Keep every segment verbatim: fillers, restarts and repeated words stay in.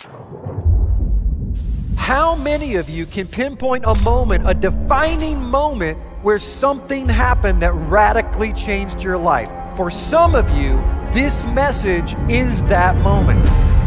How many of you can pinpoint a moment, a defining moment, where something happened that radically changed your life? For some of you, this message is that moment.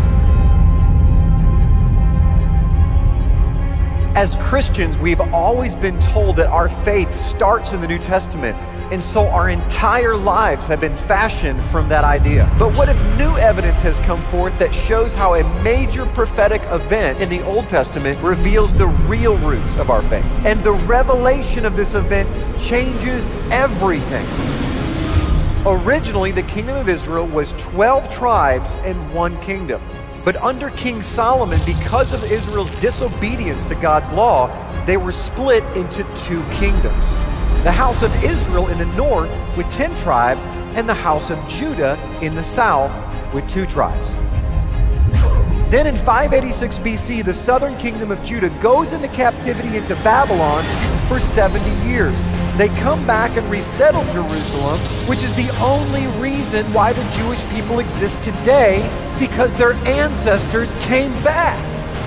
As Christians, we've always been told that our faith starts in the New Testament, and so our entire lives have been fashioned from that idea. But what if new evidence has come forth that shows how a major prophetic event in the Old Testament reveals the real roots of our faith? And the revelation of this event changes everything. Originally, the kingdom of Israel was twelve tribes and one kingdom. But under King Solomon, because of Israel's disobedience to God's law, they were split into two kingdoms. The house of Israel in the north with ten tribes, and the house of Judah in the south with two tribes. Then in five eighty-six B C, the southern kingdom of Judah goes into captivity into Babylon for seventy years. They come back and resettle Jerusalem, which is the only reason why the Jewish people exist today, because their ancestors came back.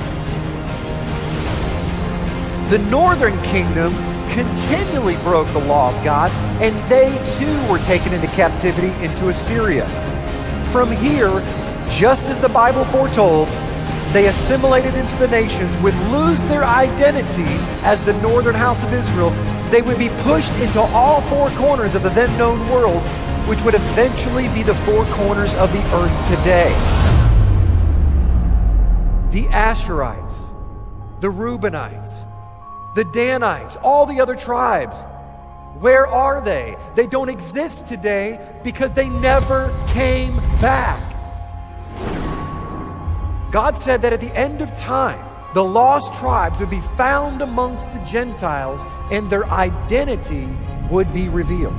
The northern kingdom continually broke the law of God, and they too were taken into captivity into Assyria. From here, just as the Bible foretold, they assimilated into the nations, would lose their identity as the northern house of Israel. They would be pushed into all four corners of the then known world, which would eventually be the four corners of the earth today. The Asherites, the Reubenites, the Danites, all the other tribes. Where are they? They don't exist today because they never came back. God said that at the end of time, the lost tribes would be found amongst the Gentiles and their identity would be revealed.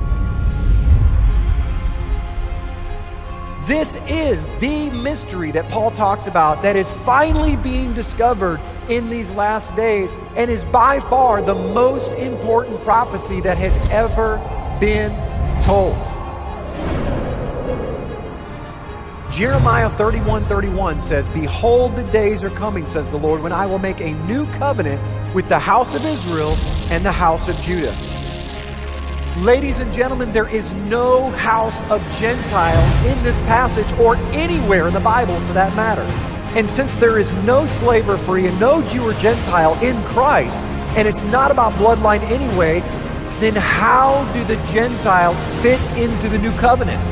This is the mystery that Paul talks about that is finally being discovered in these last days, and is by far the most important prophecy that has ever been told. Jeremiah thirty-one thirty-one says, "Behold, the days are coming, says the Lord, when I will make a new covenant with the house of Israel and the house of Judah." Ladies and gentlemen, there is no house of Gentiles in this passage or anywhere in the Bible for that matter. And since there is no slave or free and no Jew or Gentile in Christ, and it's not about bloodline anyway, then how do the Gentiles fit into the new covenant?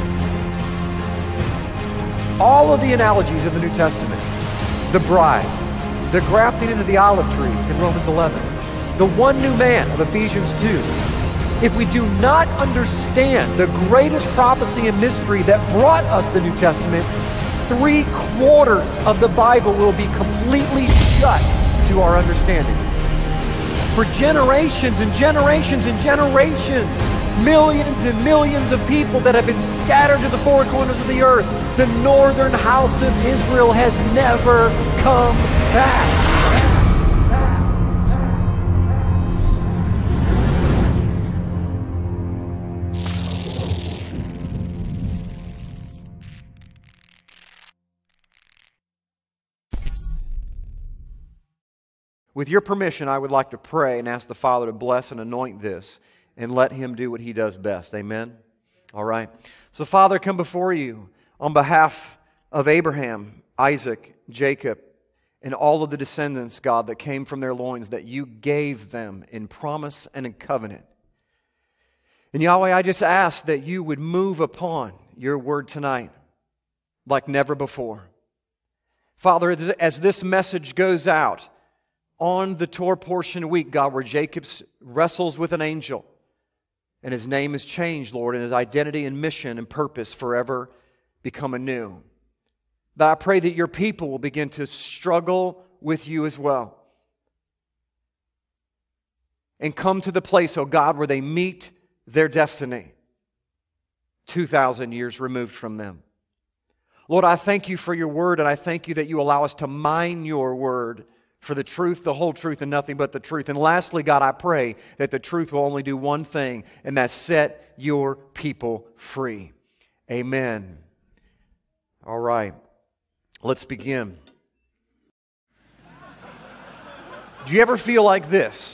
All of the analogies of the New Testament, the bride, the grafting into the olive tree in Romans eleven, the one new man of Ephesians two, if we do not understand the greatest prophecy and mystery that brought us the New Testament, three quarters of the Bible will be completely shut to our understanding. For generations and generations and generations, millions and millions of people that have been scattered to the four corners of the earth, the northern house of Israel has never come back. With your permission, I would like to pray and ask the Father to bless and anoint this and let Him do what He does best. Amen? All right. So, Father, I come before You on behalf of Abraham, Isaac, Jacob, and all of the descendants, God, that came from their loins, that You gave them in promise and in covenant. And Yahweh, I just ask that You would move upon Your word tonight like never before. Father, as this message goes out on the Torah portion week, God, where Jacob wrestles with an angel, and his name is changed, Lord, and his identity and mission and purpose forever become anew. That I pray that Your people will begin to struggle with You as well, and come to the place, oh God, where they meet their destiny two thousand years removed from them. Lord, I thank You for Your word, and I thank You that You allow us to mine Your word for the truth, the whole truth, and nothing but the truth. And lastly, God, I pray that the truth will only do one thing, and that's set Your people free. Amen. All right. Let's begin. Do you ever feel like this?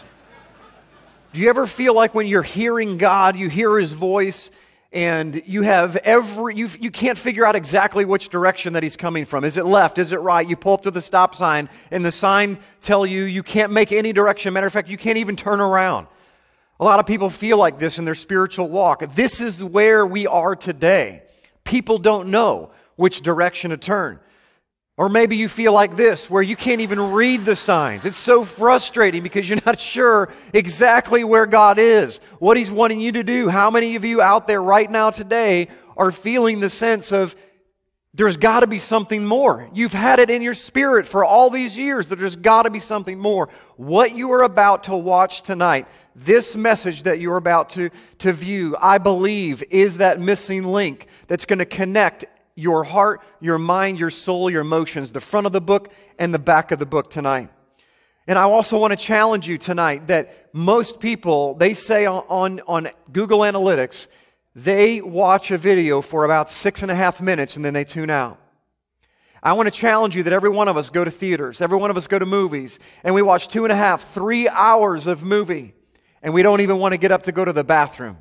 Do you ever feel like when you're hearing God, you hear His voice, and you have every, you, you can't figure out exactly which direction that He's coming from. Is it left? Is it right? You pull up to the stop sign, and the sign tell you you can't make any direction. Matter of fact, you can't even turn around. A lot of people feel like this in their spiritual walk. This is where we are today. People don't know which direction to turn. Or maybe you feel like this, where you can't even read the signs. It's so frustrating because you're not sure exactly where God is, what He's wanting you to do. How many of you out there right now today are feeling the sense of there's got to be something more? You've had it in your spirit for all these years that there's got to be something more. What you are about to watch tonight, this message that you're about to, to view, I believe is that missing link that's going to connect your heart, your mind, your soul, your emotions, the front of the book and the back of the book tonight. And I also want to challenge you tonight that most people, they say on, on, on Google Analytics, they watch a video for about six and a half minutes and then they tune out. I want to challenge you that every one of us go to theaters, every one of us go to movies, and we watch two and a half, three hours of movie, and we don't even want to get up to go to the bathroom.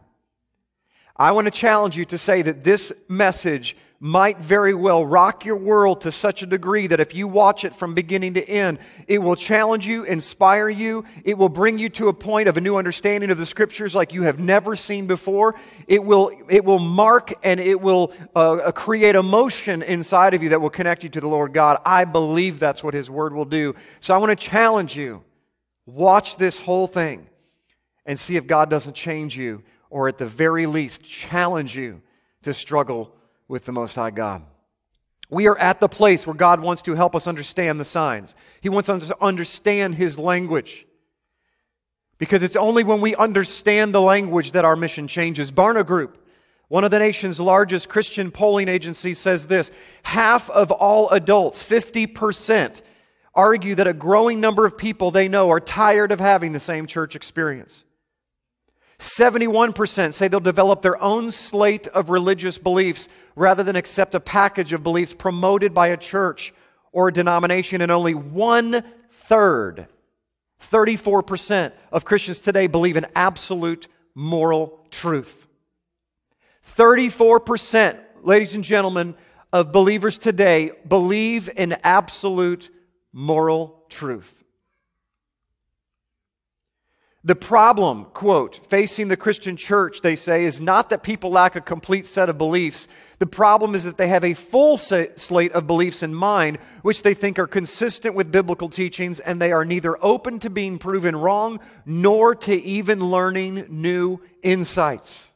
I want to challenge you to say that this message might very well rock your world to such a degree that if you watch it from beginning to end, it will challenge you, inspire you. It will bring you to a point of a new understanding of the Scriptures like you have never seen before. It will, it will mark and it will uh, create emotion inside of you that will connect you to the Lord God. I believe that's what His Word will do. So I want to challenge you. Watch this whole thing and see if God doesn't change you, or at the very least challenge you to struggle with the Most High God. We are at the place where God wants to help us understand the signs. He wants us to understand His language. Because it's only when we understand the language that our mission changes. Barna Group, one of the nation's largest Christian polling agencies, says this: half of all adults, fifty percent, argue that a growing number of people they know are tired of having the same church experience. seventy-one percent say they'll develop their own slate of religious beliefs rather than accept a package of beliefs promoted by a church or a denomination. And only one-third, thirty-four percent of Christians today believe in absolute moral truth. thirty-four percent, ladies and gentlemen, of believers today believe in absolute moral truth. The problem, quote, facing the Christian church, they say, is not that people lack a complete set of beliefs. The problem is that they have a full slate of beliefs in mind, which they think are consistent with biblical teachings, and they are neither open to being proven wrong, nor to even learning new insights.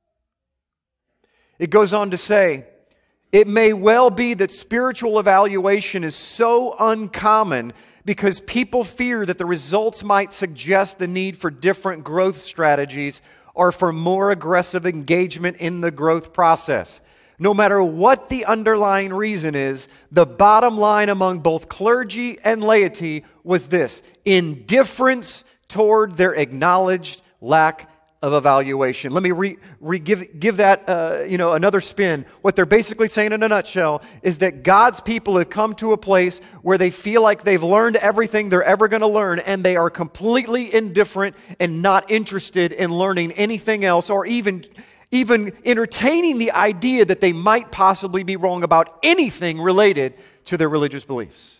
It goes on to say, it may well be that spiritual evaluation is so uncommon because people fear that the results might suggest the need for different growth strategies or for more aggressive engagement in the growth process. No matter what the underlying reason is, the bottom line among both clergy and laity was this: indifference toward their acknowledged lack of evaluation. Let me re, re give, give that uh, you know another spin. What they're basically saying in a nutshell is that God's people have come to a place where they feel like they've learned everything they're ever going to learn, and they are completely indifferent and not interested in learning anything else, or even even entertaining the idea that they might possibly be wrong about anything related to their religious beliefs.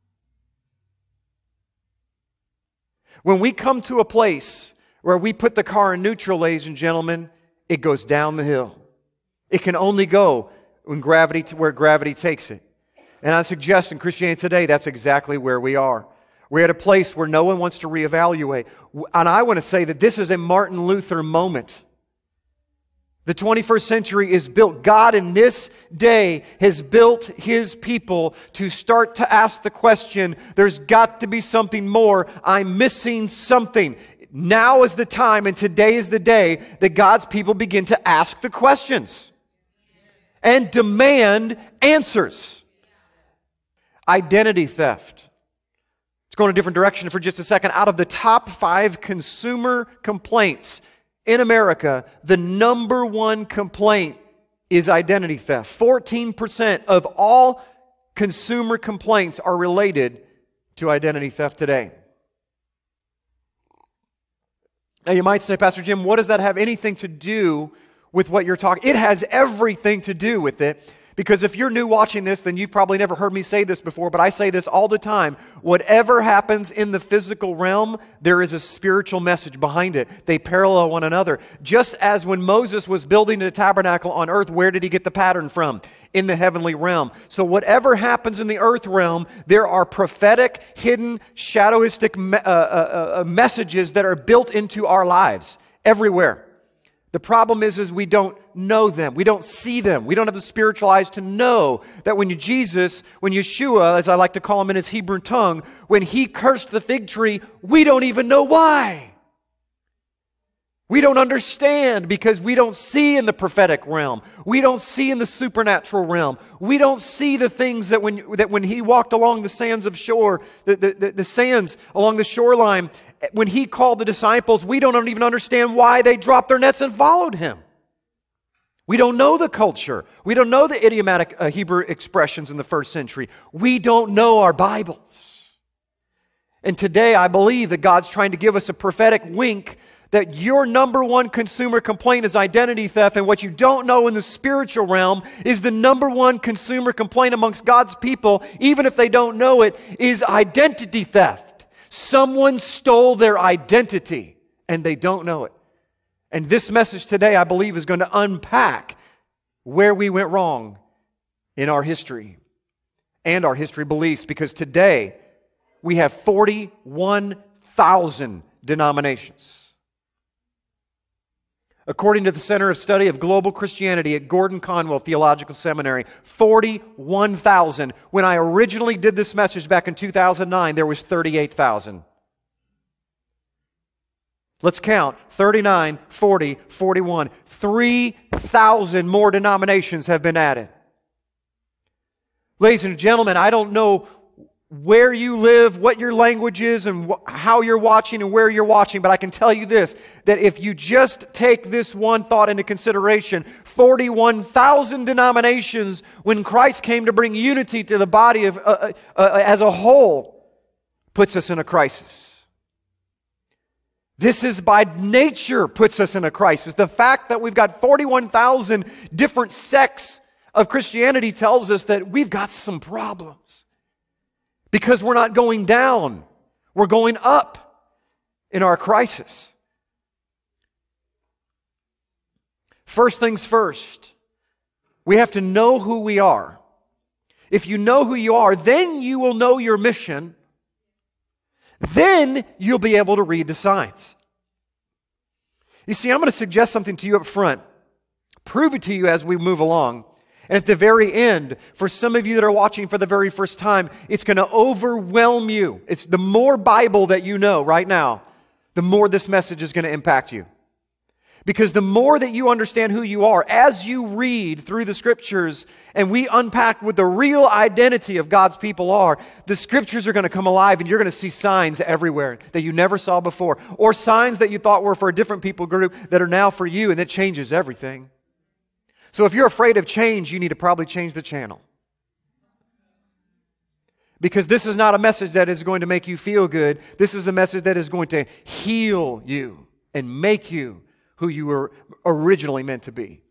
When we come to a place where we put the car in neutral, ladies and gentlemen, it goes down the hill. It can only go when gravity to where gravity takes it. And I suggest in Christianity today, that's exactly where we are. We're at a place where no one wants to reevaluate. And I want to say that this is a Martin Luther moment. The twenty-first century is built. God in this day has built His people to start to ask the question, there's got to be something more. I'm missing something. Now is the time, and today is the day that God's people begin to ask the questions and demand answers. Identity theft. Let's go in a different direction for just a second. Out of the top five consumer complaints in America, the number one complaint is identity theft. fourteen percent of all consumer complaints are related to identity theft today. Now you might say, Pastor Jim, what does that have anything to do with what you're talking? It has everything to do with it. Because if you're new watching this, then you've probably never heard me say this before, but I say this all the time. Whatever happens in the physical realm, there is a spiritual message behind it. They parallel one another. Just as when Moses was building the tabernacle on earth, where did he get the pattern from? In the heavenly realm. So whatever happens in the earth realm, there are prophetic, hidden, shadowistic me- uh, uh, uh, messages that are built into our lives everywhere. The problem is, is we don't know them. We don't see them. We don't have the spiritual eyes to know that when Jesus, when Yeshua, as I like to call him in his Hebrew tongue, when he cursed the fig tree, we don't even know why. We don't understand because we don't see in the prophetic realm. We don't see in the supernatural realm. We don't see the things that when, that when he walked along the sands of shore, the, the, the, the sands along the shoreline, when he called the disciples, we don't even understand why they dropped their nets and followed him. We don't know the culture. We don't know the idiomatic uh, Hebrew expressions in the first century. We don't know our Bibles. And today I believe that God's trying to give us a prophetic wink that your number one consumer complaint is identity theft, and what you don't know in the spiritual realm is the number one consumer complaint amongst God's people, even if they don't know it, is identity theft. Someone stole their identity and they don't know it. And this message today, I believe, is going to unpack where we went wrong in our history and our history beliefs, because today we have forty-one thousand denominations. According to the Center of Study of Global Christianity at Gordon Conwell Theological Seminary, forty-one thousand. When I originally did this message back in two thousand nine, there was thirty-eight thousand. Let's count. thirty-nine, forty, forty-one. three thousand more denominations have been added. Ladies and gentlemen, I don't know where you live, what your language is, and wh- how you're watching and where you're watching, but I can tell you this, that if you just take this one thought into consideration, forty-one thousand denominations, when Christ came to bring unity to the body of, uh, uh, uh, as a whole, puts us in a crisis. This is by nature puts us in a crisis. The fact that we've got forty-one thousand different sects of Christianity tells us that we've got some problems. Because we're not going down, we're going up in our crisis. First things first, we have to know who we are. If you know who you are, then you will know your mission. Then you'll be able to read the signs. You see, I'm going to suggest something to you up front. Prove it to you as we move along. And at the very end, for some of you that are watching for the very first time, it's going to overwhelm you. It's the more Bible that you know right now, the more this message is going to impact you. Because the more that you understand who you are, as you read through the Scriptures and we unpack what the real identity of God's people are, the Scriptures are going to come alive and you're going to see signs everywhere that you never saw before. Or signs that you thought were for a different people group that are now for you, and it changes everything. So if you're afraid of change, you need to probably change the channel. Because this is not a message that is going to make you feel good. This is a message that is going to heal you and make you who you were originally meant to be.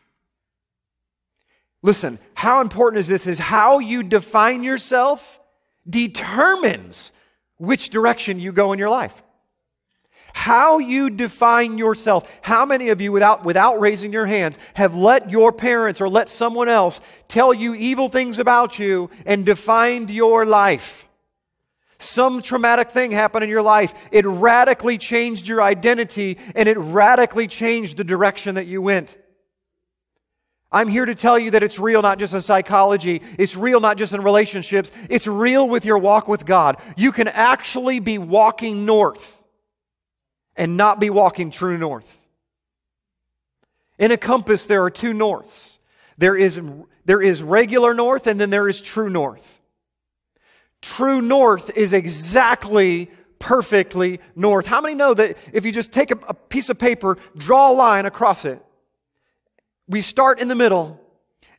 Listen, how important is this? Is how you define yourself determines which direction you go in your life. How you define yourself. How many of you, without, without raising your hands, have let your parents or let someone else tell you evil things about you and defined your life? Some traumatic thing happened in your life. It radically changed your identity and it radically changed the direction that you went. I'm here to tell you that it's real not just in psychology. It's real not just in relationships. It's real with your walk with God. You can actually be walking north and not be walking true north. In a compass, there are two norths. There is, there is regular north and then there is true north. True north is exactly, perfectly north. How many know that if you just take a, a piece of paper, draw a line across it, we start in the middle,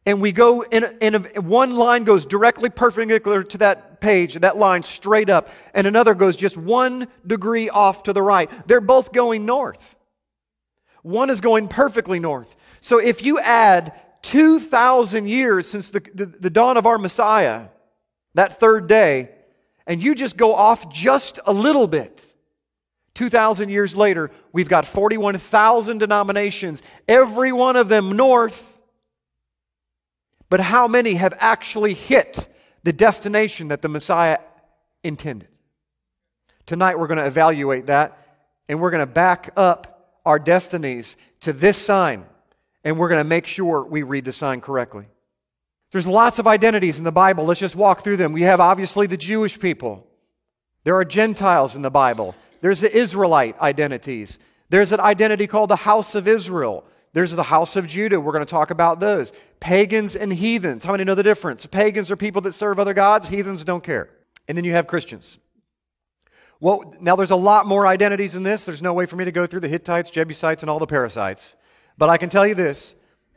and we go in, a, in a, one line goes directly perpendicular to that page, that line straight up, and another goes just one degree off to the right. They're both going north. One is going perfectly north. So if you add two thousand years since the, the, the dawn of our Messiah, that third day, and you just go off just a little bit, two thousand years later, we've got forty-one thousand denominations, every one of them north. But how many have actually hit the destination that the Messiah intended? Tonight we're going to evaluate that, and we're going to back up our destinies to this sign, and we're going to make sure we read the sign correctly. There's lots of identities in the Bible. Let's just walk through them. We have obviously the Jewish people. There are Gentiles in the Bible. There's the Israelite identities. There's an identity called the house of Israel. There's the house of Judah. We're going to talk about those. Pagans and heathens. How many know the difference? Pagans are people that serve other gods. Heathens don't care. And then you have Christians. Well, now there's a lot more identities in this. There's no way for me to go through the Hittites, Jebusites, and all the parasites. But I can tell you this.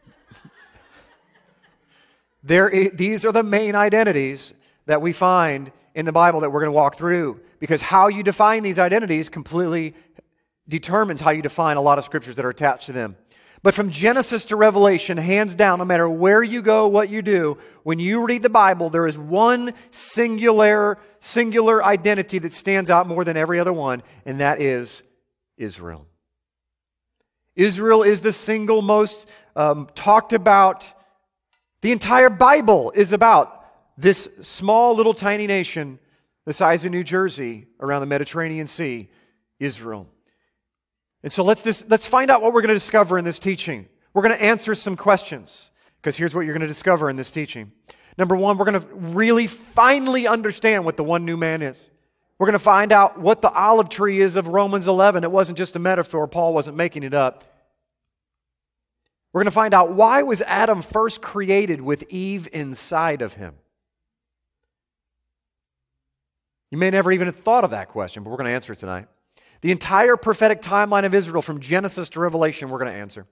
There, is, these are the main identities that we find in the Bible that we're going to walk through. Because how you define these identities completely determines how you define a lot of scriptures that are attached to them. But from Genesis to Revelation, hands down, no matter where you go, what you do, when you read the Bible, there is one singular, singular identity that stands out more than every other one, and that is Israel. Israel is the single most um, talked about. The entire Bible is about this small little tiny nation the size of New Jersey around the Mediterranean Sea, Israel. And so let's just, let's find out what we're going to discover in this teaching. We're going to answer some questions, because here's what you're going to discover in this teaching. Number one, we're going to really finally understand what the one new man is. We're going to find out what the olive tree is of Romans eleven. It wasn't just a metaphor. Paul wasn't making it up. We're going to find out why was Adam first created with Eve inside of him. You may never even have thought of that question, but we're going to answer it tonight. The entire prophetic timeline of Israel from Genesis to Revelation, we're going to answer.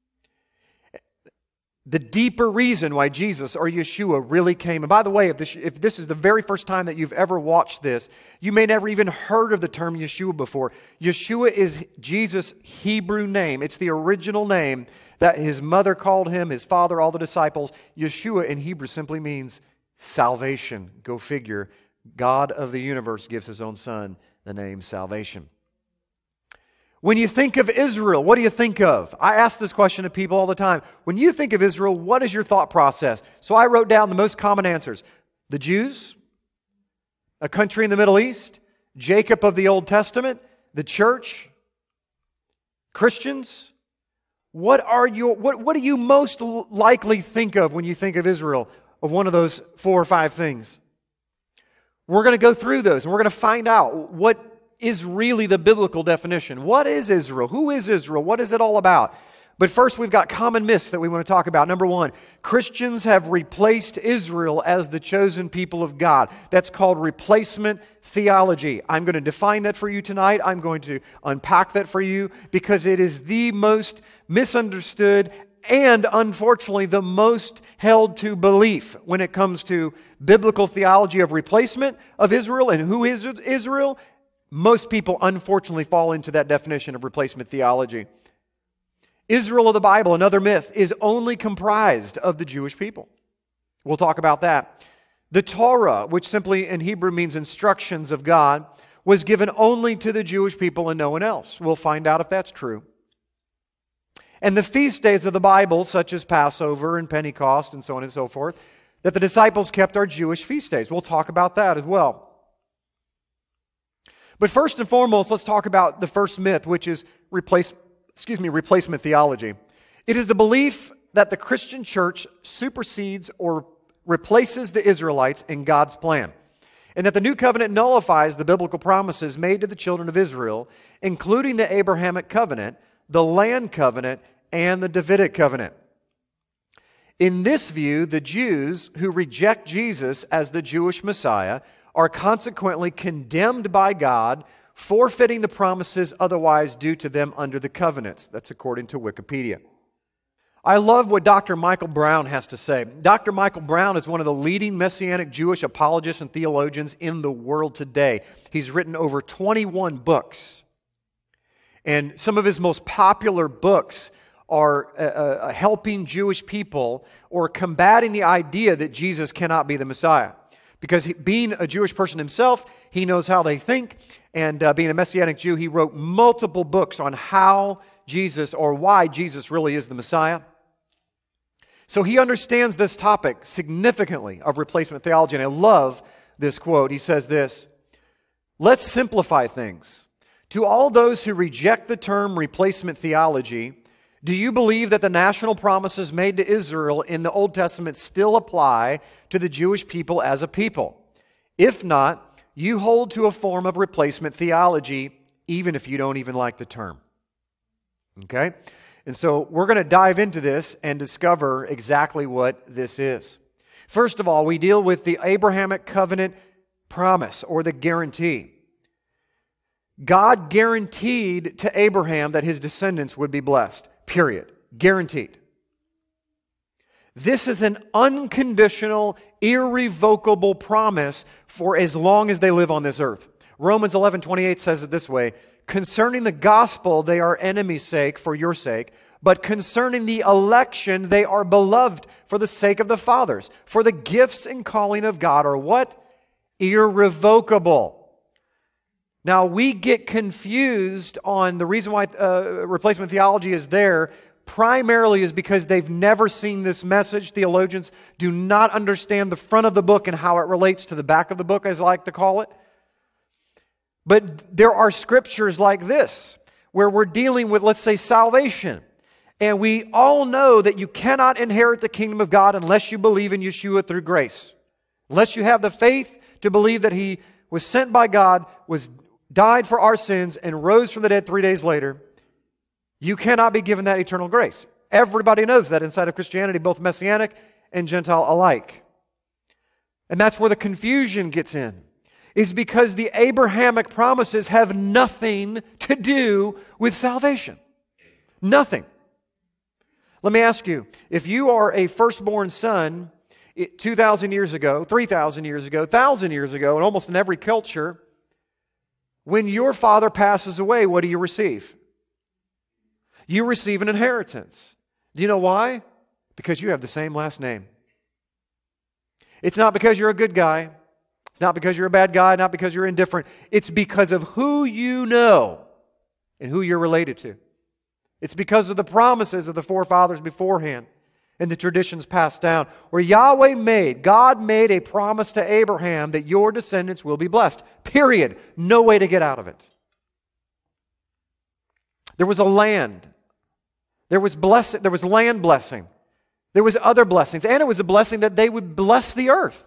The deeper reason why Jesus or Yeshua really came. And by the way, if this, if this is the very first time that you've ever watched this, you may never even heard of the term Yeshua before. Yeshua is Jesus' Hebrew name. It's the original name that his mother called him, his father, all the disciples. Yeshua in Hebrew simply means salvation. Go figure. God of the universe gives his own son the name salvation. When you think of Israel, what do you think of? I ask this question to people all the time. When you think of Israel, what is your thought process? So I wrote down the most common answers. The Jews, a country in the Middle East, Jacob of the Old Testament, the church, Christians. What are your, what, what do you most likely think of when you think of Israel, of one of those four or five things? We're going to go through those, and we're going to find out what is really the biblical definition. What is Israel? Who is Israel? What is it all about? But first, we've got common myths that we want to talk about. Number one, Christians have replaced Israel as the chosen people of God. That's called replacement theology. I'm going to define that for you tonight. I'm going to unpack that for you because it is the most misunderstood and, unfortunately, the most held to belief when it comes to biblical theology of replacement of Israel and who is Israel. Most people, unfortunately, fall into that definition of replacement theology. Israel of the Bible, another myth, is only comprised of the Jewish people. We'll talk about that. The Torah, which simply in Hebrew means instructions of God, was given only to the Jewish people and no one else. We'll find out if that's true. And the feast days of the Bible, such as Passover and Pentecost and so on and so forth, that the disciples kept are Jewish feast days. We'll talk about that as well. But first and foremost, let's talk about the first myth, which is replace, excuse me, replacement theology. It is the belief that the Christian church supersedes or replaces the Israelites in God's plan, and that the new covenant nullifies the biblical promises made to the children of Israel, including the Abrahamic covenant, the land covenant, and the Davidic covenant. In this view, the Jews who reject Jesus as the Jewish Messiah are consequently condemned by God, forfeiting the promises otherwise due to them under the covenants. That's according to Wikipedia. I love what Doctor Michael Brown has to say. Doctor Michael Brown is one of the leading Messianic Jewish apologists and theologians in the world today. He's written over twenty-one books. And some of his most popular books are uh, uh, helping Jewish people or combating the idea that Jesus cannot be the Messiah. Because he, being a Jewish person himself, he knows how they think. And uh, being a Messianic Jew, he wrote multiple books on how Jesus or why Jesus really is the Messiah. So he understands this topic significantly of replacement theology. And I love this quote. He says this, "Let's simplify things. To all those who reject the term replacement theology, do you believe that the national promises made to Israel in the Old Testament still apply to the Jewish people as a people? If not, you hold to a form of replacement theology, even if you don't even like the term." Okay? And so we're going to dive into this and discover exactly what this is. First of all, we deal with the Abrahamic covenant promise or the guarantee. God guaranteed to Abraham that his descendants would be blessed. Period. Guaranteed. This is an unconditional, irrevocable promise for as long as they live on this earth. Romans eleven twenty-eight says it this way, "Concerning the gospel, they are enemies' sake for your sake, but concerning the election, they are beloved for the sake of the fathers. For the gifts and calling of God are" what? Irrevocable. Now, we get confused on the reason why uh, replacement theology is there primarily is because they've never seen this message. Theologians do not understand the front of the book and how it relates to the back of the book, as I like to call it. But there are scriptures like this where we're dealing with, let's say, salvation. And we all know that you cannot inherit the kingdom of God unless you believe in Yeshua through grace. Unless you have the faith to believe that He was sent by God, was died for our sins, and rose from the dead three days later, you cannot be given that eternal grace. Everybody knows that inside of Christianity, both Messianic and Gentile alike. And that's where the confusion gets in, is because the Abrahamic promises have nothing to do with salvation. Nothing. Let me ask you, if you are a firstborn son two thousand years ago, three thousand years ago, one thousand years ago, and almost in every culture, when your father passes away, what do you receive? You receive an inheritance. Do you know why? Because you have the same last name. It's not because you're a good guy. It's not because you're a bad guy, not because you're indifferent. It's because of who you know and who you're related to. It's because of the promises of the forefathers beforehand and the traditions passed down. Where Yahweh made, God made a promise to Abraham that your descendants will be blessed. Period. No way to get out of it. There was a land. There was blessing. There was land blessing. There was other blessings. And it was a blessing that they would bless the earth.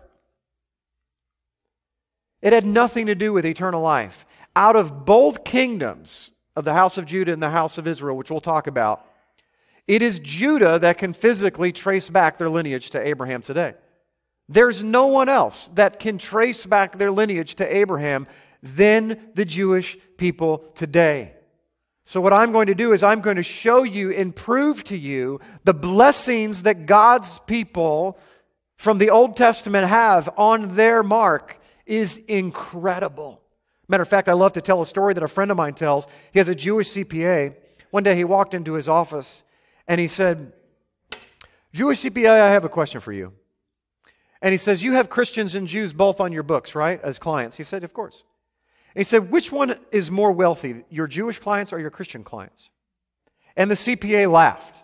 It had nothing to do with eternal life. Out of both kingdoms of the house of Judah and the house of Israel, which we'll talk about, it is Judah that can physically trace back their lineage to Abraham today. There's no one else that can trace back their lineage to Abraham than the Jewish people today. So what I'm going to do is I'm going to show you and prove to you the blessings that God's people from the Old Testament have on their mark is incredible. Matter of fact, I love to tell a story that a friend of mine tells. He has a Jewish C P A. One day he walked into his office and he said, "Jewish C P A, I have a question for you." And he says, "You have Christians and Jews both on your books, right, as clients?" He said, "Of course." And he said, "Which one is more wealthy, your Jewish clients or your Christian clients?" And the C P A laughed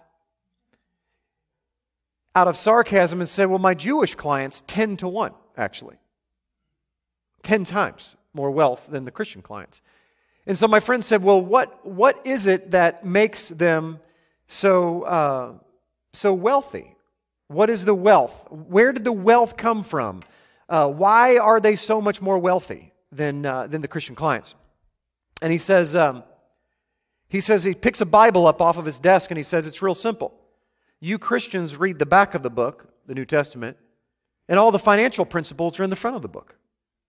out of sarcasm and said, "Well, my Jewish clients, ten to one, actually. Ten times more wealth than the Christian clients." And so my friend said, "Well, what what is it that makes them so uh, so wealthy? What is the wealth? Where did the wealth come from? Uh, why are they so much more wealthy than uh, than the Christian clients?" And he says, um, he says he picks a Bible up off of his desk and he says, "It's real simple. You Christians read the back of the book, the New Testament, and all the financial principles are in the front of the book.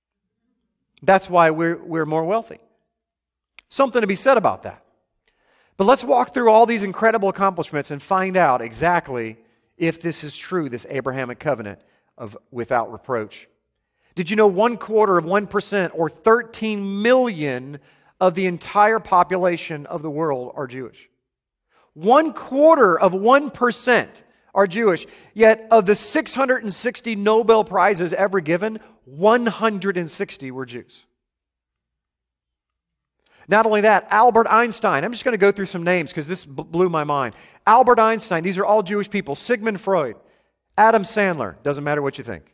That's why we're we're more wealthy." Something to be said about that. But let's walk through all these incredible accomplishments and find out exactly if this is true, this Abrahamic covenant of without reproach. Did you know one quarter of one percent or thirteen million of the entire population of the world are Jewish? One quarter of one percent are Jewish, yet of the six hundred sixty Nobel Prizes ever given, one hundred sixty were Jews. Not only that, Albert Einstein, I'm just going to go through some names because this b- blew my mind. Albert Einstein, these are all Jewish people. Sigmund Freud, Adam Sandler, doesn't matter what you think.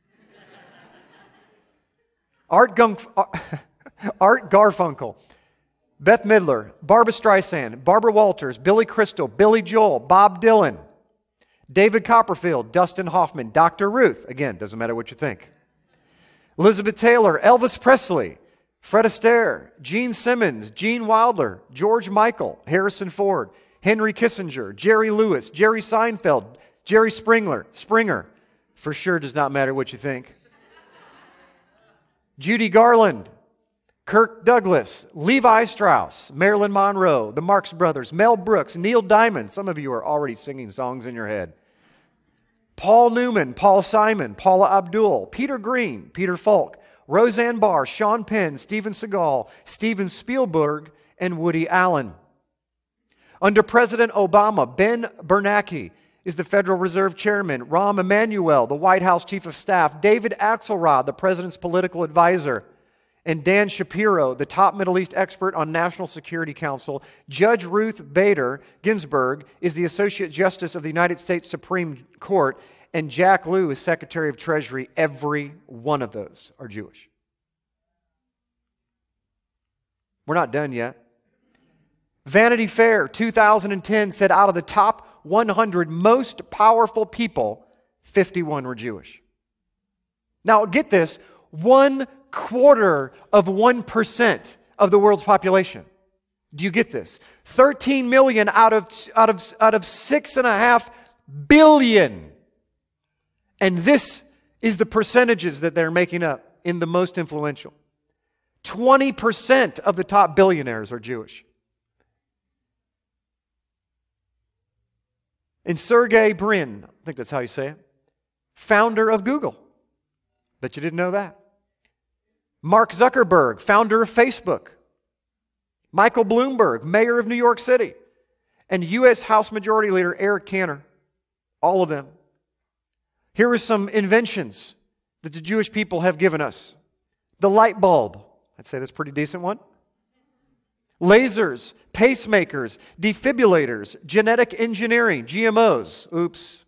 Art, Gung, Art Garfunkel, Beth Midler, Barbra Streisand, Barbara Walters, Billy Crystal, Billy Joel, Bob Dylan, David Copperfield, Dustin Hoffman, Doctor Ruth, again, doesn't matter what you think. Elizabeth Taylor, Elvis Presley, Fred Astaire, Gene Simmons, Gene Wilder, George Michael, Harrison Ford, Henry Kissinger, Jerry Lewis, Jerry Seinfeld, Jerry Springer, Springer, for sure does not matter what you think. Judy Garland, Kirk Douglas, Levi Strauss, Marilyn Monroe, the Marx Brothers, Mel Brooks, Neil Diamond. Some of you are already singing songs in your head. Paul Newman, Paul Simon, Paula Abdul, Peter Green, Peter Falk, Roseanne Barr, Sean Penn, Steven Seagal, Steven Spielberg, and Woody Allen. Under President Obama, Ben Bernanke is the Federal Reserve Chairman, Rahm Emanuel, the White House Chief of Staff, David Axelrod, the President's political advisor, and Dan Shapiro, the top Middle East expert on National Security Council. Judge Ruth Bader Ginsburg is the Associate Justice of the United States Supreme Court, and Jack Lew is Secretary of Treasury. Every one of those are Jewish. We're not done yet. Vanity Fair two thousand ten said out of the top one hundred most powerful people, fifty-one were Jewish. Now get this, one quarter of one percent of the world's population. Do you get this? thirteen million out of, out of, out of six and a half billion. And this is the percentages that they're making up in the most influential. twenty percent of the top billionaires are Jewish. And Sergey Brin, I think that's how you say it, founder of Google. Bet you didn't know that. Mark Zuckerberg, founder of Facebook. Michael Bloomberg, mayor of New York City. And U S House Majority Leader Eric Cantor. All of them. Here are some inventions that the Jewish people have given us. The light bulb. I'd say that's a pretty decent one. Lasers, pacemakers, defibrillators, genetic engineering, G M Os. Oops.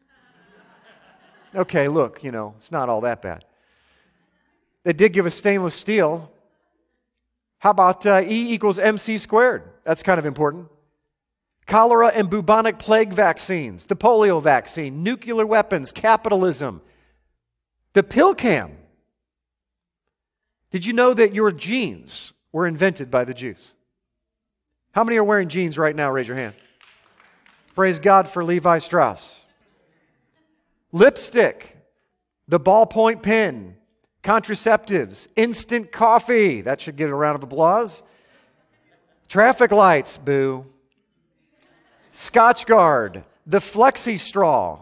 Okay, look, you know, it's not all that bad. They did give us stainless steel. How about uh, E equals M C squared? That's kind of important. Cholera and bubonic plague vaccines, the polio vaccine, nuclear weapons, capitalism, the pill cam. Did you know that your jeans were invented by the Jews? How many are wearing jeans right now? Raise your hand. Praise God for Levi Strauss. Lipstick, the ballpoint pen, contraceptives, instant coffee. That should get a round of applause. Traffic lights, boo. Scotch Guard, the Flexi straw.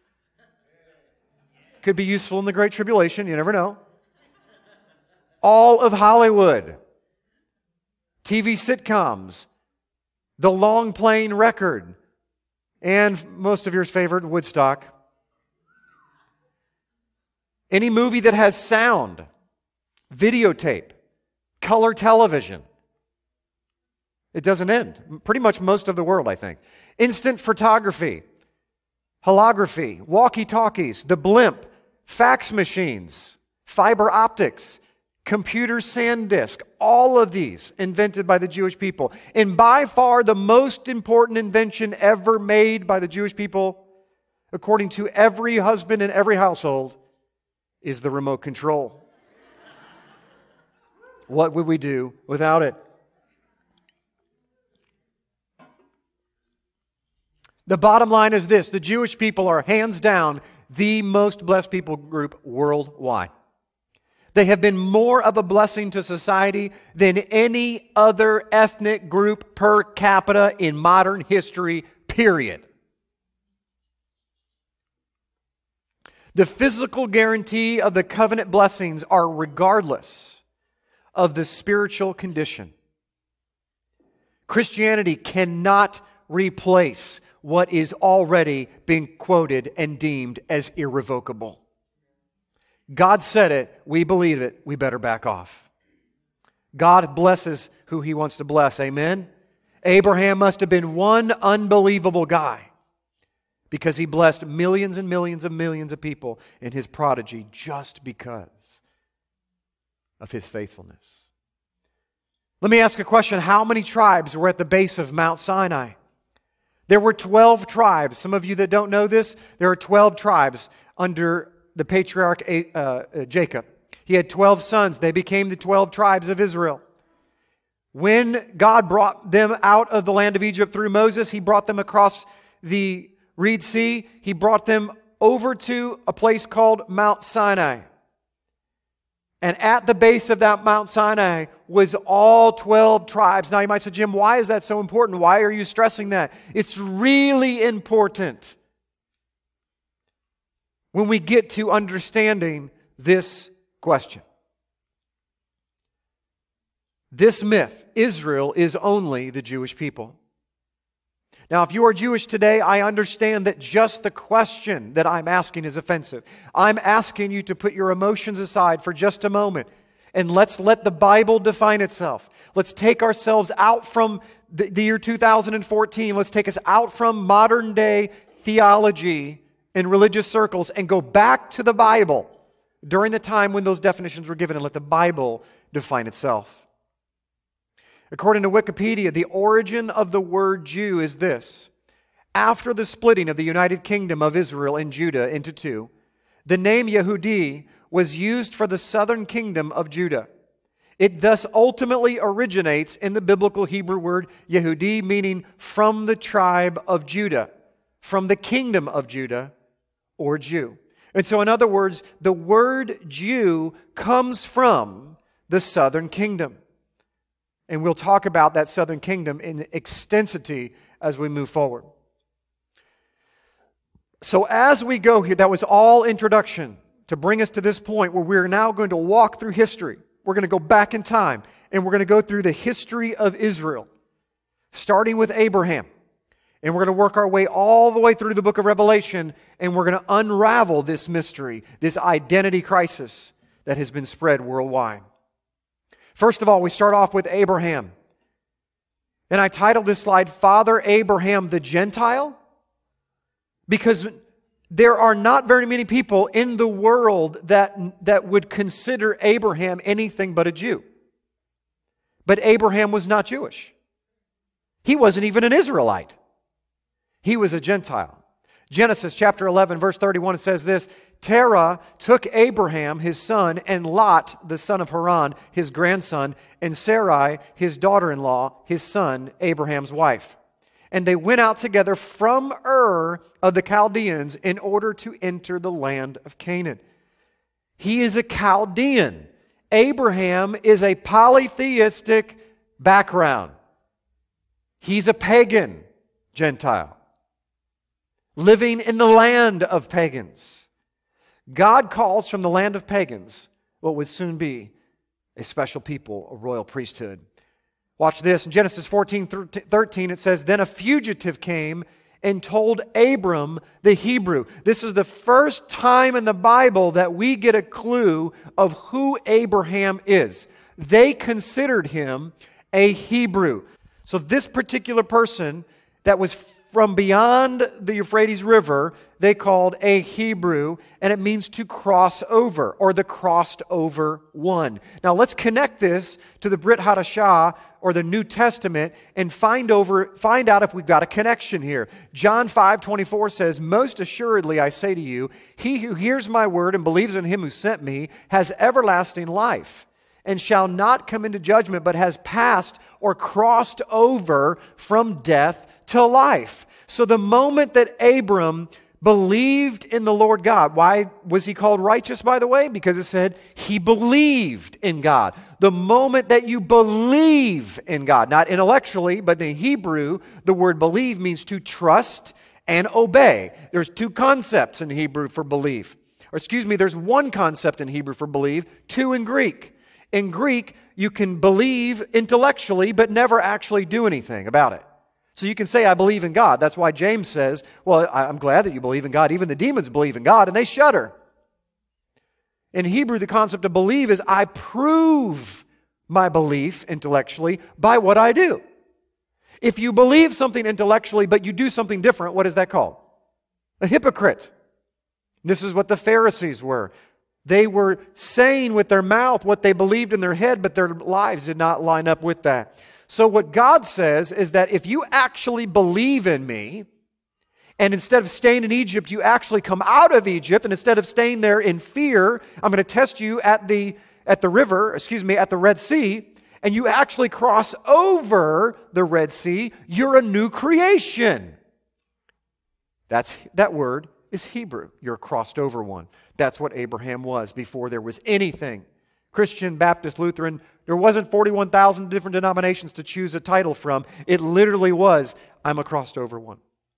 Could be useful in the Great Tribulation, you never know. All of Hollywood. T V sitcoms. The long playing record. And most of yours favorite, Woodstock. Any movie that has sound, videotape, color television. It doesn't end. Pretty much most of the world, I think. Instant photography, holography, walkie-talkies, the blimp, fax machines, fiber optics, computer SanDisk, all of these invented by the Jewish people. And by far the most important invention ever made by the Jewish people, according to every husband in every household, is the remote control. What would we do without it? The bottom line is this: the Jewish people are hands down the most blessed people group worldwide. They have been more of a blessing to society than any other ethnic group per capita in modern history, period. The physical guarantee of the covenant blessings are regardless of the spiritual condition. Christianity cannot replace what is already being quoted and deemed as irrevocable. God said it, we believe it, we better back off. God blesses who He wants to bless, amen? Abraham must have been one unbelievable guy because he blessed millions and millions of millions of people in his prodigy just because of his faithfulness. Let me ask a question. How many tribes were at the base of Mount Sinai? There were twelve tribes. Some of you that don't know this, there are twelve tribes under the patriarch uh, Jacob. He had twelve sons. They became the twelve tribes of Israel. When God brought them out of the land of Egypt through Moses, He brought them across the Reed Sea. He brought them over to a place called Mount Sinai. And at the base of that Mount Sinai was all twelve tribes. Now you might say, Jim, why is that so important? Why are you stressing that? It's really important when we get to understanding this question. This myth, Israel is only the Jewish people. Now, if you are Jewish today, I understand that just the question that I'm asking is offensive. I'm asking you to put your emotions aside for just a moment and let's let the Bible define itself. Let's take ourselves out from the, the year two thousand fourteen. Let's take us out from modern day theology in religious circles and go back to the Bible during the time when those definitions were given and let the Bible define itself. According to Wikipedia, the origin of the word Jew is this. After the splitting of the United Kingdom of Israel and Judah into two, the name Yehudi was used for the southern kingdom of Judah. It thus ultimately originates in the biblical Hebrew word Yehudi, meaning from the tribe of Judah, from the kingdom of Judah, or Jew. And so in other words, the word Jew comes from the southern kingdom. And we'll talk about that southern kingdom in extensity as we move forward. So as we go here, that was all introduction to bring us to this point where we're now going to walk through history. We're going to go back in time and we're going to go through the history of Israel, starting with Abraham. And we're going to work our way all the way through the book of Revelation, and we're going to unravel this mystery, this identity crisis that has been spread worldwide. First of all, we start off with Abraham. And I titled this slide, Father Abraham the Gentile, because there are not very many people in the world that, that would consider Abraham anything but a Jew. But Abraham was not Jewish. He wasn't even an Israelite. He was a Gentile. Genesis chapter eleven, verse thirty-one, it says this, Terah took Abraham, his son, and Lot, the son of Haran, his grandson, and Sarai, his daughter-in-law, his son, Abraham's wife. And they went out together from Ur of the Chaldeans in order to enter the land of Canaan. He is a Chaldean. Abraham is a polytheistic background. He's a pagan Gentile, living in the land of pagans. God calls from the land of pagans what would soon be a special people, a royal priesthood. Watch this. In Genesis fourteen thirteen, it says, Then a fugitive came and told Abram the Hebrew. This is the first time in the Bible that we get a clue of who Abraham is. They considered him a Hebrew. So this particular person that was from beyond the Euphrates River, they called a Hebrew, and it means to cross over, or the crossed over one. Now let's connect this to the Brit Hadashah, or the New Testament, and find over, find out if we've got a connection here. John five twenty-four says, Most assuredly I say to you, he who hears my word and believes in him who sent me has everlasting life, and shall not come into judgment, but has passed or crossed over from death to life. So the moment that Abram believed in the Lord God. Why was he called righteous, by the way? Because it said he believed in God. The moment that you believe in God, not intellectually, but in Hebrew, the word believe means to trust and obey. There's two concepts in Hebrew for believe. Or excuse me, there's one concept in Hebrew for believe, two in Greek. In Greek, you can believe intellectually, but never actually do anything about it. So you can say, I believe in God. That's why James says, well, I'm glad that you believe in God. Even the demons believe in God, and they shudder. In Hebrew, the concept of believe is I prove my belief intellectually by what I do. If you believe something intellectually, but you do something different, what is that called? A hypocrite. This is what the Pharisees were. They were saying with their mouth what they believed in their head, but their lives did not line up with that. So what God says is that if you actually believe in me, and instead of staying in Egypt, you actually come out of Egypt, and instead of staying there in fear, I'm going to test you at the at the river, excuse me, at the Red Sea, and you actually cross over the Red Sea, you're a new creation. That's that word is Hebrew. You're a crossed over one. That's what Abraham was before there was anything. Christian, Baptist, Lutheran, there wasn't forty-one thousand different denominations to choose a title from. It literally was, I'm a crossed over one.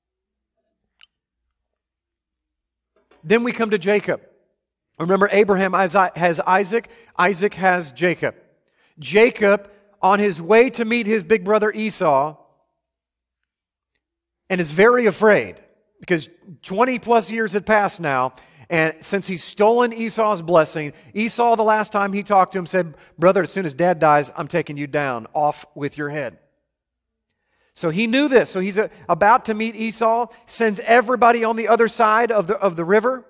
Then we come to Jacob. Remember, Abraham has Isaac, Isaac has Jacob. Jacob, on his way to meet his big brother Esau, and is very afraid, because twenty plus years had passed now, and since he's stolen Esau's blessing, Esau, the last time he talked to him, said, brother, as soon as dad dies, I'm taking you down, off with your head. So he knew this. So he's about to meet Esau, sends everybody on the other side of the, of the river.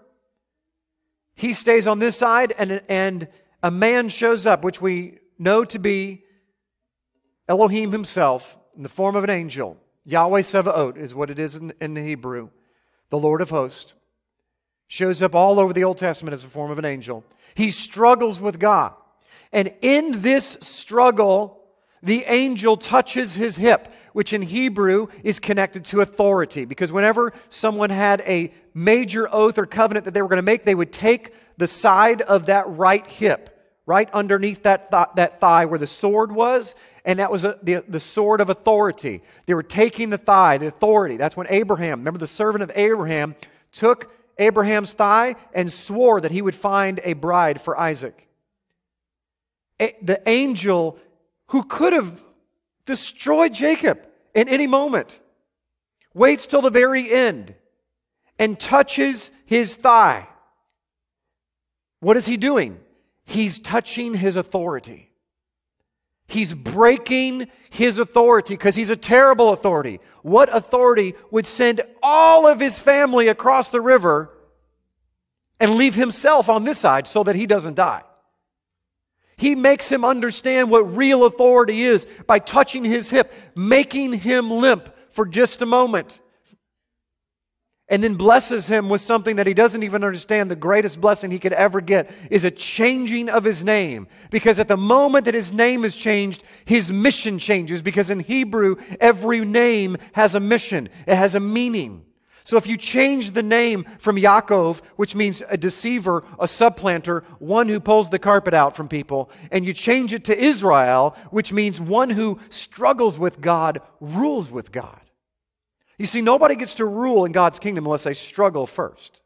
He stays on this side, and, and a man shows up, which we know to be Elohim himself, in the form of an angel. Yahweh Sevaot is what it is in, in the Hebrew. The Lord of hosts. Shows up all over the Old Testament as a form of an angel. He struggles with God. And in this struggle, the angel touches his hip, which in Hebrew is connected to authority. Because whenever someone had a major oath or covenant that they were going to make, they would take the side of that right hip, right underneath that, th- that thigh where the sword was, and that was a, the, the sword of authority. They were taking the thigh, the authority. That's when Abraham, remember the servant of Abraham, took Abraham's thigh and swore that he would find a bride for Isaac. A- the angel who could have destroyed Jacob in any moment waits till the very end and touches his thigh. What is he doing? He's touching his authority. He's breaking his authority because he's a terrible authority. What authority would send all of his family across the river and leave himself on this side so that he doesn't die? He makes him understand what real authority is by touching his hip, making him limp for just a moment. And then blesses him with something that he doesn't even understand. The greatest blessing he could ever get is a changing of his name. Because at the moment that his name is changed, his mission changes. Because in Hebrew, every name has a mission. It has a meaning. So if you change the name from Yaakov, which means a deceiver, a supplanter, one who pulls the carpet out from people, and you change it to Israel, which means one who struggles with God, rules with God. You see, nobody gets to rule in God's kingdom unless they struggle first.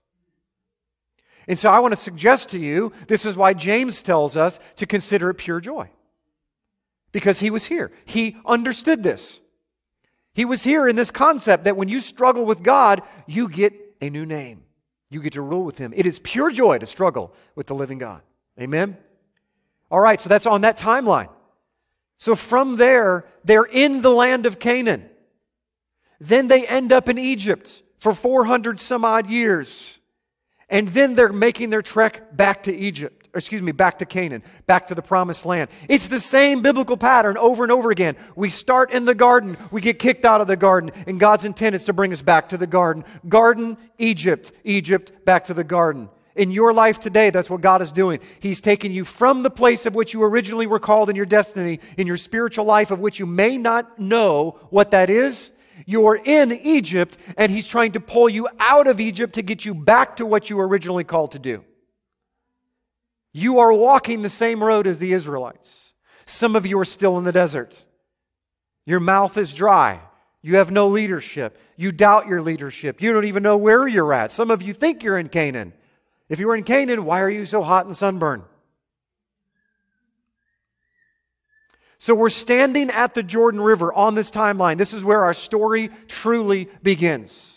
And so I want to suggest to you, this is why James tells us to consider it pure joy. Because he was here. He understood this. He was here in this concept that when you struggle with God, you get a new name. You get to rule with Him. It is pure joy to struggle with the living God. Amen? All right, so that's on that timeline. So from there, they're in the land of Canaan. Then they end up in Egypt for four hundred some odd years. And then they're making their trek back to Egypt. Or excuse me, back to Canaan. Back to the promised land. It's the same biblical pattern over and over again. We start in the garden. We get kicked out of the garden. And God's intent is to bring us back to the garden. Garden, Egypt. Egypt, back to the garden. In your life today, that's what God is doing. He's taking you from the place of which you originally were called in your destiny, in your spiritual life of which you may not know what that is. You're in Egypt, and He's trying to pull you out of Egypt to get you back to what you were originally called to do. You are walking the same road as the Israelites. Some of you are still in the desert. Your mouth is dry. You have no leadership. You doubt your leadership. You don't even know where you're at. Some of you think you're in Canaan. If you were in Canaan, why are you so hot and sunburned? So we're standing at the Jordan River on this timeline. This is where our story truly begins.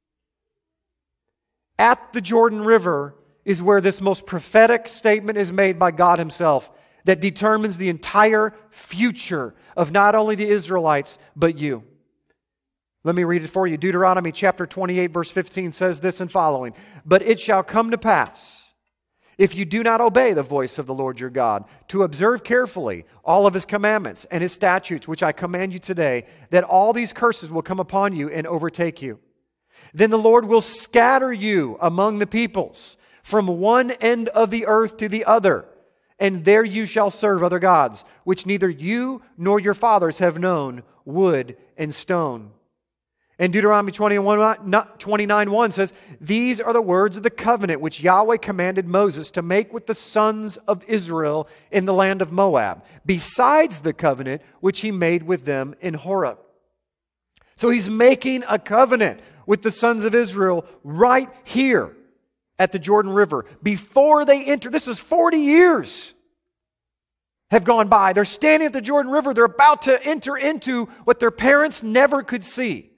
At the Jordan River is where this most prophetic statement is made by God Himself that determines the entire future of not only the Israelites, but you. Let me read it for you. Deuteronomy chapter twenty-eight, verse fifteen says this and following. But it shall come to pass, if you do not obey the voice of the Lord your God, to observe carefully all of His commandments and His statutes, which I command you today, that all these curses will come upon you and overtake you. Then the Lord will scatter you among the peoples, from one end of the earth to the other, and there you shall serve other gods, which neither you nor your fathers have known, wood and stone. And Deuteronomy twenty-nine one says, these are the words of the covenant which Yahweh commanded Moses to make with the sons of Israel in the land of Moab, besides the covenant which He made with them in Horeb. So He's making a covenant with the sons of Israel right here at the Jordan River before they enter. This is forty years have gone by. They're standing at the Jordan River. They're about to enter into what their parents never could see.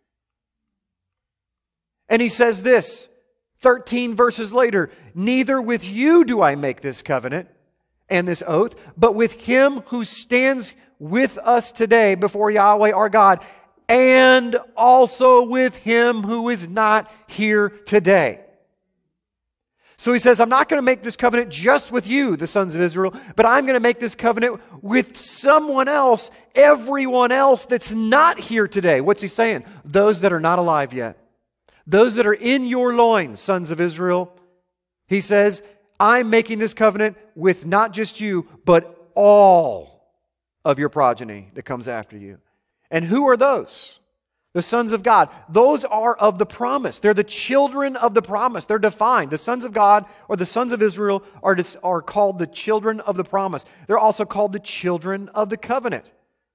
And He says this, thirteen verses later, neither with you do I make this covenant and this oath, but with Him who stands with us today before Yahweh our God, and also with Him who is not here today. So He says, I'm not going to make this covenant just with you, the sons of Israel, but I'm going to make this covenant with someone else, everyone else that's not here today. What's He saying? Those that are not alive yet. Those that are in your loins, sons of Israel. He says, I'm making this covenant with not just you, but all of your progeny that comes after you. And who are those? The sons of God. Those are of the promise. They're the children of the promise. They're defined. The sons of God or the sons of Israel are, are called the children of the promise. They're also called the children of the covenant.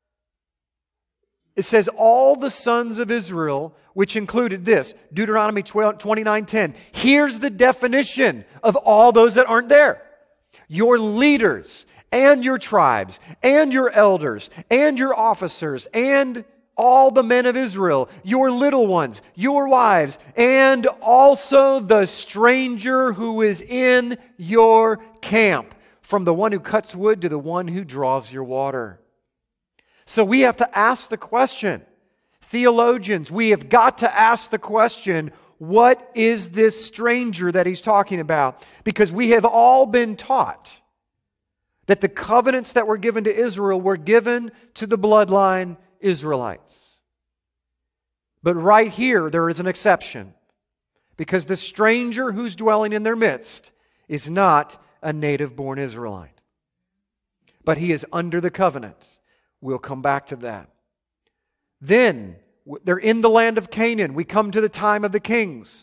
It says all the sons of Israel, which included this, Deuteronomy twenty-nine ten. Here's the definition of all those that aren't there. Your leaders and your tribes and your elders and your officers and all the men of Israel, your little ones, your wives, and also the stranger who is in your camp, from the one who cuts wood to the one who draws your water. So we have to ask the question, theologians, we have got to ask the question, what is this stranger that He's talking about? Because we have all been taught that the covenants that were given to Israel were given to the bloodline Israelites. But right here, there is an exception. Because the stranger who's dwelling in their midst is not a native-born Israelite. But he is under the covenant. We'll come back to that. Then, they're in the land of Canaan. We come to the time of the kings.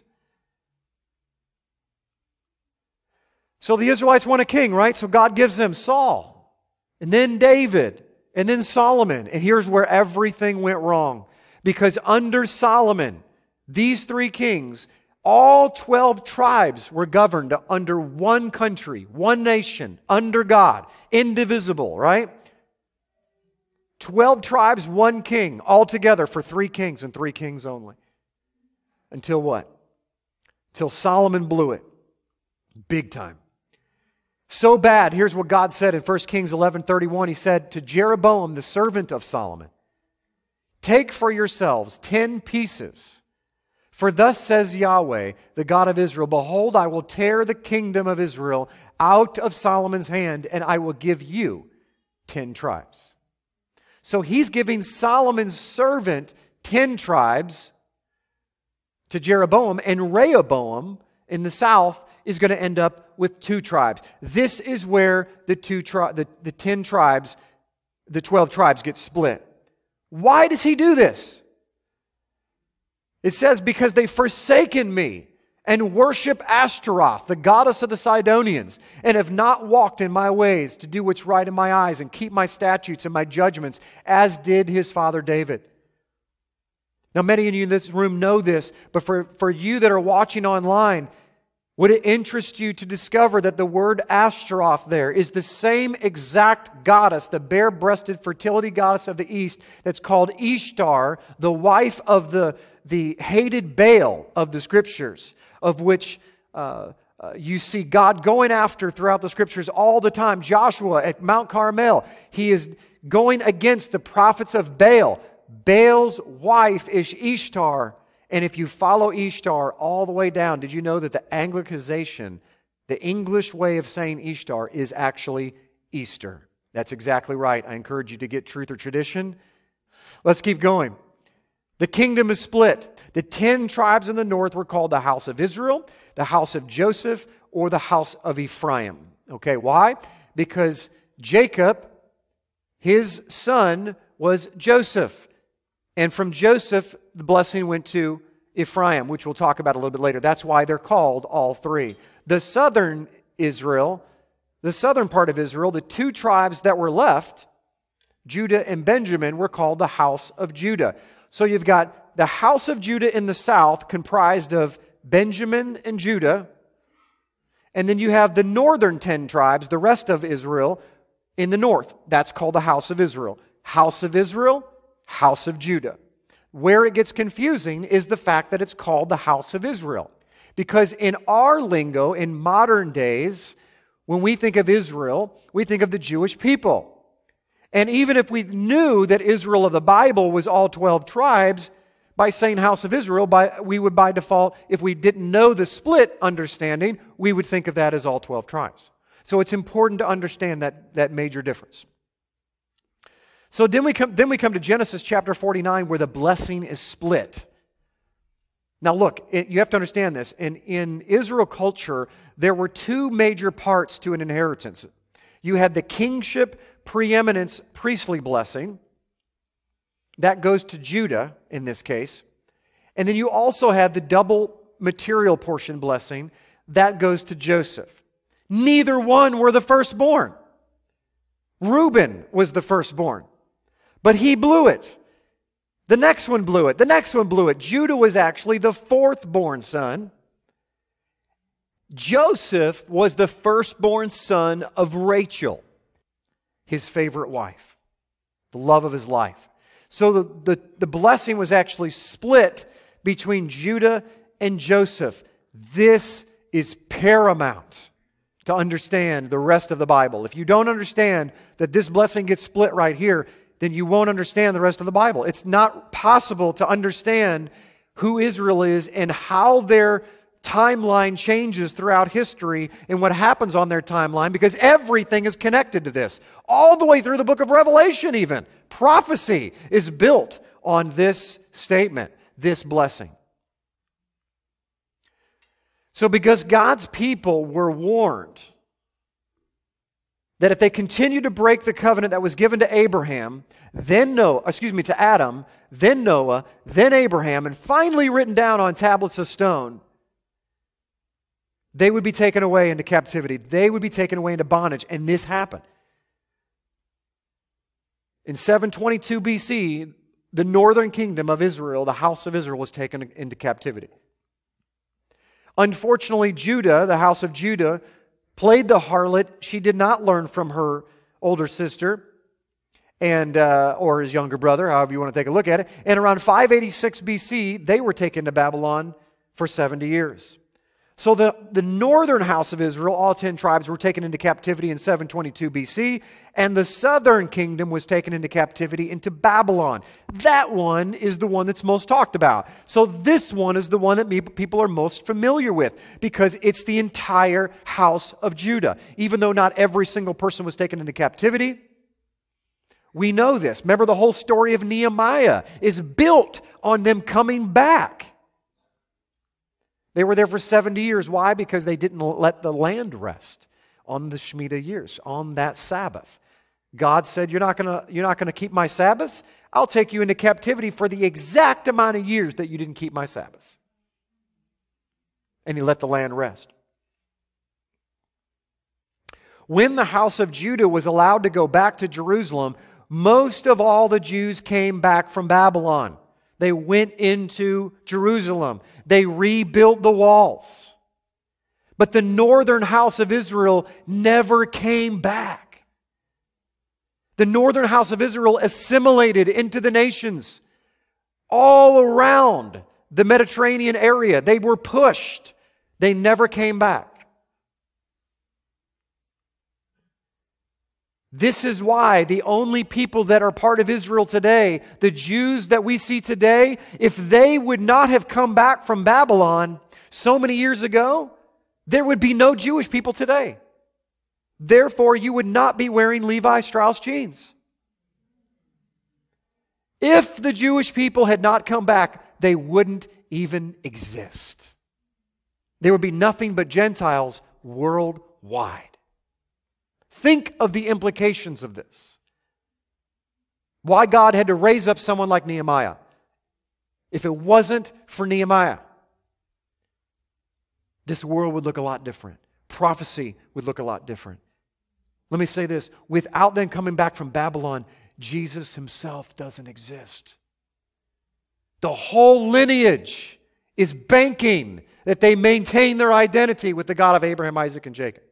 So the Israelites want a king, right? So God gives them Saul, and then David, and then Solomon. And here's where everything went wrong. Because under Solomon, these three kings, all twelve tribes were governed under one country, one nation, under God, indivisible, right? Twelve tribes, one king, all together for three kings and three kings only. Until what? Until Solomon blew it. Big time. So bad, here's what God said in First Kings eleven thirty-one. He said to Jeroboam, the servant of Solomon, take for yourselves ten pieces. For thus says Yahweh, the God of Israel, behold, I will tear the kingdom of Israel out of Solomon's hand, and I will give you ten tribes. So he's giving Solomon's servant ten tribes to Jeroboam, and Rehoboam in the south is going to end up with two tribes. This is where the two tri- the, the ten tribes, the twelve tribes get split. Why does he do this? It says, because they've forsaken me and worship Ashtaroth, the goddess of the Sidonians, and have not walked in my ways to do what's right in my eyes and keep my statutes and my judgments, as did his father David. Now, many of you in this room know this, but for, for you that are watching online, would it interest you to discover that the word Ashtaroth there is the same exact goddess, the bare-breasted fertility goddess of the East, that's called Ishtar, the wife of the, the hated Baal of the Scriptures, of which uh, uh, you see God going after throughout the Scriptures all the time. Joshua at Mount Carmel, he is going against the prophets of Baal. Baal's wife is Ishtar. And if you follow Ishtar all the way down, did you know that the Anglicization, the English way of saying Ishtar, is actually Easter? That's exactly right. I encourage you to get Truth or Tradition. Let's keep going. The kingdom is split. The ten tribes in the north were called the house of Israel, the house of Joseph, or the house of Ephraim. Okay, why? Because Jacob, his son, was Joseph. And from Joseph, the blessing went to Ephraim, which we'll talk about a little bit later. That's why they're called all three. The southern Israel, the southern part of Israel, the two tribes that were left, Judah and Benjamin, were called the house of Judah. So you've got the house of Judah in the south, comprised of Benjamin and Judah. And then you have the northern ten tribes, the rest of Israel, in the north. That's called the house of Israel. House of Israel, house of Judah. Where it gets confusing is the fact that it's called the house of Israel. Because in our lingo, in modern days, when we think of Israel, we think of the Jewish people. And even if we knew that Israel of the Bible was all twelve tribes, by saying house of Israel, by, we would by default, if we didn't know the split understanding, we would think of that as all twelve tribes. So it's important to understand that, that major difference. So then we come, then we come to Genesis chapter forty-nine, where the blessing is split. Now look, it, you have to understand this. In, in Israel culture, there were two major parts to an inheritance. You had the kingship, preeminence, priestly blessing. That goes to Judah in this case. And then you also had the double material portion blessing. That goes to Joseph. Neither one were the firstborn. Reuben was the firstborn. But he blew it. The next one blew it. The next one blew it. Judah was actually the fourth-born son. Joseph was the firstborn son of Rachel, his favorite wife, the love of his life. So the, the, the blessing was actually split between Judah and Joseph. This is paramount to understand the rest of the Bible. If you don't understand that this blessing gets split right here, then you won't understand the rest of the Bible. It's not possible to understand who Israel is and how their timeline changes throughout history and what happens on their timeline, because everything is connected to this. All the way through the book of Revelation even. Prophecy is built on this statement, this blessing. So because God's people were warned that if they continue to break the covenant that was given to Abraham, then Noah, excuse me, to Adam, then Noah, then Abraham, and finally written down on tablets of stone, they would be taken away into captivity. They would be taken away into bondage, and this happened. In seven twenty-two B C, the northern kingdom of Israel, the house of Israel, was taken into captivity. Unfortunately, Judah, the house of Judah, played the harlot. She did not learn from her older sister and uh, or his younger brother, however you want to take a look at it. And around five eighty-six B C, they were taken to Babylon for seventy years. So the, the northern house of Israel, all ten tribes, were taken into captivity in seven twenty-two B C, and the southern kingdom was taken into captivity into Babylon. That one is the one that's most talked about. So this one is the one that people are most familiar with, because it's the entire house of Judah. Even though not every single person was taken into captivity, we know this. Remember, the whole story of Nehemiah is built on them coming back. They were there for seventy years. Why? Because they didn't let the land rest on the Shemitah years, on that Sabbath. God said, you're not gonna, you're not gonna keep my Sabbaths? I'll take you into captivity for the exact amount of years that you didn't keep my Sabbaths. And He let the land rest. When the house of Judah was allowed to go back to Jerusalem, most of all the Jews came back from Babylon. They went into Jerusalem. They rebuilt the walls. But the northern house of Israel never came back. The northern house of Israel assimilated into the nations all around the Mediterranean area. They were pushed. They never came back. This is why the only people that are part of Israel today, the Jews that we see today, if they would not have come back from Babylon so many years ago, there would be no Jewish people today. Therefore, you would not be wearing Levi Strauss jeans. If the Jewish people had not come back, they wouldn't even exist. There would be nothing but Gentiles worldwide. Think of the implications of this. Why God had to raise up someone like Nehemiah. If it wasn't for Nehemiah, this world would look a lot different. Prophecy would look a lot different. Let me say this. Without them coming back from Babylon, Jesus Himself doesn't exist. The whole lineage is banking that they maintain their identity with the God of Abraham, Isaac, and Jacob.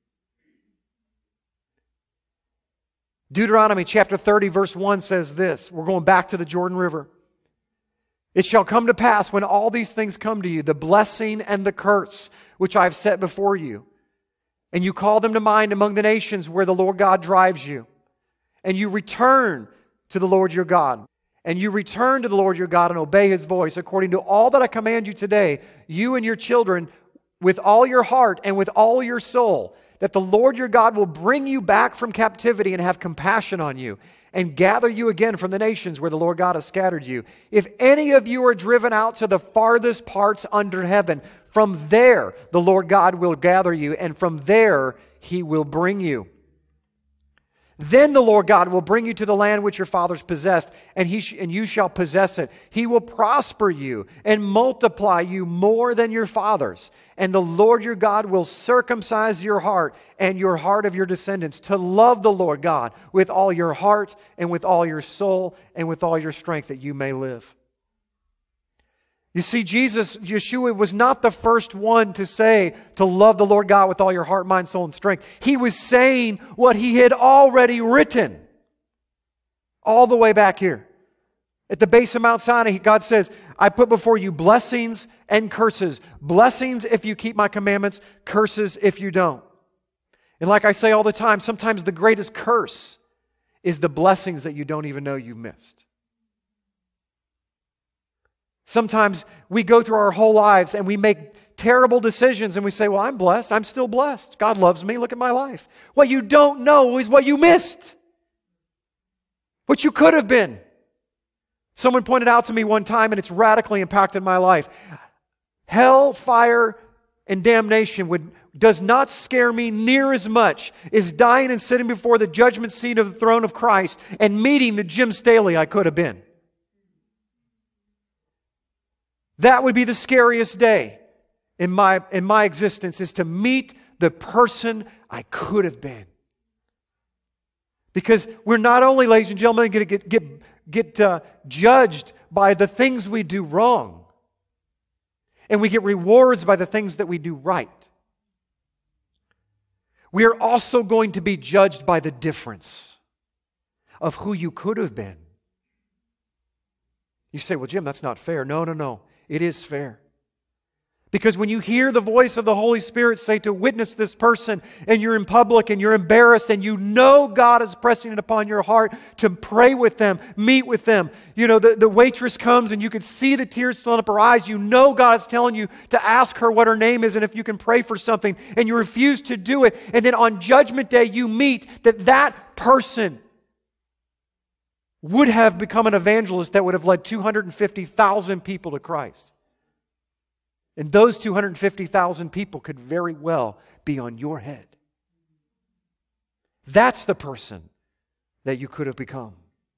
Deuteronomy chapter thirty verse one says this. We're going back to the Jordan River. It shall come to pass when all these things come to you, the blessing and the curse which I have set before you, and you call them to mind among the nations where the Lord God drives you, and you return to the Lord your God, and you return to the Lord your God and obey His voice according to all that I command you today, you and your children, with all your heart and with all your soul, that the Lord your God will bring you back from captivity and have compassion on you and gather you again from the nations where the Lord God has scattered you. If any of you are driven out to the farthest parts under heaven, from there the Lord God will gather you, and from there He will bring you. Then the Lord God will bring you to the land which your fathers possessed, and he sh- and you shall possess it. He will prosper you and multiply you more than your fathers. And the Lord your God will circumcise your heart and your heart of your descendants to love the Lord God with all your heart and with all your soul and with all your strength, that you may live. You see, Jesus, Yeshua, was not the first one to say to love the Lord God with all your heart, mind, soul, and strength. He was saying what He had already written all the way back here. At the base of Mount Sinai, God says, I put before you blessings and curses. Blessings if you keep my commandments, curses if you don't. And like I say all the time, sometimes the greatest curse is the blessings that you don't even know you've missed. Sometimes we go through our whole lives and we make terrible decisions and we say, well, I'm blessed. I'm still blessed. God loves me. Look at my life. What you don't know is what you missed. What you could have been. Someone pointed out to me one time, and it's radically impacted my life. Hell, fire, and damnation would, does not scare me near as much as dying and sitting before the judgment seat of the throne of Christ and meeting the Jim Staley I could have been. That would be the scariest day in my, in my existence, is to meet the person I could have been. Because we're not only, ladies and gentlemen, going to get, get, get uh, judged by the things we do wrong, and we get rewards by the things that we do right. We are also going to be judged by the difference of who you could have been. You say, well, Jim, that's not fair. No, no, no. It is fair. Because when you hear the voice of the Holy Spirit say to witness this person, and you're in public and you're embarrassed and you know God is pressing it upon your heart to pray with them, meet with them. You know, the, the waitress comes and you can see the tears filling up her eyes. You know God is telling you to ask her what her name is and if you can pray for something, and you refuse to do it. And then on Judgment Day you meet that that person would have become an evangelist that would have led two hundred fifty thousand people to Christ. And those two hundred fifty thousand people could very well be on your head. That's the person that you could have become.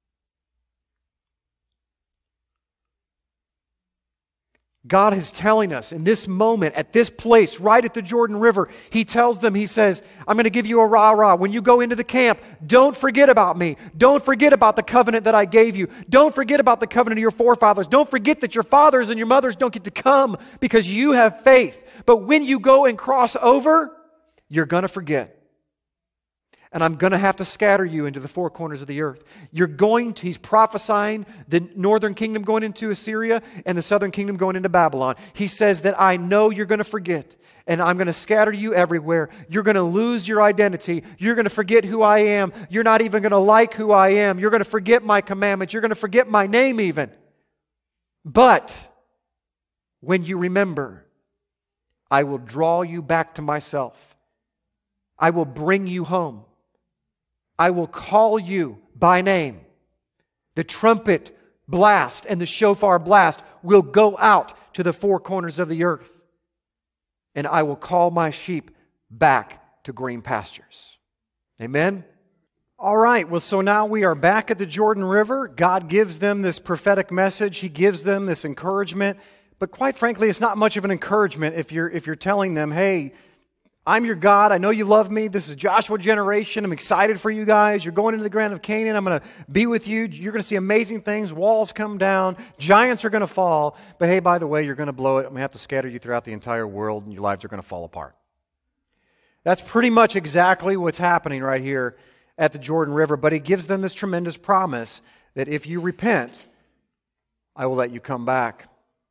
God is telling us in this moment, at this place, right at the Jordan River, He tells them, He says, I'm going to give you a rah-rah. When you go into the camp, don't forget about me. Don't forget about the covenant that I gave you. Don't forget about the covenant of your forefathers. Don't forget that your fathers and your mothers don't get to come because you have faith. But when you go and cross over, you're going to forget. And I'm going to have to scatter you into the four corners of the earth. You're going to, He's prophesying the northern kingdom going into Assyria and the southern kingdom going into Babylon. He says that I know you're going to forget, and I'm going to scatter you everywhere. You're going to lose your identity. You're going to forget who I am. You're not even going to like who I am. You're going to forget my commandments. You're going to forget my name even. But when you remember, I will draw you back to myself. I will bring you home. I will call you by name. The trumpet blast and the shofar blast will go out to the four corners of the earth. And I will call my sheep back to green pastures. Amen? All right, well, so now we are back at the Jordan River. God gives them this prophetic message. He gives them this encouragement. But quite frankly, it's not much of an encouragement if you're, if you're telling them, hey, I'm your God. I know you love me. This is Joshua generation. I'm excited for you guys. You're going into the land of Canaan. I'm going to be with you. You're going to see amazing things. Walls come down. Giants are going to fall. But hey, by the way, you're going to blow it. I'm going to have to scatter you throughout the entire world, and your lives are going to fall apart. That's pretty much exactly what's happening right here at the Jordan River. But He gives them this tremendous promise that if you repent, I will let you come back.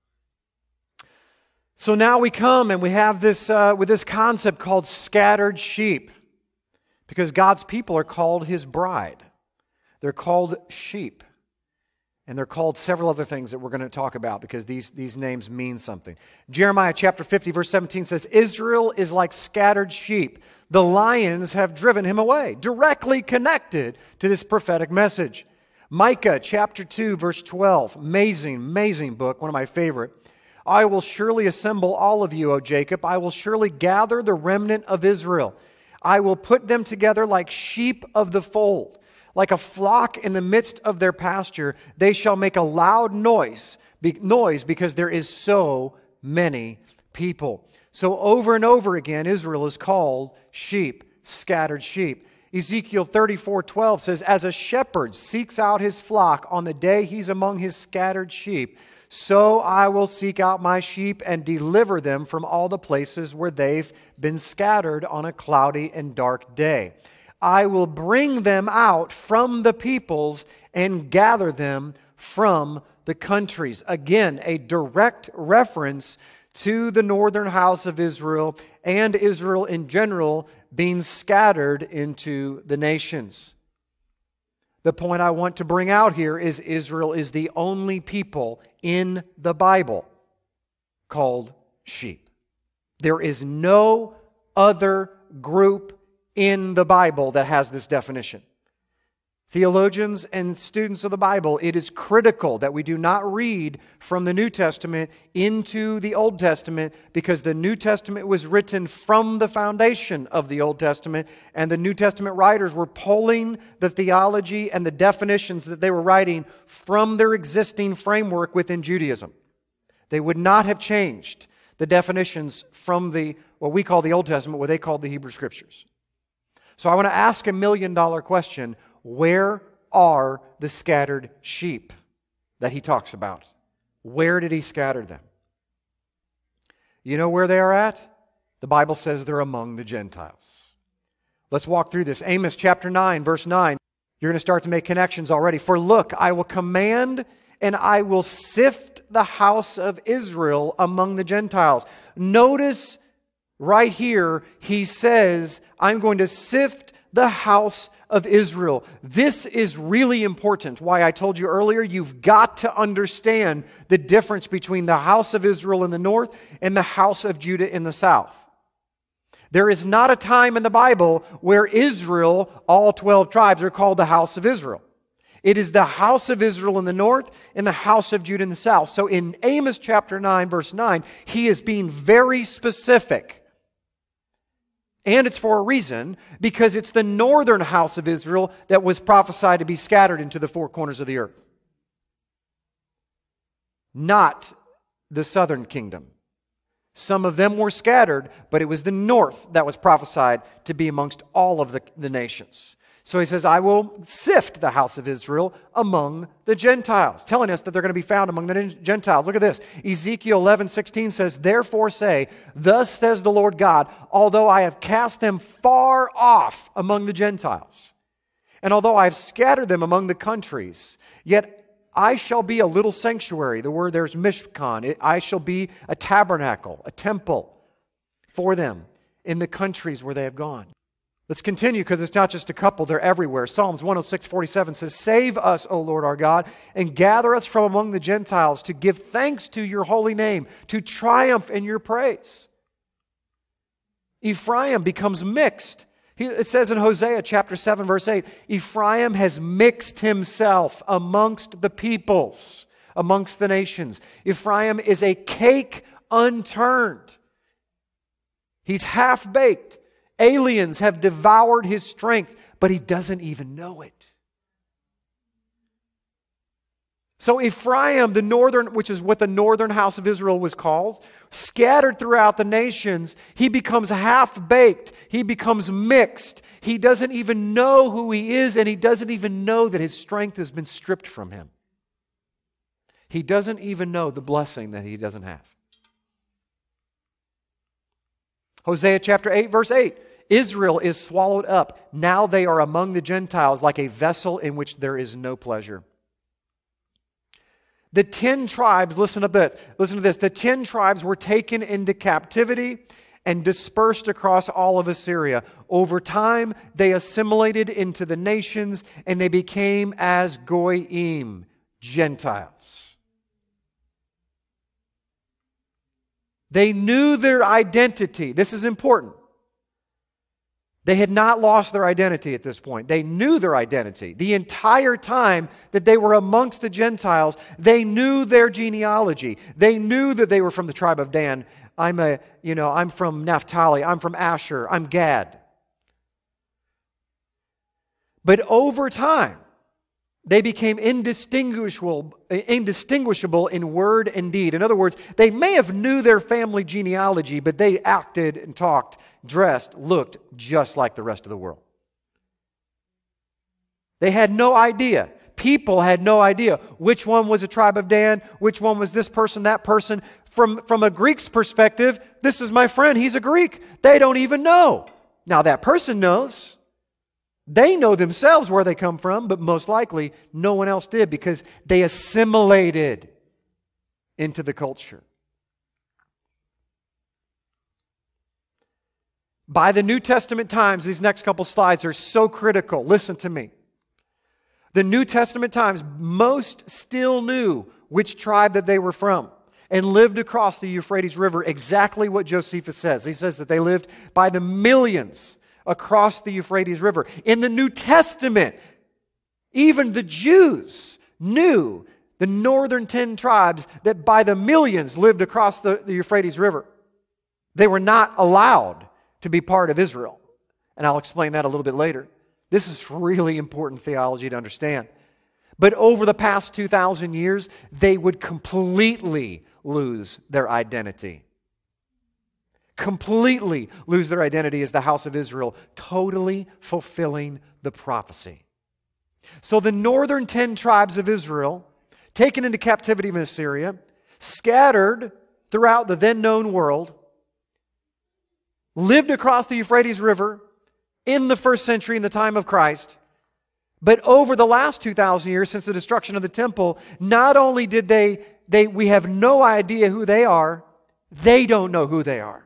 So now we come and we have this uh, with this concept called scattered sheep, because God's people are called His bride. They're called sheep, and they're called several other things that we're going to talk about because these, these names mean something. Jeremiah chapter fifty verse seventeen says, Israel is like scattered sheep. The lions have driven him away. Directly connected to this prophetic message. Micah chapter two verse twelve. Amazing, amazing book. One of my favorite. I will surely assemble all of you, O Jacob. I will surely gather the remnant of Israel. I will put them together like sheep of the fold. Like a flock in the midst of their pasture, they shall make a loud noise, be, noise because there is so many people. So over and over again, Israel is called sheep, scattered sheep. Ezekiel thirty-four twelve says, as a shepherd seeks out his flock on the day he's among his scattered sheep, so I will seek out my sheep and deliver them from all the places where they've been scattered on a cloudy and dark day. I will bring them out from the peoples and gather them from the countries. Again, a direct reference to the northern house of Israel and Israel in general being scattered into the nations. The point I want to bring out here is Israel is the only people in the Bible called sheep. There is no other group in the Bible that has this definition. Theologians and students of the Bible, it is critical that we do not read from the New Testament into the Old Testament, because the New Testament was written from the foundation of the Old Testament, and the New Testament writers were pulling the theology and the definitions that they were writing from their existing framework within Judaism. They would not have changed the definitions from the what we call the Old Testament, what they called the Hebrew Scriptures. So I want to ask a million dollar question. Where are the scattered sheep that he talks about? Where did he scatter them? You know where they are at? The Bible says they're among the Gentiles. Let's walk through this. Amos chapter nine, verse nine. You're going to start to make connections already. For look, I will command and I will sift the house of Israel among the Gentiles. Notice right here, he says, I'm going to sift the house of Israel. This is really important. Why I told you earlier, you've got to understand the difference between the house of Israel in the north and the house of Judah in the south. There is not a time in the Bible where Israel, all twelve tribes, are called the house of Israel. It is the house of Israel in the north and the house of Judah in the south. So in Amos chapter nine, verse nine, he is being very specific. And it's for a reason, because it's the northern house of Israel that was prophesied to be scattered into the four corners of the earth. Not the southern kingdom. Some of them were scattered, but it was the north that was prophesied to be amongst all of the, the nations. So he says, I will sift the house of Israel among the Gentiles, telling us that they're going to be found among the Gentiles. Look at this. Ezekiel eleven sixteen says, therefore say, thus says the Lord God, although I have cast them far off among the Gentiles, and although I have scattered them among the countries, yet I shall be a little sanctuary. The word there's mishkan. I shall be a tabernacle, a temple for them in the countries where they have gone. Let's continue, because it's not just a couple, they're everywhere. Psalms one oh six forty-seven says, save us, O Lord our God, and gather us from among the Gentiles to give thanks to your holy name, to triumph in your praise. Ephraim becomes mixed. He, it says in Hosea chapter seven, verse eight, Ephraim has mixed himself amongst the peoples, amongst the nations. Ephraim is a cake unturned. He's half-baked. Aliens have devoured his strength, but he doesn't even know it. So Ephraim, the northern, which is what the northern house of Israel was called, scattered throughout the nations, he becomes half-baked. He becomes mixed. He doesn't even know who he is, and he doesn't even know that his strength has been stripped from him. He doesn't even know the blessing that he doesn't have. Hosea chapter eight, verse eight. Israel is swallowed up. Now they are among the Gentiles like a vessel in which there is no pleasure. The ten tribes, listen to this, listen to this. The ten tribes were taken into captivity and dispersed across all of Assyria. Over time, they assimilated into the nations and they became as goyim, Gentiles. They knew their identity. This is important. They had not lost their identity at this point. They knew their identity. The entire time that they were amongst the Gentiles, they knew their genealogy. They knew that they were from the tribe of Dan. I'm a, you know, I'm from Naphtali. I'm from Asher. I'm Gad. But over time, they became indistinguishable, indistinguishable in word and deed. In other words, they may have knew their family genealogy, but they acted and talked, dressed, looked just like the rest of the world. They had no idea. People had no idea which one was a tribe of Dan, which one was this person, that person. From, from a Greek's perspective, this is my friend, he's a Greek. They don't even know. Now that person knows. They know themselves where they come from, but most likely no one else did because they assimilated into the culture. By the New Testament times, these next couple slides are so critical. Listen to me. The New Testament times, most still knew which tribe that they were from and lived across the Euphrates River, exactly what Josephus says. He says that they lived by the millions across the Euphrates River. In the New Testament, even the Jews knew the northern ten tribes that by the millions lived across the, the Euphrates River. They were not allowed to be part of Israel. And I'll explain that a little bit later. This is really important theology to understand. But over the past two thousand years, they would completely lose their identity. Completely lose their identity as the house of Israel, totally fulfilling the prophecy. So the northern ten tribes of Israel, taken into captivity in Assyria, scattered throughout the then known world, lived across the Euphrates River in the first century in the time of Christ. But over the last two thousand years since the destruction of the temple, not only did they, they we have no idea who they are, they don't know who they are.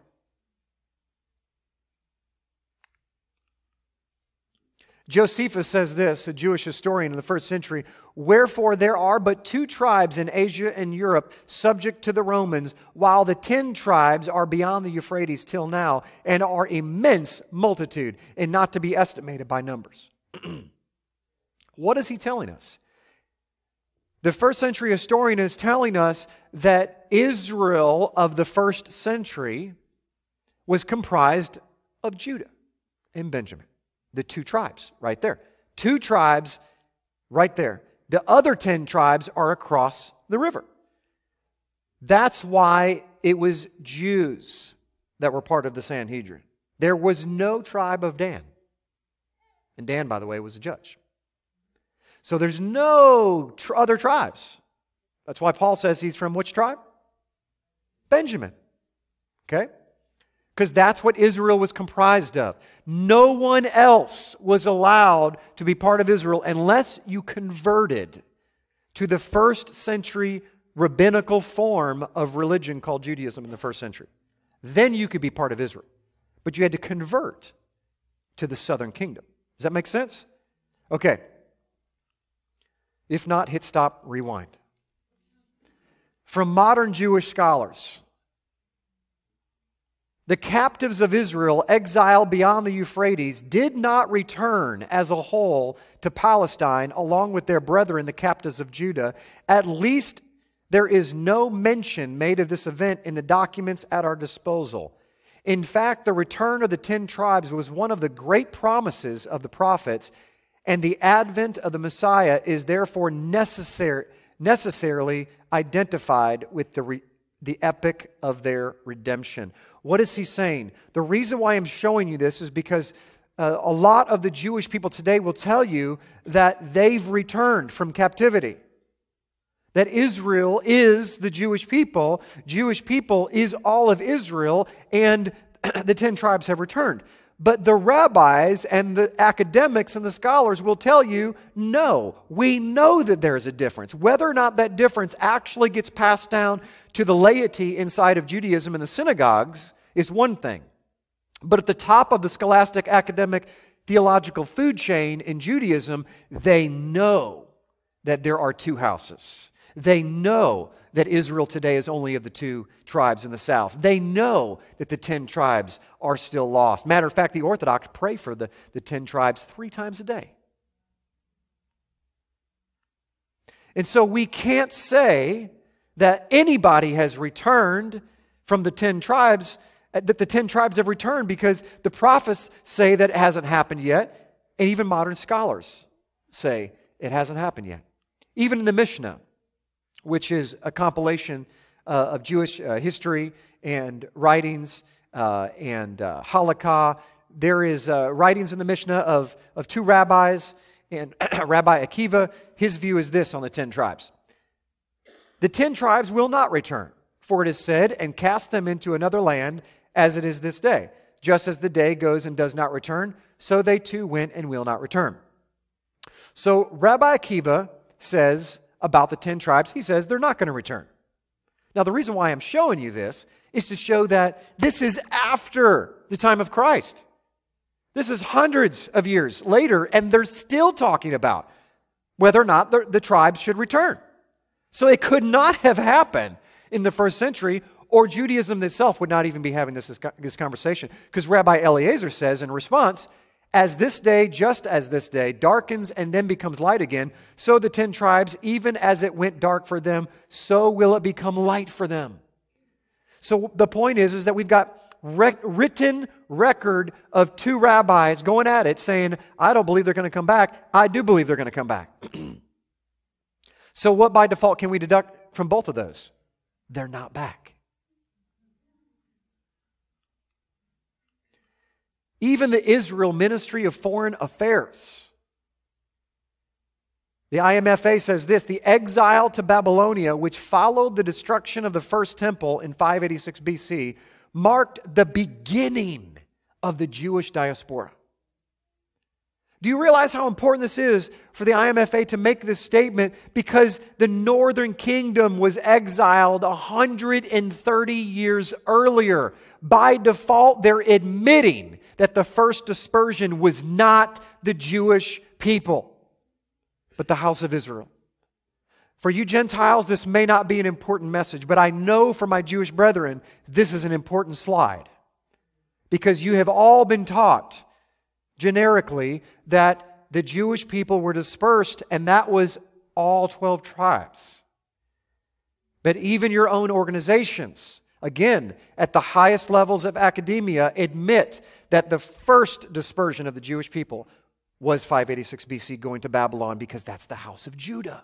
Josephus says this, a Jewish historian in the first century, wherefore there are but two tribes in Asia and Europe subject to the Romans, while the ten tribes are beyond the Euphrates till now, and are immense multitude, and not to be estimated by numbers. What is he telling us? The first century historian is telling us that Israel of the first century was comprised of Judah and Benjamin. The two tribes right there. Two tribes right there. The other ten tribes are across the river. That's why it was Jews that were part of the Sanhedrin. There was no tribe of Dan. And Dan, by the way, was a judge. So there's no tr- other tribes. That's why Paul says he's from which tribe? Benjamin. Okay? Because that's what Israel was comprised of. No one else was allowed to be part of Israel unless you converted to the first century rabbinical form of religion called Judaism in the first century. Then you could be part of Israel. But you had to convert to the southern kingdom. Does that make sense? Okay. If not, hit stop, rewind. From modern Jewish scholars, the captives of Israel exiled beyond the Euphrates did not return as a whole to Palestine along with their brethren, the captives of Judah. At least there is no mention made of this event in the documents at our disposal. In fact, the return of the ten tribes was one of the great promises of the prophets, and the advent of the Messiah is therefore necessary, necessarily identified with the, re, the epic of their redemption. What is he saying? The reason why I'm showing you this is because uh, a lot of the Jewish people today will tell you that they've returned from captivity. That Israel is the Jewish people. Jewish people is all of Israel, and the ten tribes have returned. But the rabbis and the academics and the scholars will tell you, no, we know that there's a difference. Whether or not that difference actually gets passed down to the laity inside of Judaism in the synagogues is one thing. But at the top of the scholastic, academic, theological food chain in Judaism, they know that there are two houses. They know that Israel today is only of the two tribes in the south. They know that the ten tribes are still lost. Matter of fact, the Orthodox pray for the, the ten tribes three times a day. And so we can't say that anybody has returned from the ten tribes, that the ten tribes have returned, because the prophets say that it hasn't happened yet, and even modern scholars say it hasn't happened yet. Even in the Mishnah, which is a compilation uh, of Jewish uh, history and writings uh, and uh, halakha. There is uh, writings in the Mishnah of, of two rabbis, and Rabbi Akiva, his view is this on the ten tribes. The ten tribes will not return, for it is said, and cast them into another land as it is this day. Just as the day goes and does not return, so they too went and will not return. So Rabbi Akiva says about the ten tribes, he says they're not going to return. Now, the reason why I'm showing you this is to show that this is after the time of Christ. This is hundreds of years later, and they're still talking about whether or not the, the tribes should return. So it could not have happened in the first century, or Judaism itself would not even be having this, this conversation. Because Rabbi Eliezer says in response, as this day, just as this day, darkens and then becomes light again, so the ten tribes, even as it went dark for them, so will it become light for them. So the point is, is that we've got rec- written record of two rabbis going at it saying, I don't believe they're going to come back. I do believe they're going to come back. So what by default can we deduct from both of those? They're not back. Even the Israel Ministry of Foreign Affairs, the I M F A says this: the exile to Babylonia, which followed the destruction of the first temple in five eighty-six B C, marked the beginning of the Jewish diaspora. Do you realize how important this is for the I M F A to make this statement? Because the northern kingdom was exiled one hundred thirty years earlier. By default, they're admitting that the first dispersion was not the Jewish people, but the house of Israel. For you Gentiles, this may not be an important message, but I know for my Jewish brethren, this is an important slide. Because you have all been taught generically that the Jewish people were dispersed, and that was all twelve tribes. But even your own organizations again, at the highest levels of academia, admit that the first dispersion of the Jewish people was five eighty-six B C going to Babylon, because that's the house of Judah.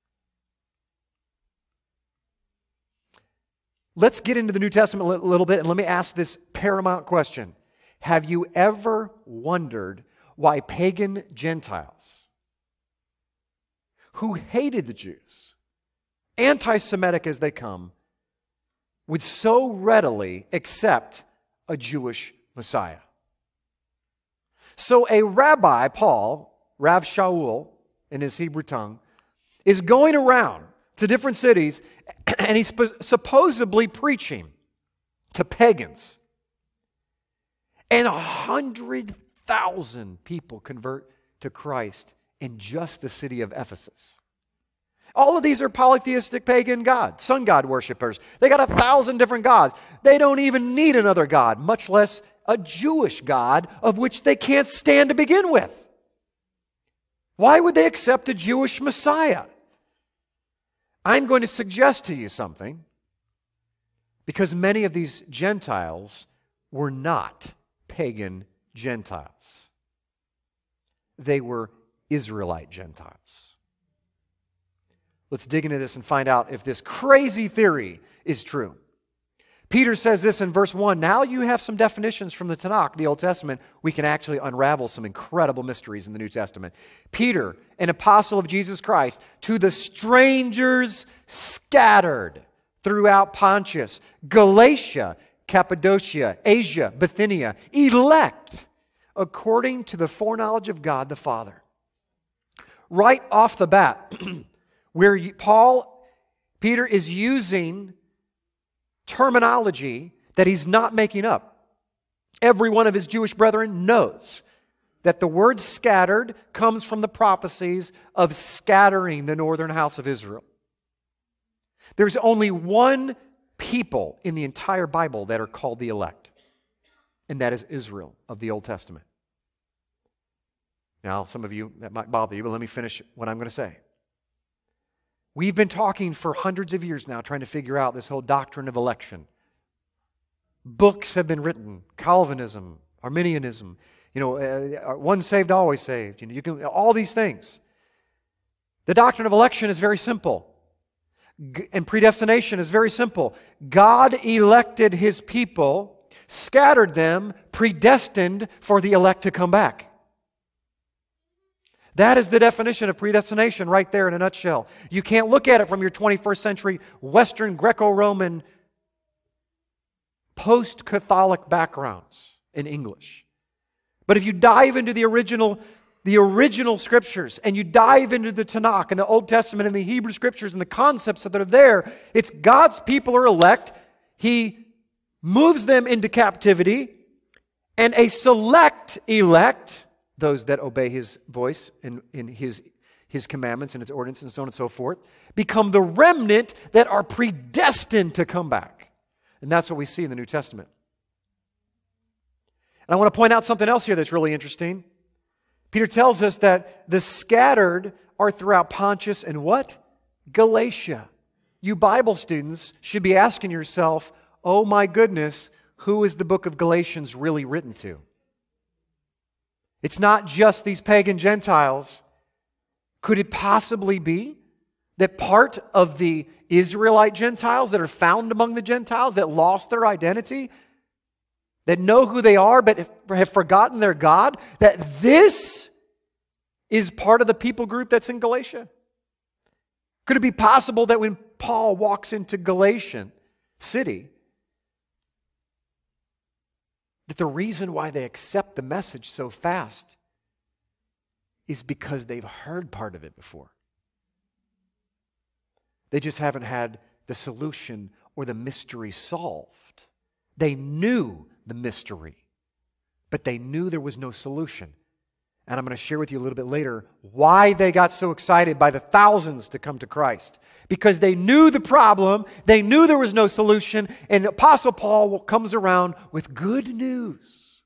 Let's get into the New Testament a little bit, and let me ask this paramount question. Have you ever wondered why pagan Gentiles who hated the Jews, anti-Semitic as they come, would so readily accept a Jewish Messiah? So a rabbi, Paul, Rav Shaul in his Hebrew tongue, is going around to different cities, and he's supposedly preaching to pagans. And a hundred thousand people convert to Christ in just the city of Ephesus. All of these are polytheistic pagan gods, sun god worshipers. They got a thousand different gods. They don't even need another god, much less a Jewish God of which they can't stand to begin with. Why would they accept a Jewish Messiah? I'm going to suggest to you something, because many of these Gentiles were not pagan Gentiles. They were Israelite Gentiles. Let's dig into this and find out if this crazy theory is true. Peter says this in verse one. Now you have some definitions from the Tanakh, the Old Testament. We can actually unravel some incredible mysteries in the New Testament. Peter, an apostle of Jesus Christ, to the strangers scattered throughout Pontus, Galatia, Cappadocia, Asia, Bithynia, elect according to the foreknowledge of God the Father. Right off the bat, where Paul, Peter is using terminology that he's not making up. Every one of his Jewish brethren knows that the word scattered comes from the prophecies of scattering the northern house of Israel. There's only one people in the entire Bible that are called the elect, and that is Israel of the Old Testament. Now, some of you, that might bother you, but let me finish what I'm going to say. We've been talking for hundreds of years now trying to figure out this whole doctrine of election. Books have been written, Calvinism, Arminianism, you know, uh, once saved, always saved. You know, you can all these things. The doctrine of election is very simple, G- and predestination is very simple. God elected His people, scattered them, predestined for the elect to come back. That is the definition of predestination right there in a nutshell. You can't look at it from your twenty-first century Western Greco-Roman post-Catholic backgrounds in English. But if you dive into the original, the original scriptures, and you dive into the Tanakh and the Old Testament and the Hebrew scriptures and the concepts that are there, it's God's people are elect. He moves them into captivity, and a select elect, those that obey His voice and in His, His commandments and His ordinances and so on and so forth, become the remnant that are predestined to come back. And that's what we see in the New Testament. And I want to point out something else here that's really interesting. Peter tells us that the scattered are throughout Pontus and what? Galatia. You Bible students should be asking yourself, oh my goodness, who is the book of Galatians really written to? It's not just these pagan Gentiles. Could it possibly be that part of the Israelite Gentiles that are found among the Gentiles that lost their identity, that know who they are but have forgotten their God, that this is part of the people group that's in Galatia? Could it be possible that when Paul walks into Galatian city, that the reason why they accept the message so fast is because they've heard part of it before? They just haven't had the solution or the mystery solved. They knew the mystery, but they knew there was no solution. And I'm going to share with you a little bit later why they got so excited by the thousands to come to Christ. Because they knew the problem, they knew there was no solution, and Apostle Paul comes around with good news.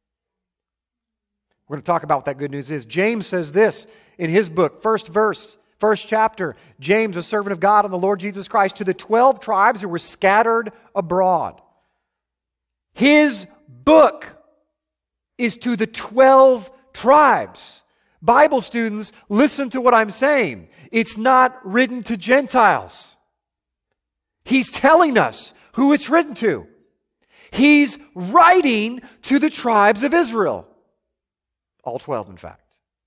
We're going to talk about what that good news is. James says this in his book, first verse, first chapter, James, a servant of God and the Lord Jesus Christ, to the twelve tribes who were scattered abroad. His book is to the twelve tribes. Bible students, listen to what I'm saying. It's not written to Gentiles. He's telling us who it's written to. He's writing to the tribes of Israel. All twelve, in fact.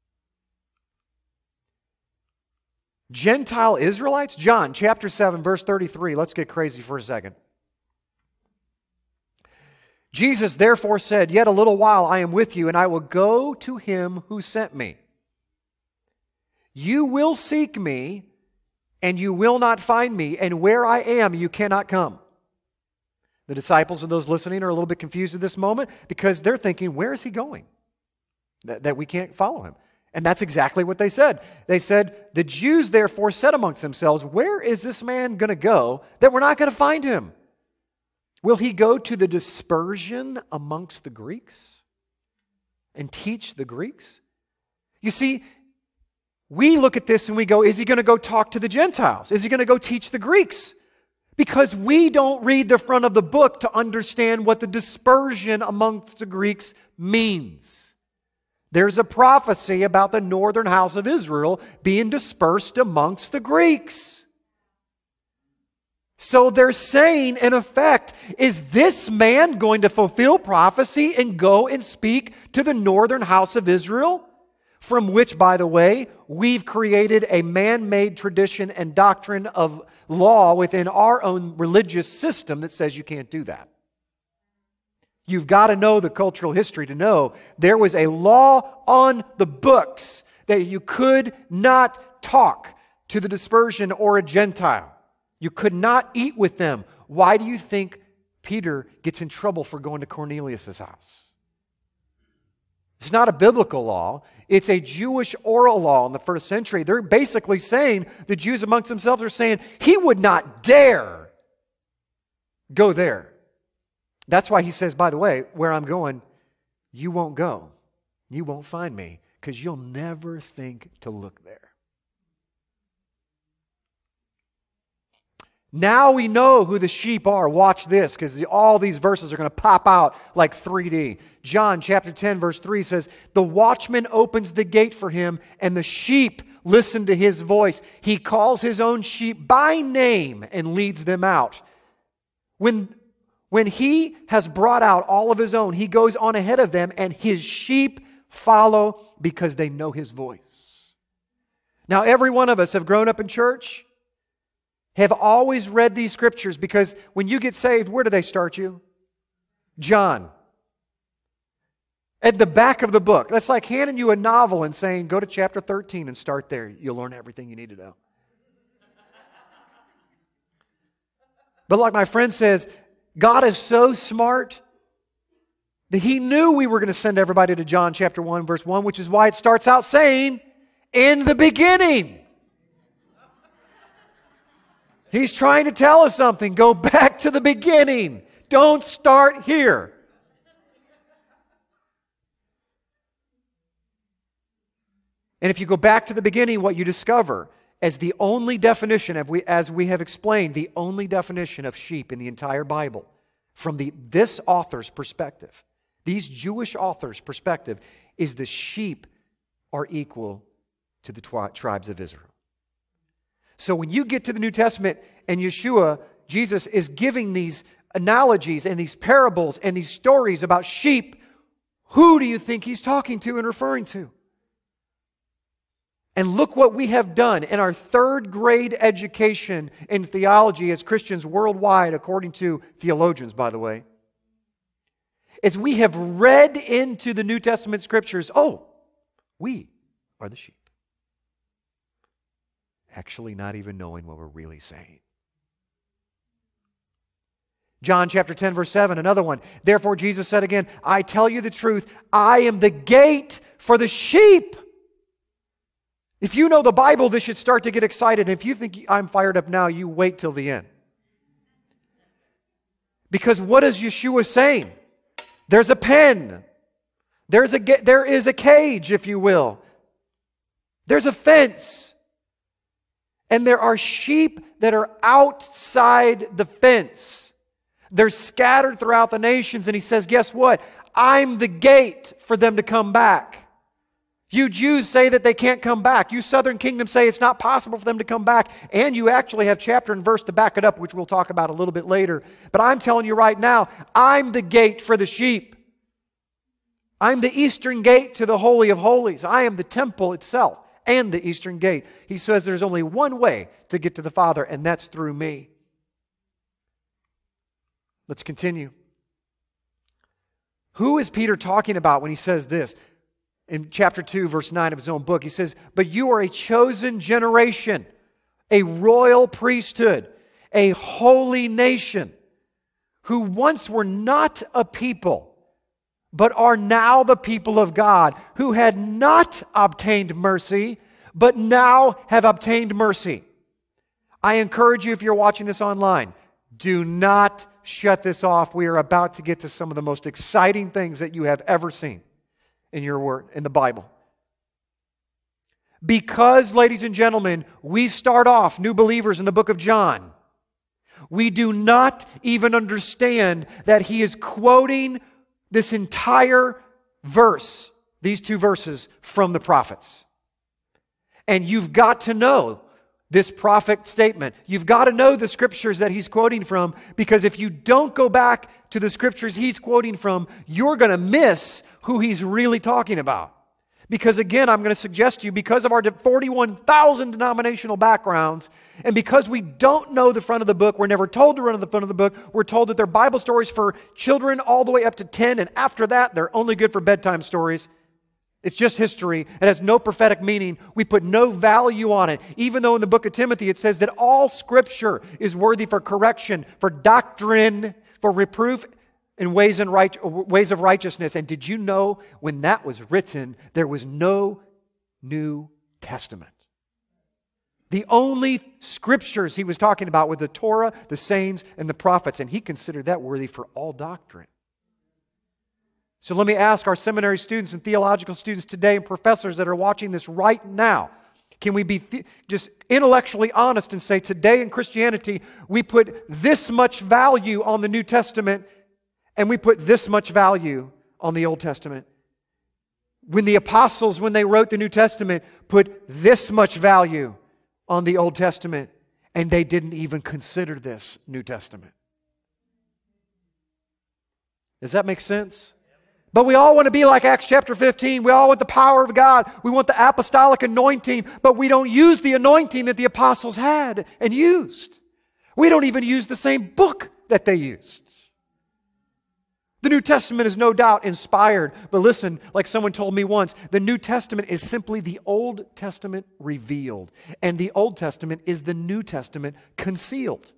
Gentile Israelites? John chapter seven, verse thirty-three. Let's get crazy for a second. Jesus therefore said, "Yet a little while I am with you, and I will go to him who sent me. You will seek me, and you will not find me, and where I am you cannot come." The disciples and those listening are a little bit confused at this moment because they're thinking, where is he going? That, that we can't follow him. And that's exactly what they said. They said, the Jews therefore said amongst themselves, where is this man going to go that we're not going to find him? Will he go to the dispersion amongst the Greeks and teach the Greeks? You see, we look at this and we go, is he going to go talk to the Gentiles? Is he going to go teach the Greeks? Because we don't read the front of the book to understand what the dispersion amongst the Greeks means. There's a prophecy about the northern house of Israel being dispersed amongst the Greeks. So they're saying, in effect, is this man going to fulfill prophecy and go and speak to the northern house of Israel? From which, by the way, we've created a man-made tradition and doctrine of law within our own religious system that says you can't do that. You've got to know the cultural history to know there was a law on the books that you could not talk to the dispersion or a Gentile. You could not eat with them. Why do you think Peter gets in trouble for going to Cornelius' house? It's not a biblical law. It's a Jewish oral law in the first century. They're basically saying, the Jews amongst themselves are saying, he would not dare go there. That's why he says, by the way, where I'm going, you won't go. You won't find me because you'll never think to look there. Now we know who the sheep are. Watch this, because all these verses are going to pop out like three D. John chapter ten, verse three says, the watchman opens the gate for him, and the sheep listen to his voice. He calls his own sheep by name and leads them out. When, when he has brought out all of his own, he goes on ahead of them, and his sheep follow because they know his voice. Now, every one of us have grown up in church, have always read these scriptures, because when you get saved, where do they start you? John. At the back of the book. That's like handing you a novel and saying, go to chapter thirteen and start there. You'll learn everything you need to know. But like my friend says, God is so smart that He knew we were going to send everybody to John chapter one, verse one, which is why it starts out saying, in the beginning. He's trying to tell us something. Go back to the beginning. Don't start here. And if you go back to the beginning, what you discover as the only definition, of we, as we have explained, the only definition of sheep in the entire Bible, from the, this author's perspective, these Jewish authors' perspective, is the sheep are equal to the twi- tribes of Israel. So when you get to the New Testament and Yeshua, Jesus is giving these analogies and these parables and these stories about sheep, who do you think He's talking to and referring to? And look what we have done in our third grade education in theology as Christians worldwide, according to theologians, by the way, is we have read into the New Testament scriptures, oh, we are the sheep. Actually not even knowing what we're really saying. John chapter ten, verse seven, another one. Therefore Jesus said again, I tell you the truth, I am the gate for the sheep. If you know the Bible, this should start to get excited. If you think I'm fired up now, you wait till the end. Because what is Yeshua saying? There's a pen. There's a, there is a cage, if you will. There's a fence. And there are sheep that are outside the fence. They're scattered throughout the nations. And he says, guess what? I'm the gate for them to come back. You Jews say that they can't come back. You Southern Kingdom say it's not possible for them to come back. And you actually have chapter and verse to back it up, which we'll talk about a little bit later. But I'm telling you right now, I'm the gate for the sheep. I'm the eastern gate to the Holy of Holies. I am the temple itself and the eastern gate. He says there's only one way to get to the Father, and that's through me. Let's continue. Who is Peter talking about when he says this? In chapter two, verse nine of his own book, he says, but you are a chosen generation, a royal priesthood, a holy nation, who once were not a people, but are now the people of God, who had not obtained mercy, but now have obtained mercy. I encourage you, if you're watching this online, do not shut this off. We are about to get to some of the most exciting things that you have ever seen in your word, in the Bible. Because, ladies and gentlemen, we start off new believers in the book of John, we do not even understand that he is quoting this entire verse, these two verses, from the prophets. And you've got to know this prophet statement. You've got to know the scriptures that he's quoting from, because if you don't go back to the scriptures he's quoting from, you're going to miss who he's really talking about. Because again, I'm going to suggest to you, because of our forty-one thousand denominational backgrounds, and because we don't know the front of the book, we're never told to run to the front of the book, we're told that they're Bible stories for children all the way up to ten, and after that, they're only good for bedtime stories. It's just history. It has no prophetic meaning. We put no value on it. Even though in the book of Timothy it says that all Scripture is worthy for correction, for doctrine, for reproof, and ways, in right, ways of righteousness. And did you know when that was written, there was no New Testament? The only Scriptures he was talking about were the Torah, the sayings, and the prophets. And he considered that worthy for all doctrine. So let me ask our seminary students and theological students today and professors that are watching this right now, can we be th- just intellectually honest and say today in Christianity we put this much value on the New Testament and we put this much value on the Old Testament? When the apostles, when they wrote the New Testament, put this much value on the Old Testament, and they didn't even consider this New Testament. Does that make sense? But we all want to be like Acts chapter fifteen. We all want the power of God. We want the apostolic anointing, but we don't use the anointing that the apostles had and used. We don't even use the same book that they used. The New Testament is no doubt inspired, but listen, like someone told me once, the New Testament is simply the Old Testament revealed, and the Old Testament is the New Testament concealed.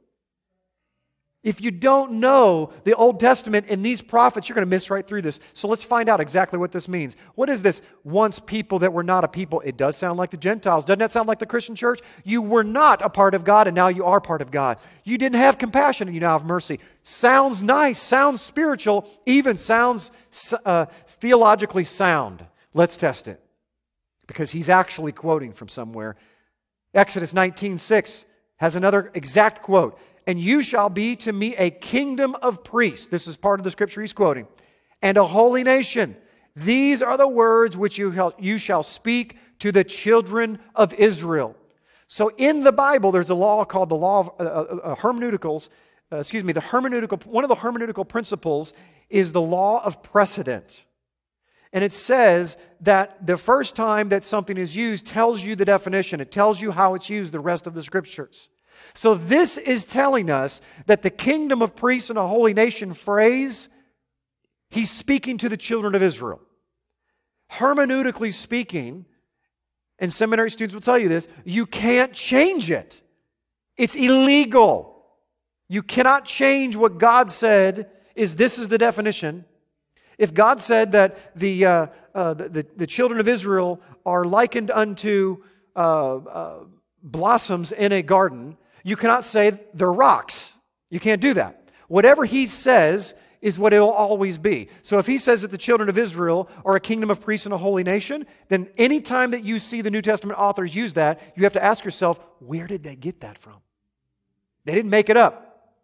If you don't know the Old Testament and these prophets, you're going to miss right through this. So let's find out exactly what this means. What is this once people that were not a people? It does sound like the Gentiles. Doesn't that sound like the Christian church? You were not a part of God and now you are part of God. You didn't have compassion and you now have mercy. Sounds nice, sounds spiritual, even sounds uh, theologically sound. Let's test it. Because he's actually quoting from somewhere. Exodus nineteen six has another exact quote. And you shall be to me a kingdom of priests. This is part of the scripture he's quoting. And a holy nation. These are the words which you, you shall speak to the children of Israel. So in the Bible, there's a law called the law of uh, uh, hermeneuticals. Uh, excuse me, the hermeneutical, one of the hermeneutical principles is the law of precedent. And it says that the first time that something is used tells you the definition. It tells you how it's used the rest of the scriptures. So this is telling us that the kingdom of priests and a holy nation phrase, he's speaking to the children of Israel. Hermeneutically speaking, and seminary students will tell you this, you can't change it. It's illegal. You cannot change what God said is this is the definition. If God said that the, uh, uh, the, the, the children of Israel are likened unto uh, uh, blossoms in a garden, you cannot say they're rocks. You can't do that. Whatever he says is what it'll always be. So if he says that the children of Israel are a kingdom of priests and a holy nation, then any time that you see the New Testament authors use that, you have to ask yourself, where did they get that from? They didn't make it up.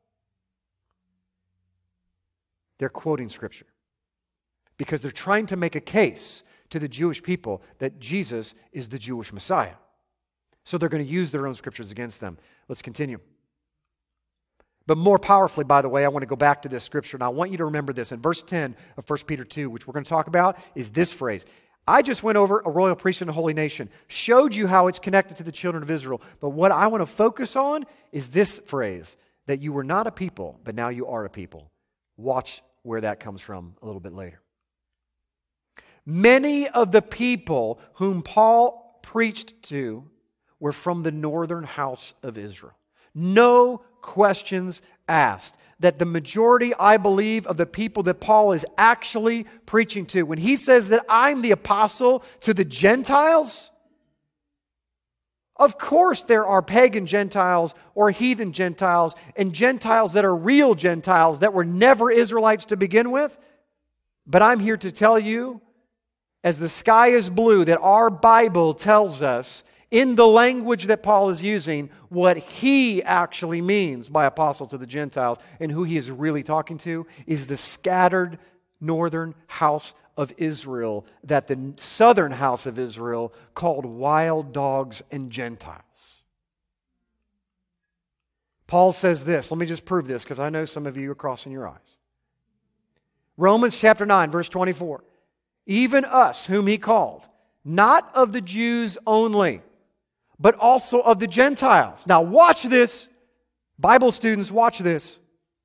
They're quoting Scripture because they're trying to make a case to the Jewish people that Jesus is the Jewish Messiah. So they're going to use their own Scriptures against them. Let's continue. But more powerfully, by the way, I want to go back to this Scripture, and I want you to remember this. In verse ten of First Peter two, which we're going to talk about, is this phrase. I just went over a royal priesthood and a holy nation, showed you how it's connected to the children of Israel. But what I want to focus on is this phrase, that you were not a people, but now you are a people. Watch where that comes from a little bit later. Many of the people whom Paul preached to were from the northern house of Israel. No questions asked. That the majority, I believe, of the people that Paul is actually preaching to, when he says that I'm the apostle to the Gentiles, of course there are pagan Gentiles or heathen Gentiles and Gentiles that are real Gentiles that were never Israelites to begin with. But I'm here to tell you, as the sky is blue, that our Bible tells us in the language that Paul is using, what he actually means by apostle to the Gentiles, and who he is really talking to is the scattered northern house of Israel that the southern house of Israel called wild dogs and Gentiles. Paul says this. Let me just prove this because I know some of you are crossing your eyes. Romans chapter nine, verse twenty-four. Even us whom he called, not of the Jews only, but also of the Gentiles. Now watch this. Bible students, watch this.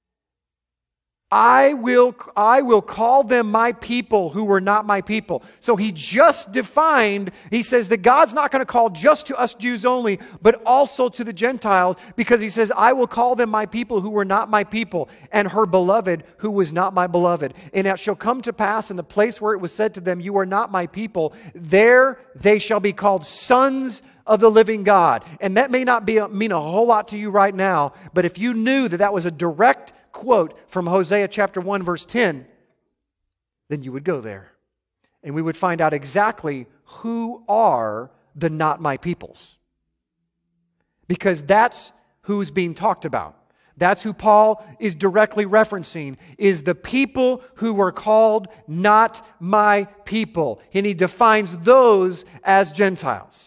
I will, I will call them my people who were not my people. So he just defined, he says that God's not going to call just to us Jews only, but also to the Gentiles, because he says, I will call them my people who were not my people, and her beloved who was not my beloved. And it shall come to pass in the place where it was said to them, you are not my people, there they shall be called sons of the living God. And that may not be a, mean a whole lot to you right now, but if you knew that that was a direct quote from Hosea chapter one verse ten, then you would go there. And we would find out exactly who are the not my peoples. Because that's who's being talked about. That's who Paul is directly referencing, is the people who were called not my people. And he defines those as Gentiles.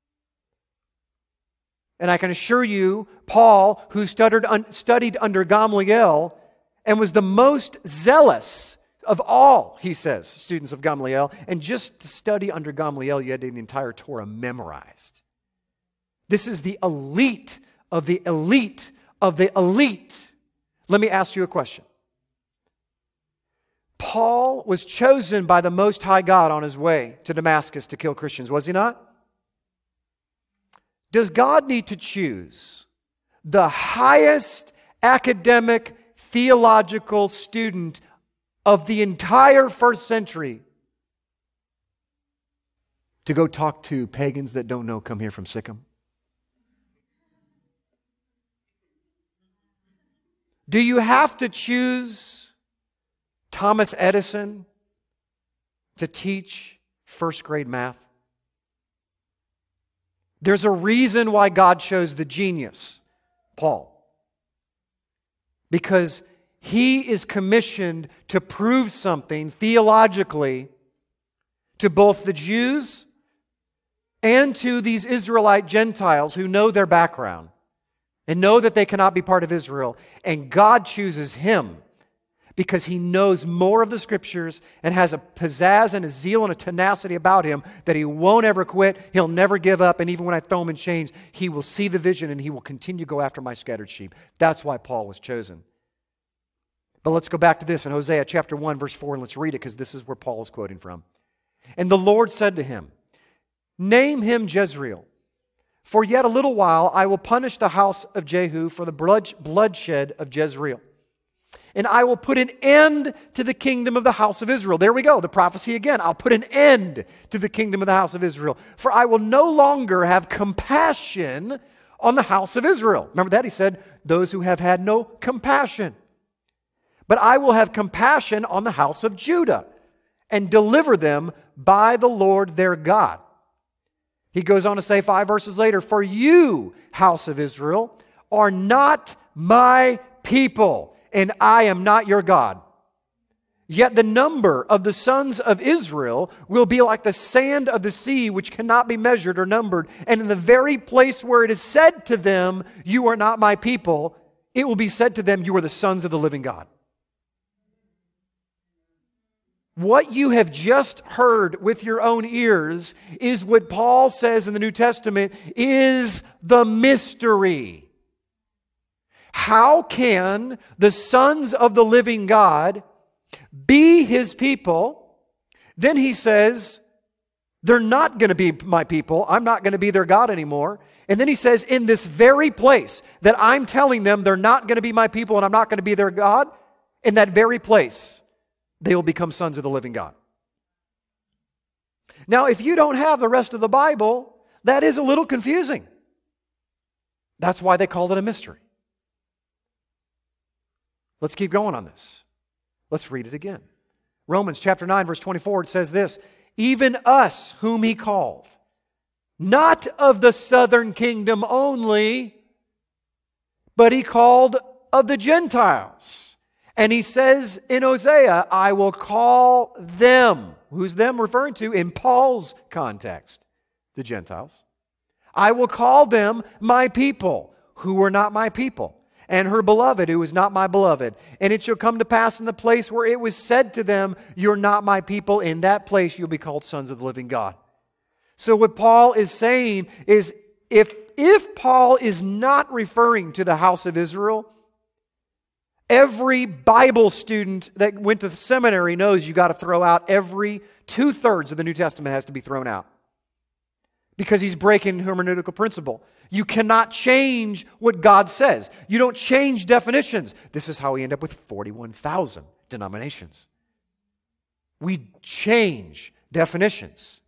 And I can assure you, Paul, who studied, un, studied under Gamaliel and was the most zealous of all, he says, students of Gamaliel, and just to study under Gamaliel, you had the entire Torah memorized. This is the elite of the elite of the elite. Let me ask you a question. Paul was chosen by the Most High God on his way to Damascus to kill Christians, was he not? Does God need to choose the highest academic, theological student of the entire first century to go talk to pagans that don't know come here from Sikkim? Do you have to choose Thomas Edison to teach first grade math? There's a reason why God chose the genius, Paul. Because he is commissioned to prove something theologically to both the Jews and to these Israelite Gentiles who know their background and know that they cannot be part of Israel. And God chooses him because he knows more of the Scriptures and has a pizzazz and a zeal and a tenacity about him that he won't ever quit, he'll never give up, and even when I throw him in chains, he will see the vision and he will continue to go after my scattered sheep. That's why Paul was chosen. But let's go back to this in Hosea chapter one, verse four, and let's read it because this is where Paul is quoting from. And the Lord said to him, name him Jezreel, for yet a little while I will punish the house of Jehu for the blood, bloodshed of Jezreel. And I will put an end to the kingdom of the house of Israel. There we go, the prophecy again. I'll put an end to the kingdom of the house of Israel. For I will no longer have compassion on the house of Israel. Remember that? He said, those who have had no compassion. But I will have compassion on the house of Judah and deliver them by the Lord their God. He goes on to say five verses later, for you, house of Israel, are not my people, and I am not your God. Yet the number of the sons of Israel will be like the sand of the sea, which cannot be measured or numbered. And in the very place where it is said to them, you are not my people, it will be said to them, you are the sons of the living God. What you have just heard with your own ears is what Paul says in the New Testament is the mystery. How can the sons of the living God be His people? Then he says, they're not going to be my people. I'm not going to be their God anymore. And then he says, in this very place that I'm telling them they're not going to be my people and I'm not going to be their God, in that very place, they will become sons of the living God. Now, if you don't have the rest of the Bible, that is a little confusing. That's why they called it a mystery. Let's keep going on this. Let's read it again. Romans chapter nine, verse twenty-four, it says this, even us whom He called, not of the southern kingdom only, but He called of the Gentiles. And He says in Hosea, I will call them. Who's them referring to in Paul's context? The Gentiles. I will call them my people, who were not my people, and her beloved, who is not my beloved. And it shall come to pass in the place where it was said to them, you're not my people, in that place you'll be called sons of the living God. So what Paul is saying is, if, if Paul is not referring to the house of Israel, every Bible student that went to the seminary knows you got to throw out every two-thirds of the New Testament has to be thrown out. Because he's breaking hermeneutical principle. You cannot change what God says. You don't change definitions. This is how we end up with forty-one thousand denominations. We change definitions.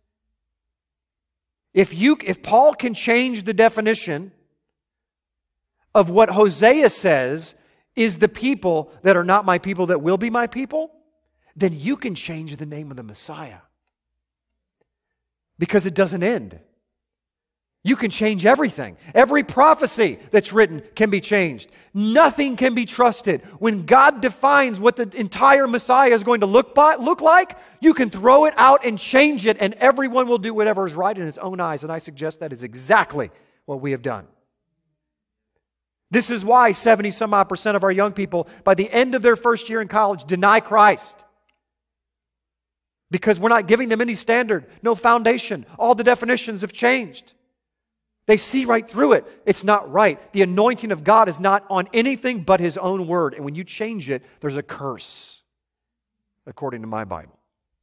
If you, if Paul can change the definition of what Hosea says is the people that are not my people that will be my people, then you can change the name of the Messiah. Because it doesn't end. You can change everything. Every prophecy that's written can be changed. Nothing can be trusted. When God defines what the entire Messiah is going to look by, look like, you can throw it out and change it, and everyone will do whatever is right in his own eyes. And I suggest that is exactly what we have done. This is why seventy some odd percent of our young people, by the end of their first year in college, deny Christ. Because we're not giving them any standard, no foundation. All the definitions have changed. They see right through it. It's not right. The anointing of God is not on anything but His own word. And when you change it, there's a curse, according to my Bible.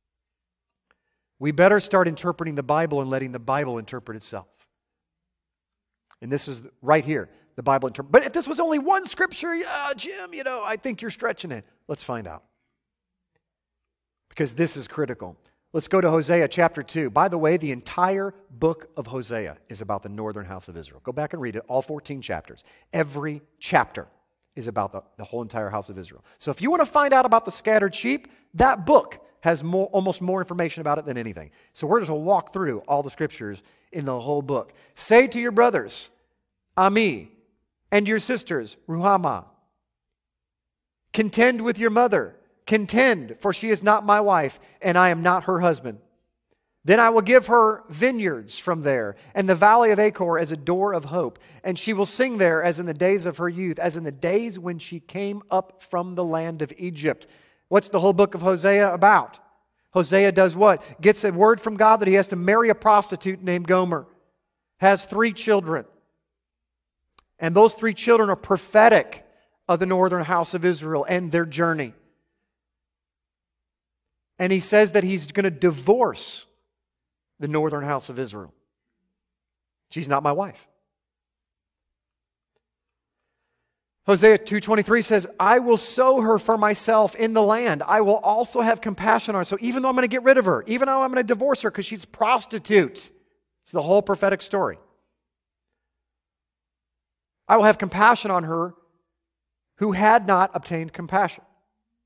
We better start interpreting the Bible and letting the Bible interpret itself. And this is right here, the Bible interpret. But if this was only one scripture, uh, Jim, you know, I think you're stretching it. Let's find out. Because this is critical. Let's go to Hosea chapter two. By the way, the entire book of Hosea is about the northern house of Israel. Go back and read it, all fourteen chapters. Every chapter is about the, the whole entire house of Israel. So if you want to find out about the scattered sheep, that book has more, almost more information about it than anything. So we're just going to walk through all the scriptures in the whole book. Say to your brothers, Ami, and your sisters, Ruhamah. Contend with your mother. Contend, for she is not my wife, and I am not her husband. Then I will give her vineyards from there, and the valley of Achor as a door of hope. And she will sing there as in the days of her youth, as in the days when she came up from the land of Egypt. What's the whole book of Hosea about? Hosea does what? Gets a word from God that he has to marry a prostitute named Gomer. Has three children. And those three children are prophetic of the northern house of Israel and their journey. And he says that he's going to divorce the northern house of Israel. She's not my wife. Hosea two twenty-three says, I will sow her for myself in the land. I will also have compassion on her. So even though I'm going to get rid of her, even though I'm going to divorce her because she's a prostitute, it's the whole prophetic story. I will have compassion on her who had not obtained compassion.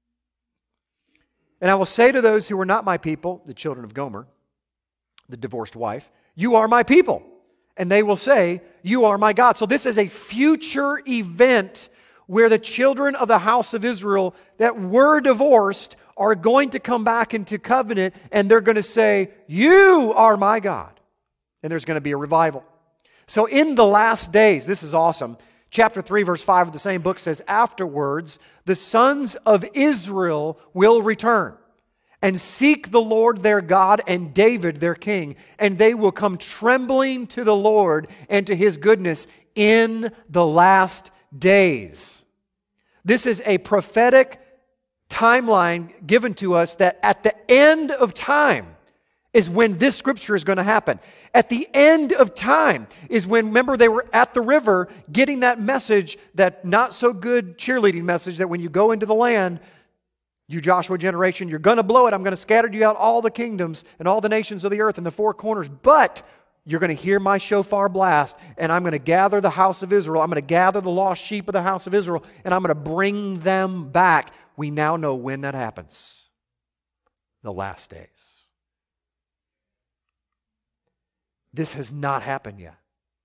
And I will say to those who are not my people, the children of Gomer, the divorced wife, you are my people. And they will say, you are my God. So this is a future event where the children of the house of Israel that were divorced are going to come back into covenant, and they're going to say, you are my God. And there's going to be a revival. So in the last days, this is awesome. Chapter three, verse five of the same book says, afterwards, the sons of Israel will return and seek the Lord their God and David their king, and they will come trembling to the Lord and to His goodness in the last days. This is a prophetic timeline given to us that at the end of time is when this scripture is going to happen. At the end of time is when, remember, they were at the river getting that message, that not so good cheerleading message that when you go into the land, you Joshua generation, you're going to blow it. I'm going to scatter you out all the kingdoms and all the nations of the earth and the four corners. But you're going to hear my shofar blast, and I'm going to gather the house of Israel. I'm going to gather the lost sheep of the house of Israel, and I'm going to bring them back. We now know when that happens. The last days. This has not happened yet.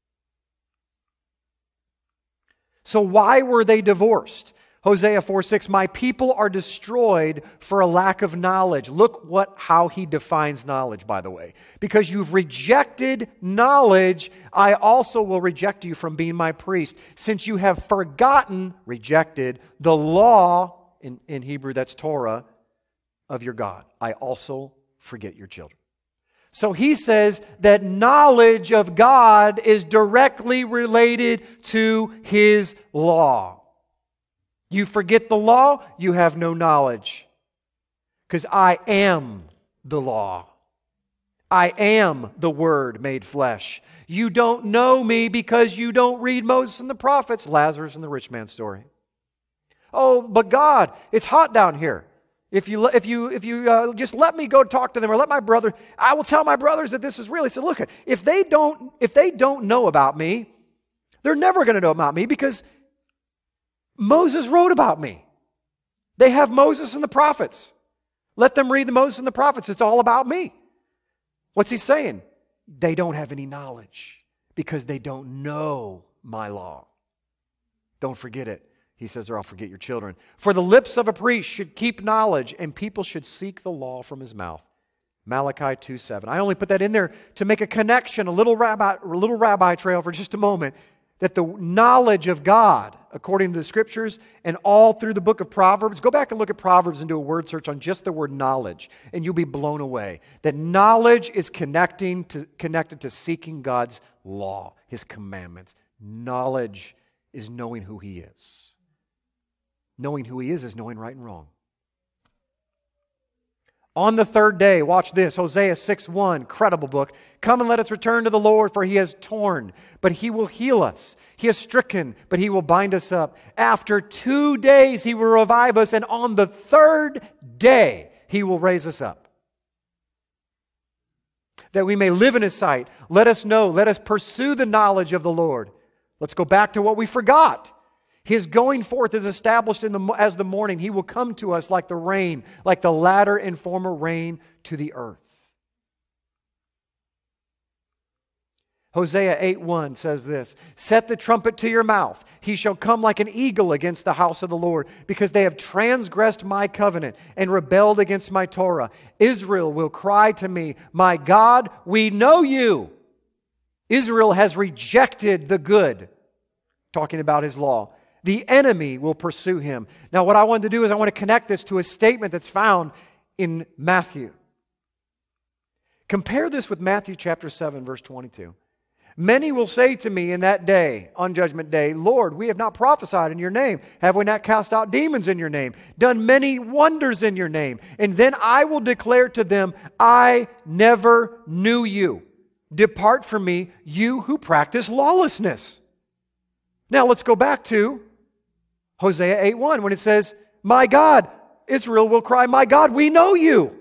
So why were they divorced? Hosea four six, my people are destroyed for a lack of knowledge. Look what how he defines knowledge, by the way. Because you've rejected knowledge, I also will reject you from being my priest. Since you have forgotten, rejected, the law, in, in Hebrew that's Torah, of your God, I also forget your children. So he says that knowledge of God is directly related to His law. You forget the law, you have no knowledge. Because I am the law. I am the Word made flesh. You don't know me because you don't read Moses and the prophets, Lazarus and the rich man's story. Oh, but God, it's hot down here. If you if you if you uh, just let me go talk to them, or let my brother, I will tell my brothers that this is really. So look, if they don't if they don't know about me, they're never going to know about me because Moses wrote about me. They have Moses and the prophets. Let them read the Moses and the prophets. It's all about me. What's he saying? They don't have any knowledge because they don't know my law. Don't forget it. He says, or I'll forget your children. For the lips of a priest should keep knowledge, and people should seek the law from his mouth. Malachi two seven. I only put that in there to make a connection, a little rabbi, a little rabbi trail for just a moment, that the knowledge of God, according to the Scriptures, and all through the book of Proverbs, go back and look at Proverbs and do a word search on just the word knowledge, and you'll be blown away. That knowledge is connecting to, connected to seeking God's law, His commandments. Knowledge is knowing who He is. Knowing who He is is knowing right and wrong. On the third day, watch this, Hosea six one, incredible book. Come and let us return to the Lord, for He has torn, but He will heal us. He has stricken, but He will bind us up. After two days He will revive us, and on the third day He will raise us up. That we may live in His sight. Let us know, let us pursue the knowledge of the Lord. Let's go back to what we forgot. His going forth is established in the, as the morning. He will come to us like the rain, like the latter and former rain to the earth. Hosea eight one says this, set the trumpet to your mouth. He shall come like an eagle against the house of the Lord, because they have transgressed my covenant and rebelled against my Torah. Israel will cry to me, my God, we know you. Israel has rejected the good, talking about His law. The enemy will pursue him. Now, what I wanted to do is I want to connect this to a statement that's found in Matthew. Compare this with Matthew chapter seven, verse twenty-two. Many will say to me in that day, on judgment day, Lord, we have not prophesied in your name. Have we not cast out demons in your name? Done many wonders in your name? And then I will declare to them, I never knew you. Depart from me, you who practice lawlessness. Now, let's go back to Hosea eight one, when it says, my God, Israel will cry, my God, we know you.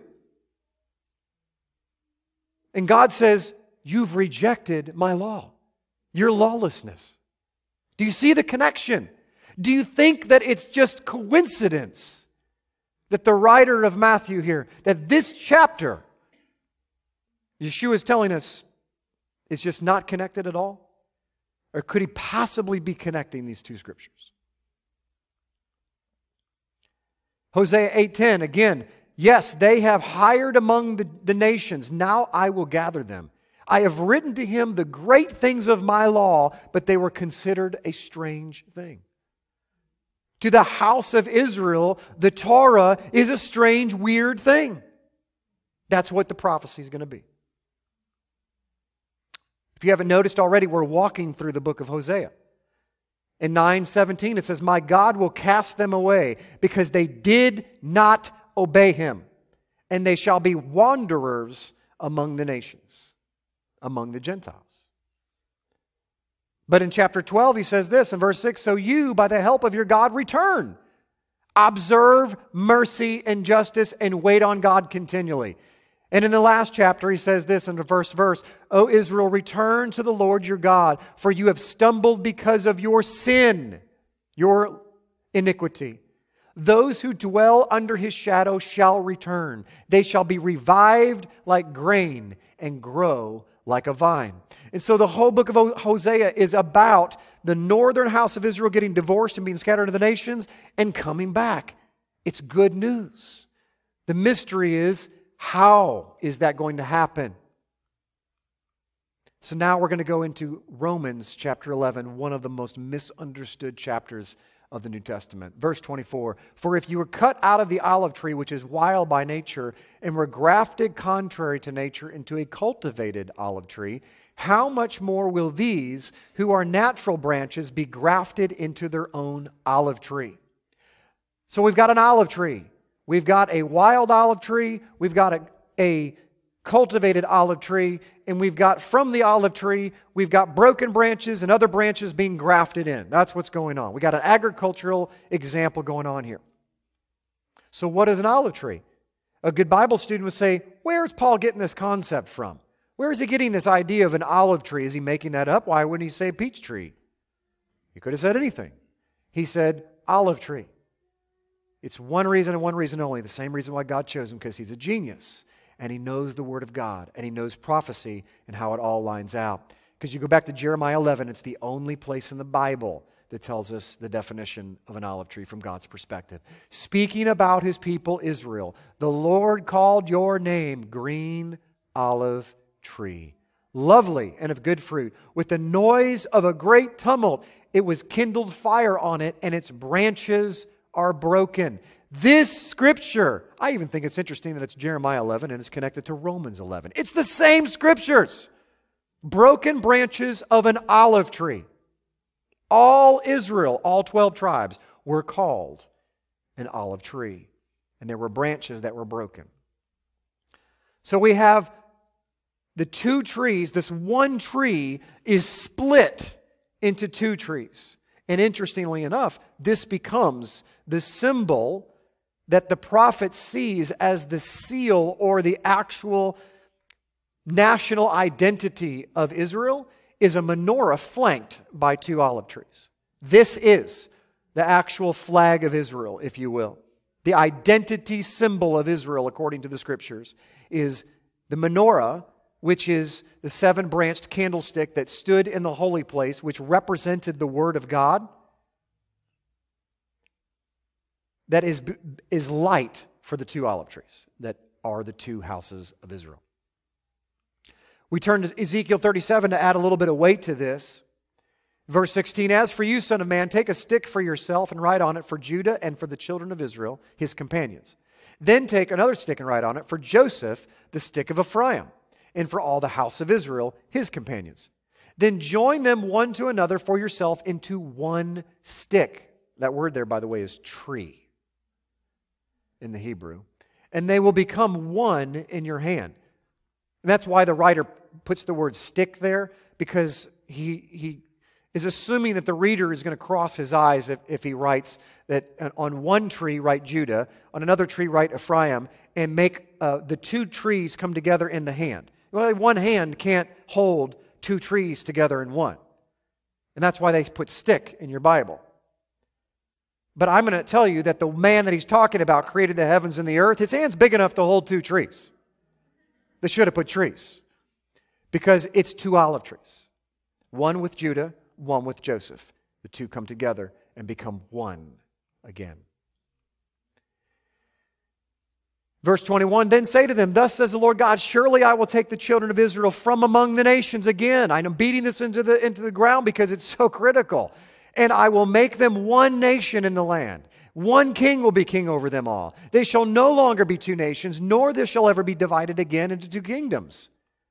And God says, you've rejected my law, your lawlessness. Do you see the connection? Do you think that it's just coincidence that the writer of Matthew here, that this chapter, Yeshua is telling us, is just not connected at all? Or could he possibly be connecting these two scriptures? Hosea eight ten, again, yes, they have hired among the, the nations. Now I will gather them. I have written to him the great things of my law, but they were considered a strange thing. To the house of Israel, the Torah is a strange, weird thing. That's what the prophecy is going to be. If you haven't noticed already, we're walking through the book of Hosea. In nine seventeen, it says, my God will cast them away because they did not obey him, and they shall be wanderers among the nations, among the Gentiles. But in chapter twelve, he says this in verse six, so you, by the help of your God, return. Observe mercy and justice and wait on God continually. And in the last chapter, he says this in the first verse, O Israel, return to the Lord your God, for you have stumbled because of your sin, your iniquity. Those who dwell under his shadow shall return. They shall be revived like grain and grow like a vine. And so the whole book of Hosea is about the northern house of Israel getting divorced and being scattered to the nations and coming back. It's good news. The mystery is, how is that going to happen? So now we're going to go into Romans chapter eleven, one of the most misunderstood chapters of the New Testament. Verse twenty-four, for if you were cut out of the olive tree, which is wild by nature, and were grafted contrary to nature into a cultivated olive tree, how much more will these, who are natural branches, be grafted into their own olive tree? So we've got an olive tree. We've got a wild olive tree. We've got a, a cultivated olive tree. And we've got from the olive tree, we've got broken branches and other branches being grafted in. That's what's going on. We've got an agricultural example going on here. So what is an olive tree? A good Bible student would say, where is Paul getting this concept from? Where is he getting this idea of an olive tree? Is he making that up? Why wouldn't he say peach tree? He could have said anything. He said olive tree. It's one reason and one reason only. The same reason why God chose him, because he's a genius. And he knows the Word of God. And he knows prophecy and how it all lines out. Because you go back to Jeremiah eleven, it's the only place in the Bible that tells us the definition of an olive tree from God's perspective. Speaking about his people Israel, the Lord called your name green olive tree, lovely and of good fruit. With the noise of a great tumult, it was kindled fire on it, and its branches are broken. This scripture, I even think it's interesting that it's Jeremiah eleven and it's connected to Romans eleven. It's the same scriptures. Broken branches of an olive tree. All Israel, all twelve tribes, were called an olive tree. And there were branches that were broken. So we have the two trees. This one tree is split into two trees. And interestingly enough, this becomes the symbol that the prophet sees as the seal or the actual national identity of Israel is a menorah flanked by two olive trees. This is the actual flag of Israel, if you will. The identity symbol of Israel, according to the Scriptures, is the menorah, which is the seven-branched candlestick that stood in the holy place, which represented the Word of God, that is, is light for the two olive trees that are the two houses of Israel. We turn to Ezekiel thirty-seven to add a little bit of weight to this. Verse sixteen, as for you, son of man, take a stick for yourself and write on it for Judah and for the children of Israel, his companions. Then take another stick and write on it for Joseph, the stick of Ephraim, and for all the house of Israel, his companions. Then join them one to another for yourself into one stick. That word there, by the way, is tree in the Hebrew. And they will become one in your hand. And that's why the writer puts the word stick there, because he he is assuming that the reader is going to cross his eyes if, if he writes that on one tree write Judah, on another tree write Ephraim, and make uh, the two trees come together in the hand. Well, one hand can't hold two trees together in one. And that's why they put stick in your Bible. But I'm going to tell you that the man that he's talking about created the heavens and the earth. His hand's big enough to hold two trees. They should have put trees. Because it's two olive trees. One with Judah, one with Joseph. The two come together and become one again. Verse twenty-one, then say to them, thus says the Lord God, surely I will take the children of Israel from among the nations again. I'm beating this into the, into the ground because it's so critical. And I will make them one nation in the land. One king will be king over them all. They shall no longer be two nations, nor there shall ever be divided again into two kingdoms.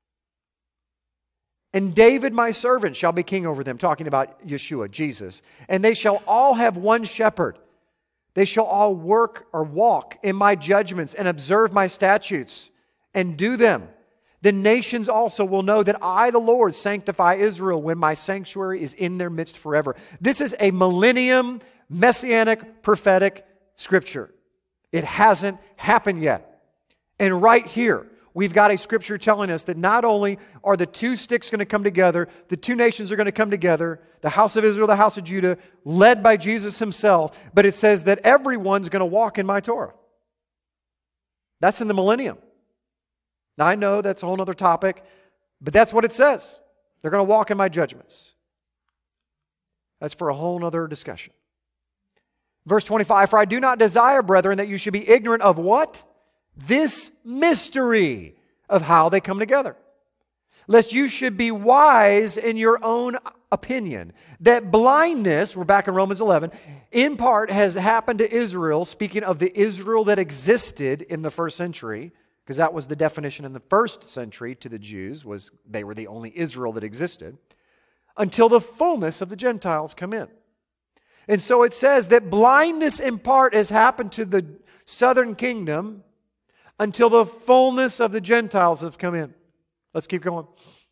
And David my servant shall be king over them, talking about Yeshua, Jesus. And they shall all have one shepherd. They shall all work or walk in my judgments and observe my statutes and do them. The nations also will know that I, the Lord, sanctify Israel when my sanctuary is in their midst forever. This is a millennium, messianic, prophetic scripture. It hasn't happened yet. And right here, we've got a scripture telling us that not only are the two sticks going to come together, the two nations are going to come together, the house of Israel, the house of Judah, led by Jesus himself, but it says that everyone's going to walk in my Torah. That's in the millennium. Now I know that's a whole other topic, but that's what it says. They're going to walk in my judgments. That's for a whole other discussion. Verse twenty-five, for I do not desire, brethren, that you should be ignorant of what? This mystery of how they come together. Lest you should be wise in your own opinion. That blindness, we're back in Romans eleven, in part has happened to Israel, speaking of the Israel that existed in the first century, because that was the definition in the first century to the Jews, was they were the only Israel that existed, until the fullness of the Gentiles come in. And so it says that blindness in part has happened to the southern kingdom until the fullness of the Gentiles have come in. Let's keep going.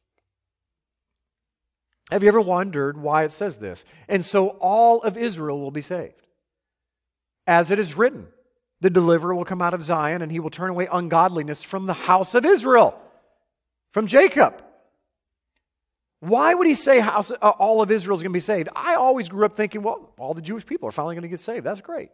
Have you ever wondered why it says this? And so all of Israel will be saved. As it is written, the deliverer will come out of Zion and he will turn away ungodliness from the house of Israel, from Jacob. Why would he say house, uh, all of Israel is going to be saved? I always grew up thinking, well, all the Jewish people are finally going to get saved. That's great.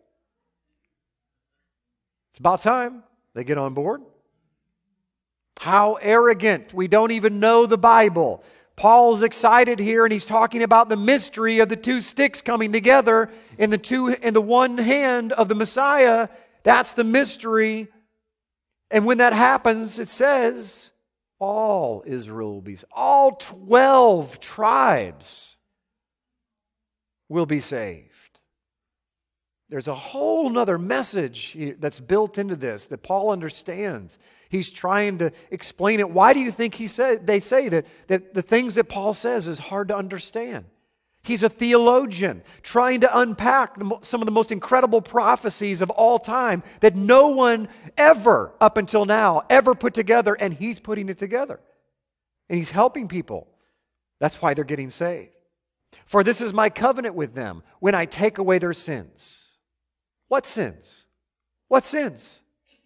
It's about time they get on board. How arrogant. We don't even know the Bible. Paul's excited here and he's talking about the mystery of the two sticks coming together in the two in the one hand of the Messiah. That's the mystery. And when that happens, it says all Israel will be saved. All twelve tribes will be saved. There's a whole nother message that's built into this that Paul understands. He's trying to explain it. Why do you think he said they say that, that the things that Paul says is hard to understand? He's a theologian trying to unpack some of the most incredible prophecies of all time that no one ever, up until now, ever put together, and he's putting it together. And he's helping people. That's why they're getting saved. For this is my covenant with them when I take away their sins. What sins? What sins?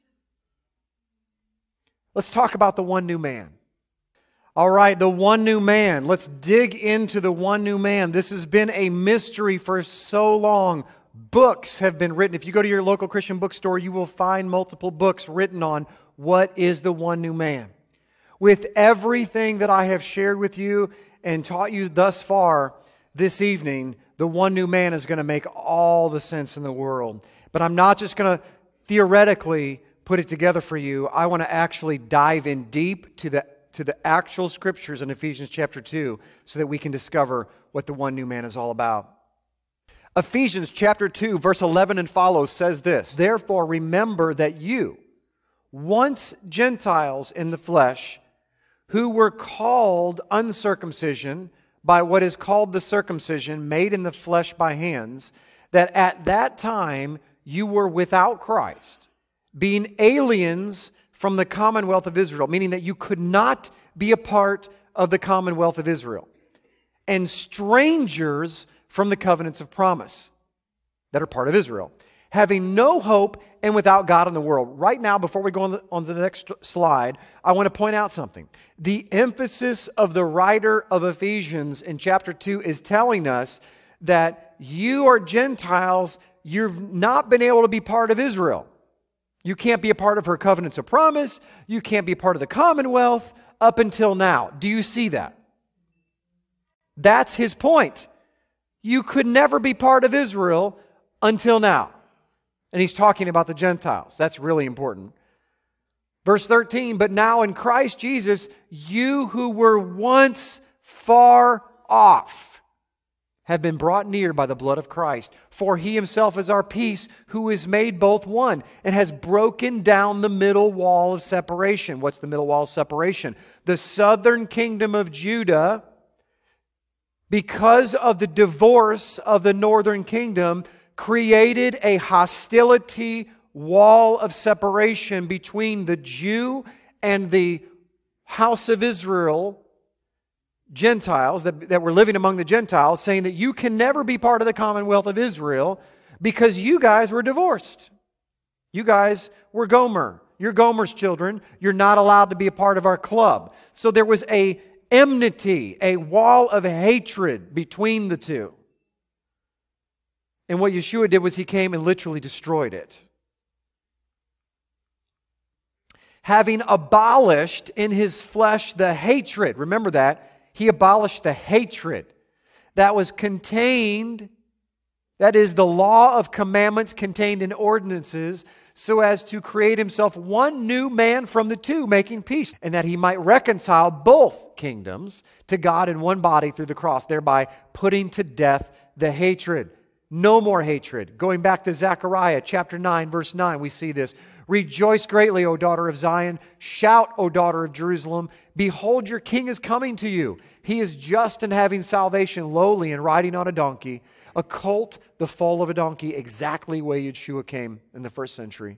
Let's talk about the one new man. All right, the one new man. Let's dig into the one new man. This has been a mystery for so long. Books have been written. If you go to your local Christian bookstore, you will find multiple books written on what is the one new man. With everything that I have shared with you and taught you thus far this evening, the one new man is going to make all the sense in the world. But I'm not just going to theoretically put it together for you. I want to actually dive in deep to the to the actual scriptures in Ephesians chapter two so that we can discover what the one new man is all about. Ephesians chapter two, verse eleven and follows says this, therefore remember that you, once Gentiles in the flesh, who were called uncircumcision by what is called the circumcision made in the flesh by hands, that at that time you were without Christ, being aliens from the commonwealth of Israel, meaning that you could not be a part of the commonwealth of Israel, and strangers from the covenants of promise that are part of Israel, having no hope and without God in the world. Right now, before we go on, the, on to the next slide, I want to point out something. The emphasis of the writer of Ephesians in chapter two is telling us that you are Gentiles you've not been able to be part of Israel. You can't be a part of her covenants of promise. You can't be a part of the commonwealth up until now. Do you see that? That's his point. You could never be part of Israel until now. And he's talking about the Gentiles. That's really important. Verse thirteen, but now in Christ Jesus, you who were once far off have been brought near by the blood of Christ. For he himself is our peace, who is made both one, and has broken down the middle wall of separation. What's the middle wall of separation? The southern kingdom of Judah, because of the divorce of the northern kingdom, created a hostility wall of separation between the Jew and the house of Israel, Gentiles that, that were living among the Gentiles, saying that you can never be part of the commonwealth of Israel because you guys were divorced. You guys were Gomer. You're Gomer's children. You're not allowed to be a part of our club. So there was a enmity, a wall of hatred between the two. And what Yeshua did was he came and literally destroyed it. Having abolished in his flesh the hatred, remember that, he abolished the hatred that was contained, that is the law of commandments contained in ordinances, so as to create himself one new man from the two, making peace, and that he might reconcile both kingdoms to God in one body through the cross, thereby putting to death the hatred. No more hatred. Going back to Zechariah chapter nine, verse nine, we see this. Rejoice greatly, O daughter of Zion. Shout, O daughter of Jerusalem. Behold, your king is coming to you. He is just and having salvation, lowly and riding on a donkey, a colt, the foal of a donkey, exactly the way Yeshua came in the first century.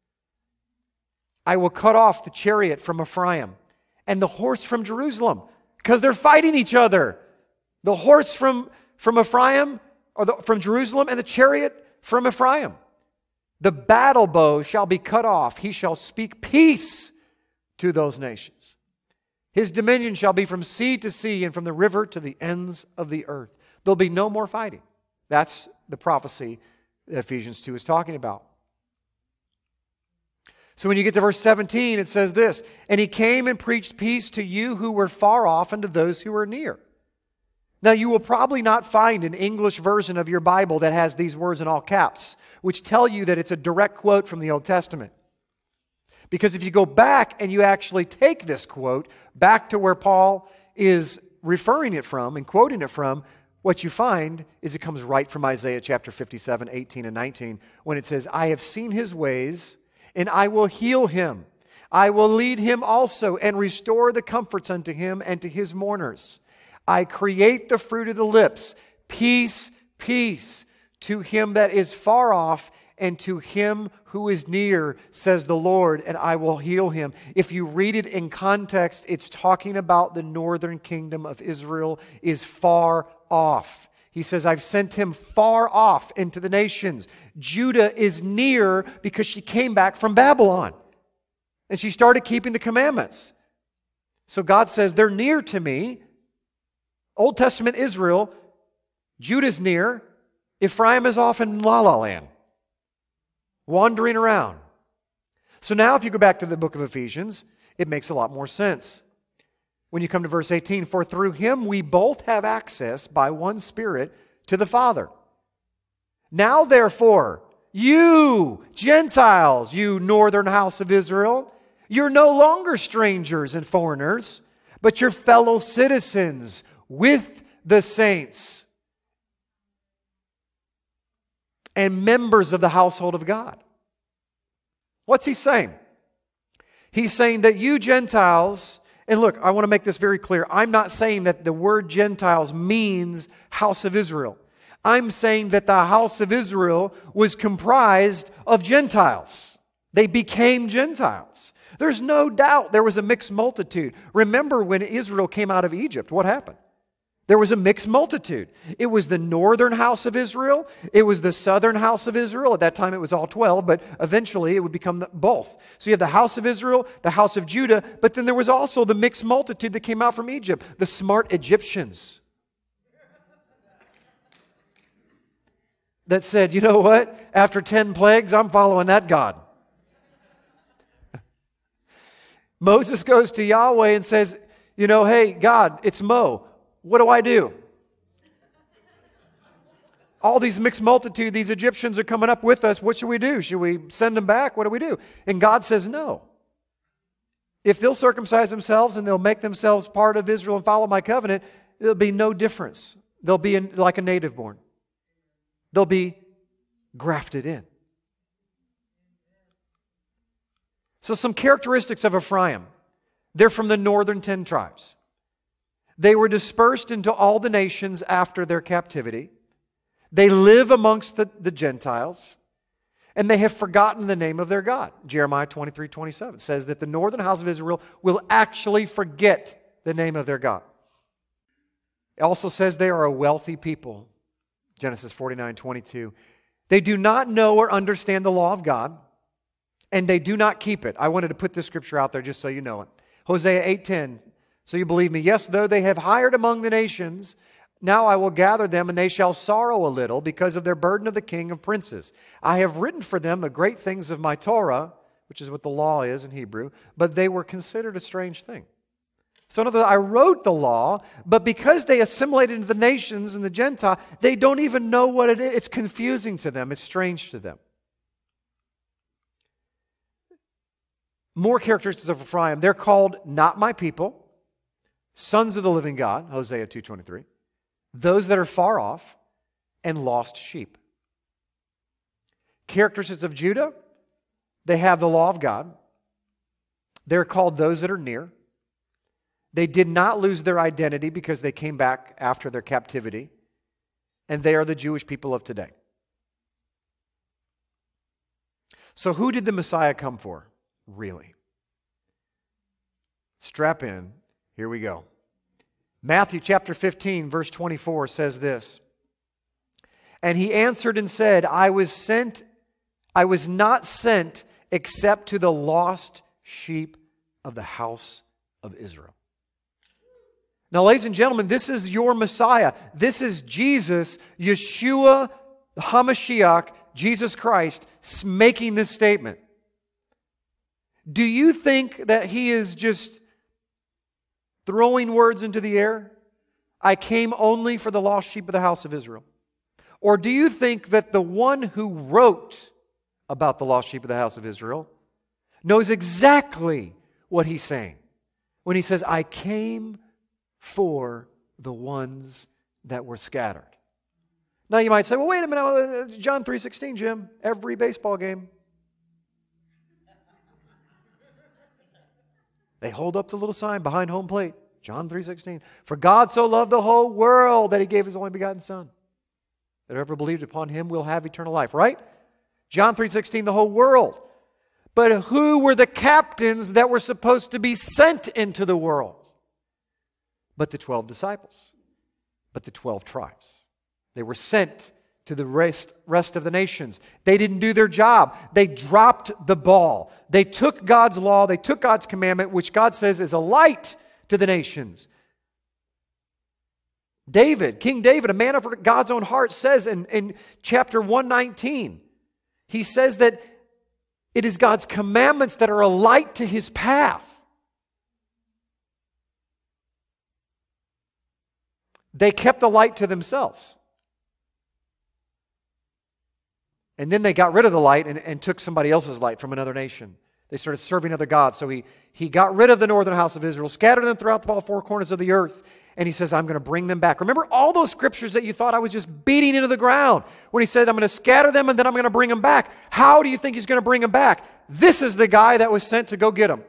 I will cut off the chariot from Ephraim and the horse from Jerusalem, because they're fighting each other. The horse from, from Ephraim, or the, from Jerusalem, and the chariot from Ephraim. The battle bow shall be cut off. He shall speak peace to those nations. His dominion shall be from sea to sea and from the river to the ends of the earth. There'll be no more fighting. That's the prophecy that Ephesians two is talking about. So when you get to verse seventeen, it says this, and he came and preached peace to you who were far off and to those who were near. Now, you will probably not find an English version of your Bible that has these words in all caps, which tell you that it's a direct quote from the Old Testament. Because if you go back and you actually take this quote back to where Paul is referring it from and quoting it from, what you find is it comes right from Isaiah chapter fifty-seven, eighteen and nineteen, when it says, I have seen his ways, and I will heal him. I will lead him also, and restore the comforts unto him and to his mourners. I create the fruit of the lips. Peace, peace to him that is far off and to him who is near, says the Lord, and I will heal him. If you read it in context, it's talking about the northern kingdom of Israel is far off. He says, I've sent him far off into the nations. Judah is near because she came back from Babylon. And she started keeping the commandments. So God says, they're near to me. Old Testament Israel, Judah's near, Ephraim is off in La La Land, wandering around. So now if you go back to the book of Ephesians, it makes a lot more sense. When you come to verse eighteen, for through him we both have access by one Spirit to the Father. Now therefore, you Gentiles, you northern house of Israel, you're no longer strangers and foreigners, but you're fellow citizens with the saints and members of the household of God. What's he saying? He's saying that you Gentiles, and look, I want to make this very clear. I'm not saying that the word Gentiles means house of Israel. I'm saying that the house of Israel was comprised of Gentiles. They became Gentiles. There's no doubt there was a mixed multitude. Remember when Israel came out of Egypt, what happened? There was a mixed multitude. It was the northern house of Israel. It was the southern house of Israel. At that time it was all twelve, but eventually it would become the, both. So you have the house of Israel, the house of Judah, but then there was also the mixed multitude that came out from Egypt, the smart Egyptians. that said, you know what? After ten plagues, I'm following that God. Moses goes to Yahweh and says, you know, hey, God, it's Mo. What do I do? All these mixed multitude, these Egyptians are coming up with us. What should we do? Should we send them back? What do we do? And God says no. If they'll circumcise themselves and they'll make themselves part of Israel and follow my covenant, there'll be no difference. They'll be in, like a native born. They'll be grafted in. So some characteristics of Ephraim. They're from the northern ten tribes. They were dispersed into all the nations after their captivity. They live amongst the, the Gentiles, and they have forgotten the name of their God. Jeremiah twenty-three twenty-seven says that the northern house of Israel will actually forget the name of their God. It also says they are a wealthy people. Genesis forty-nine twenty-two. They do not know or understand the law of God, and they do not keep it. I wanted to put this scripture out there just so you know it. Hosea eight ten. So you believe me. Yes, though they have hired among the nations, now I will gather them, and they shall sorrow a little because of their burden of the king of princes. I have written for them the great things of my Torah, which is what the law is in Hebrew, but they were considered a strange thing. So in other words, I wrote the law, but because they assimilated into the nations and the Gentile, they don't even know what it is. It's confusing to them. It's strange to them. More characteristics of Ephraim. They're called not my people, sons of the living God, Hosea two twenty-three. Those that are far off, and lost sheep. Characteristics of Judah, they have the law of God. They're called those that are near. They did not lose their identity because they came back after their captivity. And they are the Jewish people of today. So who did the Messiah come for, really? Strap in. Here we go. Matthew chapter fifteen, verse twenty-four says this. And he answered and said, I was sent, I was not sent except to the lost sheep of the house of Israel. Now, ladies and gentlemen, this is your Messiah. This is Jesus, Yeshua HaMashiach, Jesus Christ, making this statement. Do you think that he is just throwing words into the air? I came only for the lost sheep of the house of Israel. Or do you think that the one who wrote about the lost sheep of the house of Israel knows exactly what he's saying when he says, I came for the ones that were scattered? Now you might say, well, wait a minute, John three sixteen, Jim, every baseball game. They hold up the little sign behind home plate. John three sixteen. For God so loved the whole world that he gave his only begotten Son, that whoever believed upon him will have eternal life, right? John three sixteen, the whole world. But who were the captains that were supposed to be sent into the world? But the twelve disciples. But the twelve tribes. They were sent to the rest, rest of the nations. They didn't do their job. They dropped the ball. They took God's law, they took God's commandment, which God says is a light to the nations. David, King David, a man of God's own heart, says in, in chapter one nineteen, he says that it is God's commandments that are a light to his path. They kept the light to themselves. And then they got rid of the light and, and took somebody else's light from another nation. They started serving other gods. So he, he got rid of the northern house of Israel, scattered them throughout all four corners of the earth. And he says, I'm going to bring them back. Remember all those scriptures that you thought I was just beating into the ground when he said, I'm going to scatter them and then I'm going to bring them back. How do you think he's going to bring them back? This is the guy that was sent to go get them.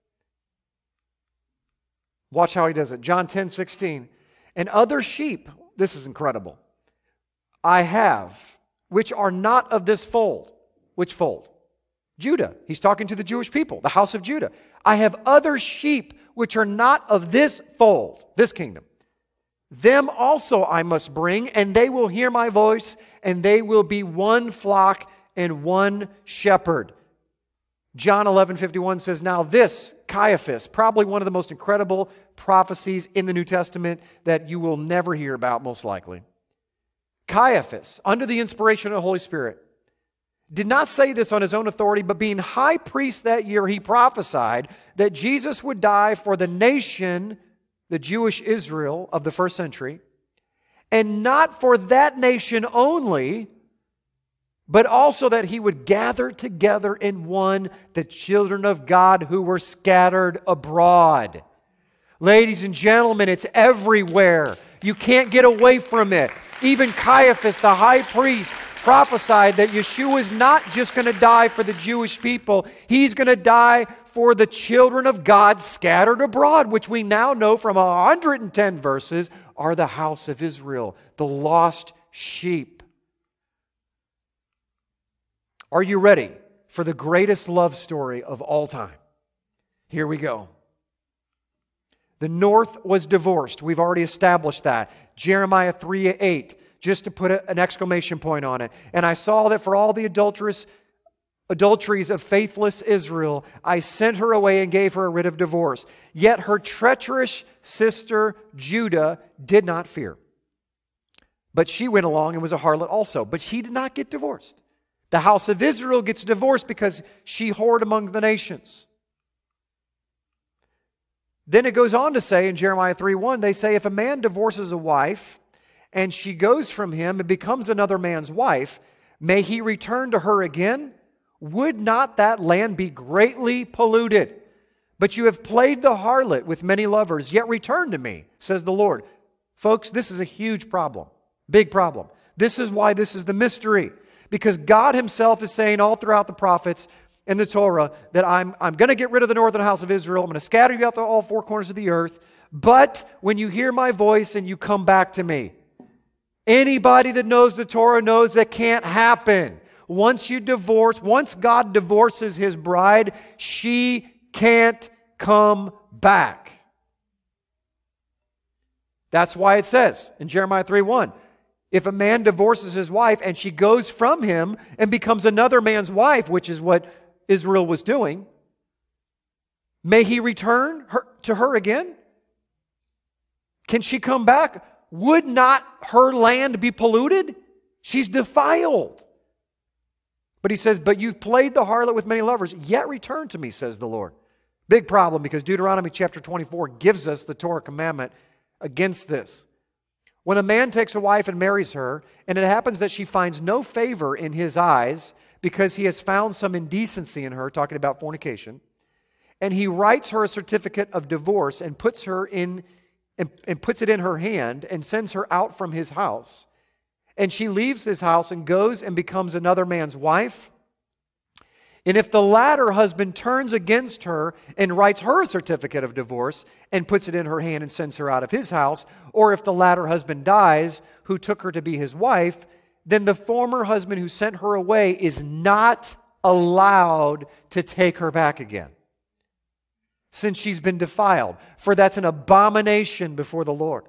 Watch how he does it. John ten sixteen. And other sheep, this is incredible, I have, which are not of this fold. Which fold? Judah. He's talking to the Jewish people, the house of Judah. I have other sheep which are not of this fold, this kingdom. Them also I must bring, and they will hear my voice, and they will be one flock and one shepherd. John eleven fifty-one says, now this, Caiaphas, probably one of the most incredible prophecies in the New Testament that you will never hear about, most likely. Caiaphas, under the inspiration of the Holy Spirit, did not say this on his own authority, but being high priest that year, he prophesied that Jesus would die for the nation, the Jewish Israel of the first century, and not for that nation only, but also that he would gather together in one the children of God who were scattered abroad. Ladies and gentlemen, it's everywhere. You can't get away from it. Even Caiaphas, the high priest, prophesied that Yeshua is not just going to die for the Jewish people. He's going to die for the children of God scattered abroad, which we now know from one hundred ten verses are the house of Israel, the lost sheep. Are you ready for the greatest love story of all time? Here we go. The north was divorced. We've already established that. Jeremiah three eight, just to put a, an exclamation point on it. And I saw that for all the adulterous adulteries of faithless Israel, I sent her away and gave her a writ of divorce. Yet her treacherous sister Judah did not fear. But she went along and was a harlot also. But she did not get divorced. The house of Israel gets divorced because she whored among the nations. Then it goes on to say in Jeremiah three one, they say, if a man divorces a wife and she goes from him and becomes another man's wife, may he return to her again? Would not that land be greatly polluted? But you have played the harlot with many lovers, yet return to me, says the Lord. Folks, this is a huge problem. Big problem. This is why this is the mystery. Because God Himself is saying all throughout the prophets and the Torah that I'm, I'm going to get rid of the northern house of Israel. I'm going to scatter you out to all four corners of the earth. But when you hear my voice and you come back to me, anybody that knows the Torah knows that can't happen. Once you divorce, once God divorces His bride, she can't come back. That's why it says in Jeremiah three one, if a man divorces his wife and she goes from him and becomes another man's wife, which is what Israel was doing, may he return her, to her again? Can she come back? Would not her land be polluted? She's defiled. But he says, but you've played the harlot with many lovers, yet return to me, says the Lord. Big problem, because Deuteronomy chapter twenty-four gives us the Torah commandment against this. When a man takes a wife and marries her, and it happens that she finds no favor in his eyes because he has found some indecency in her, talking about fornication, and he writes her a certificate of divorce and puts her in and, and puts it in her hand and sends her out from his house, and she leaves his house and goes and becomes another man's wife, and if the latter husband turns against her and writes her a certificate of divorce and puts it in her hand and sends her out of his house, or if the latter husband dies who took her to be his wife, then the former husband who sent her away is not allowed to take her back again, since she's been defiled. For that's an abomination before the Lord.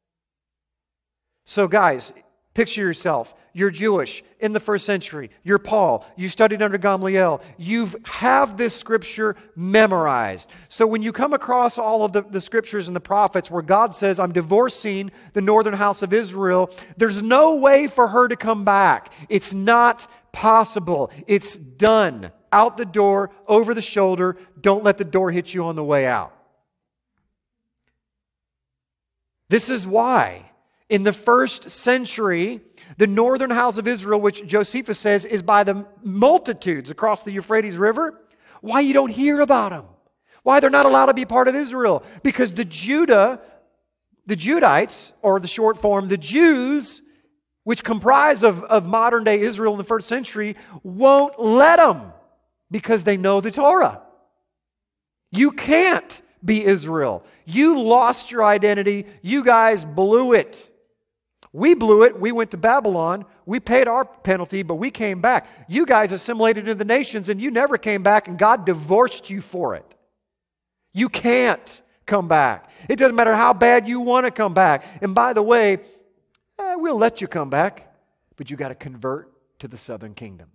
So guys, picture yourself. You're Jewish in the first century. You're Paul. You studied under Gamaliel. You have this scripture memorized. So when you come across all of the, the scriptures and the prophets where God says, I'm divorcing the northern house of Israel, there's no way for her to come back. It's not possible. It's done. Out the door, over the shoulder. Don't let the door hit you on the way out. This is why in the first century, the northern house of Israel, which Josephus says is by the multitudes across the Euphrates River, why you don't hear about them. Why they're not allowed to be part of Israel. Because the Judah, the Judites, or the short form, the Jews, which comprise of, of modern day Israel in the first century, won't let them because they know the Torah. You can't be Israel. You lost your identity. You guys blew it. We blew it. We went to Babylon. We paid our penalty, but we came back. You guys assimilated into the nations and you never came back, and God divorced you for it. You can't come back. It doesn't matter how bad you want to come back. And by the way, eh, we'll let you come back, but you got to convert to the southern kingdom.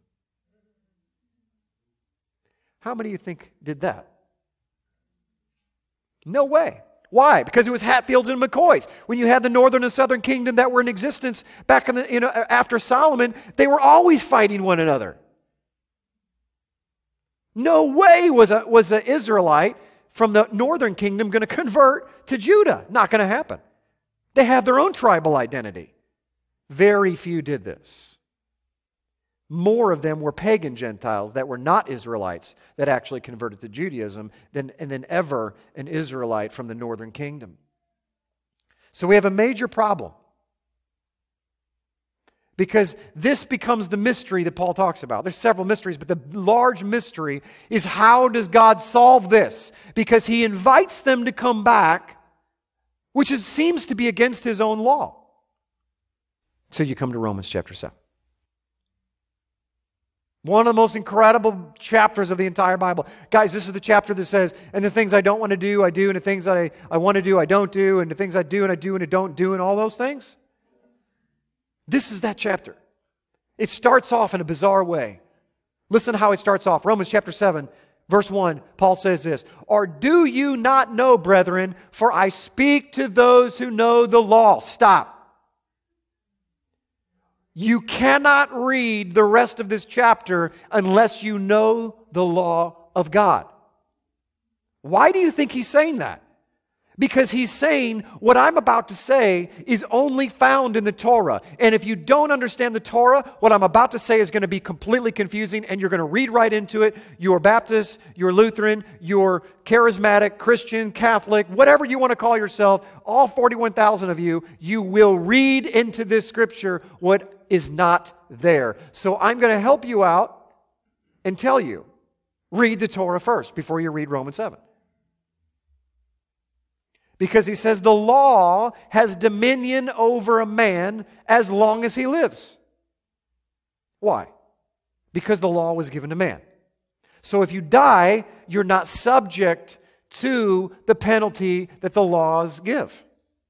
How many of you think did that? No way. Why? Because it was Hatfields and McCoys. When you had the northern and southern kingdom that were in existence back in the, you know, after Solomon, they were always fighting one another. No way was a, was an Israelite from the northern kingdom going to convert to Judah. Not going to happen. They have their own tribal identity. Very few did this. More of them were pagan Gentiles that were not Israelites that actually converted to Judaism than, and than ever an Israelite from the northern kingdom. So we have a major problem. Because this becomes the mystery that Paul talks about. There's several mysteries, but the large mystery is how does God solve this? Because he invites them to come back, which is, seems to be against his own law. So you come to Romans chapter seven. One of the most incredible chapters of the entire Bible. Guys, this is the chapter that says, and the things I don't want to do, I do, and the things that I, I want to do, I don't do, and the things I do and I do and I don't do, and all those things. This is that chapter. It starts off in a bizarre way. Listen how it starts off. Romans chapter seven, verse one, Paul says this, or do you not know, brethren, for I speak to those who know the law. Stop. You cannot read the rest of this chapter unless you know the law of God. Why do you think he's saying that? Because he's saying what I'm about to say is only found in the Torah. And if you don't understand the Torah, what I'm about to say is going to be completely confusing and you're going to read right into it. You're Baptist, you're Lutheran, you're charismatic, Christian, Catholic, whatever you want to call yourself, all forty-one thousand of you, you will read into this scripture what is not there. So I'm going to help you out and tell you, read the Torah first before you read Romans seven. Because he says the law has dominion over a man as long as he lives. Why? Because the law was given to man. So if you die, you're not subject to the penalty that the laws give.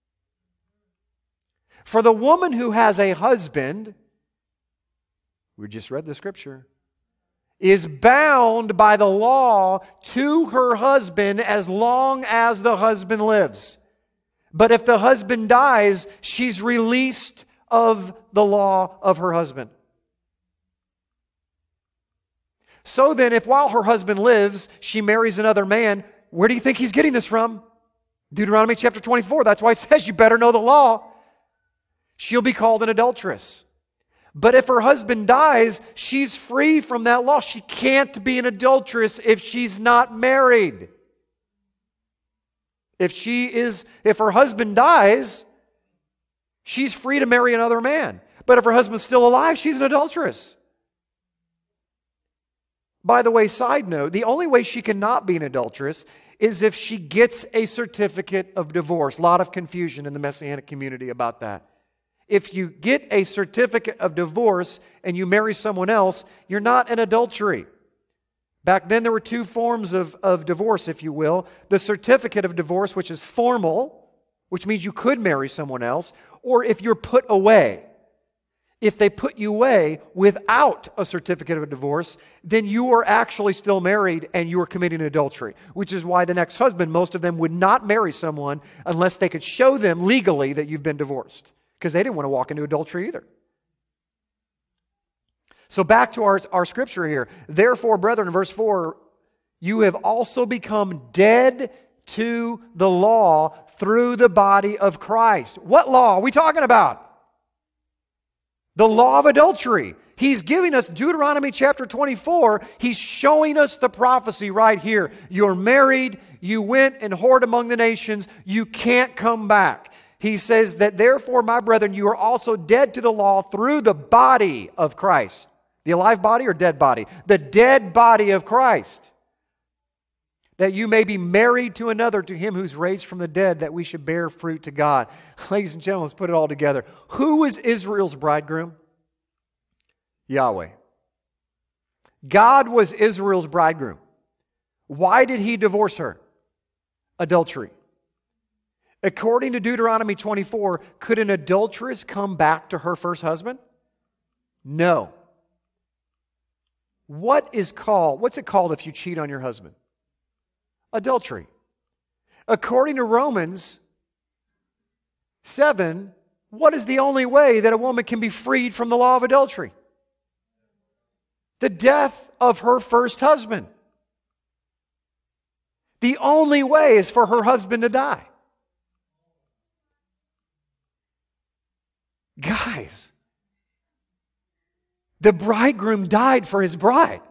For the woman who has a husband, we just read the scripture, is bound by the law to her husband as long as the husband lives. But if the husband dies, she's released of the law of her husband. So then, if while her husband lives, she marries another man, where do you think he's getting this from? Deuteronomy chapter twenty-four. That's why it says you better know the law. She'll be called an adulteress. But if her husband dies, she's free from that law. She can't be an adulteress if she's not married. If she is, if her husband dies, she's free to marry another man. But if her husband's still alive, she's an adulteress. By the way, side note, the only way she cannot be an adulteress is if she gets a certificate of divorce. A lot of confusion in the Messianic community about that. If you get a certificate of divorce and you marry someone else, you're not in adultery. Back then there were two forms of, of divorce, if you will. The certificate of divorce, which is formal, which means you could marry someone else, or if you're put away. If they put you away without a certificate of divorce, then you are actually still married and you are committing adultery. Which is why the next husband, most of them would not marry someone unless they could show them legally that you've been divorced. Because they didn't want to walk into adultery either. So back to our, our scripture here. Therefore, brethren, in verse four, you have also become dead to the law through the body of Christ. What law are we talking about? The law of adultery. He's giving us Deuteronomy chapter twenty-four. He's showing us the prophecy right here. You're married. You went and whored among the nations. You can't come back. He says that therefore, my brethren, you are also dead to the law through the body of Christ. The alive body or dead body? The dead body of Christ. That you may be married to another, to him who's raised from the dead, that we should bear fruit to God. Ladies and gentlemen, let's put it all together. Who was Israel's bridegroom? Yahweh. God was Israel's bridegroom. Why did he divorce her? Adultery. According to Deuteronomy twenty-four, could an adulteress come back to her first husband? No. What is called, what's it called if you cheat on your husband? Adultery. according to Romans seven, what is the only way that a woman can be freed from the law of adultery? The death of her first husband. The only way is for her husband to die. Guys, the bridegroom died for his bride.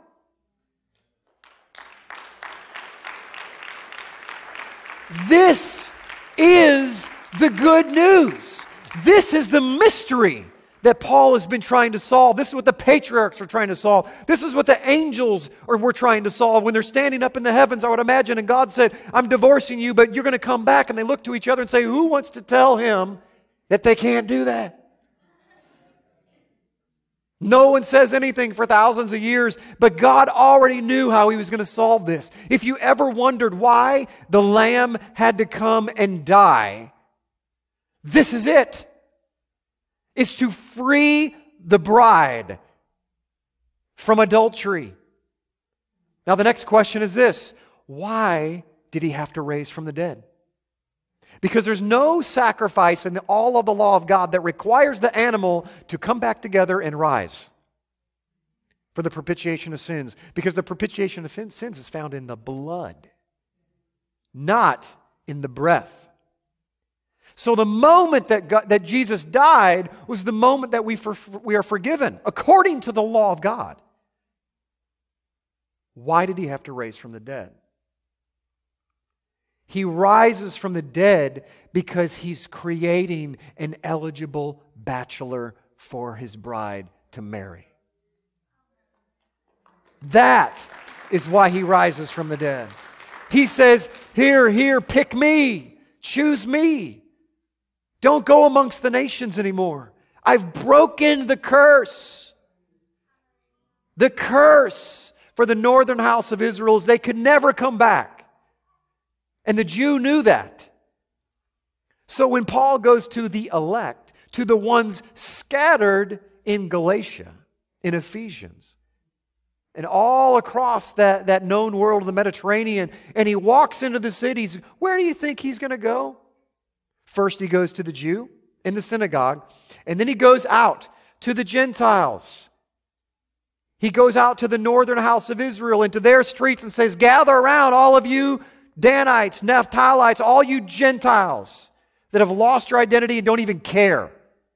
This is the good news. This is the mystery that Paul has been trying to solve. This is what the patriarchs are trying to solve. This is what the angels are, were trying to solve. When they're standing up in the heavens, I would imagine, and God said, I'm divorcing you, but you're going to come back. And they look to each other and say, who wants to tell him that they can't do that? No one says anything for thousands of years, but God already knew how He was going to solve this. If you ever wondered why the Lamb had to come and die, this is it. It's to free the bride from adultery. Now the next question is this: why did He have to raise from the dead? Because there's no sacrifice in all of the law of God that requires the animal to come back together and rise for the propitiation of sins. Because the propitiation of sins is found in the blood, not in the breath. So the moment that God, that Jesus died was the moment that we, for, we are forgiven, according to the law of God. Why did He have to raise from the dead? He rises from the dead because He's creating an eligible bachelor for His bride to marry. That is why He rises from the dead. He says, here, here, pick me, choose me. Don't go amongst the nations anymore. I've broken the curse. The curse for the northern house of Israel is they could never come back. And the Jew knew that. So when Paul goes to the elect, to the ones scattered in Galatia, in Ephesians, and all across that, that known world of the Mediterranean, and he walks into the cities, where do you think he's going to go? First he goes to the Jew in the synagogue, and then he goes out to the Gentiles. He goes out to the northern house of Israel, into their streets, and says, gather around, all of you Danites, Naphtalites, all you Gentiles that have lost your identity and don't even care.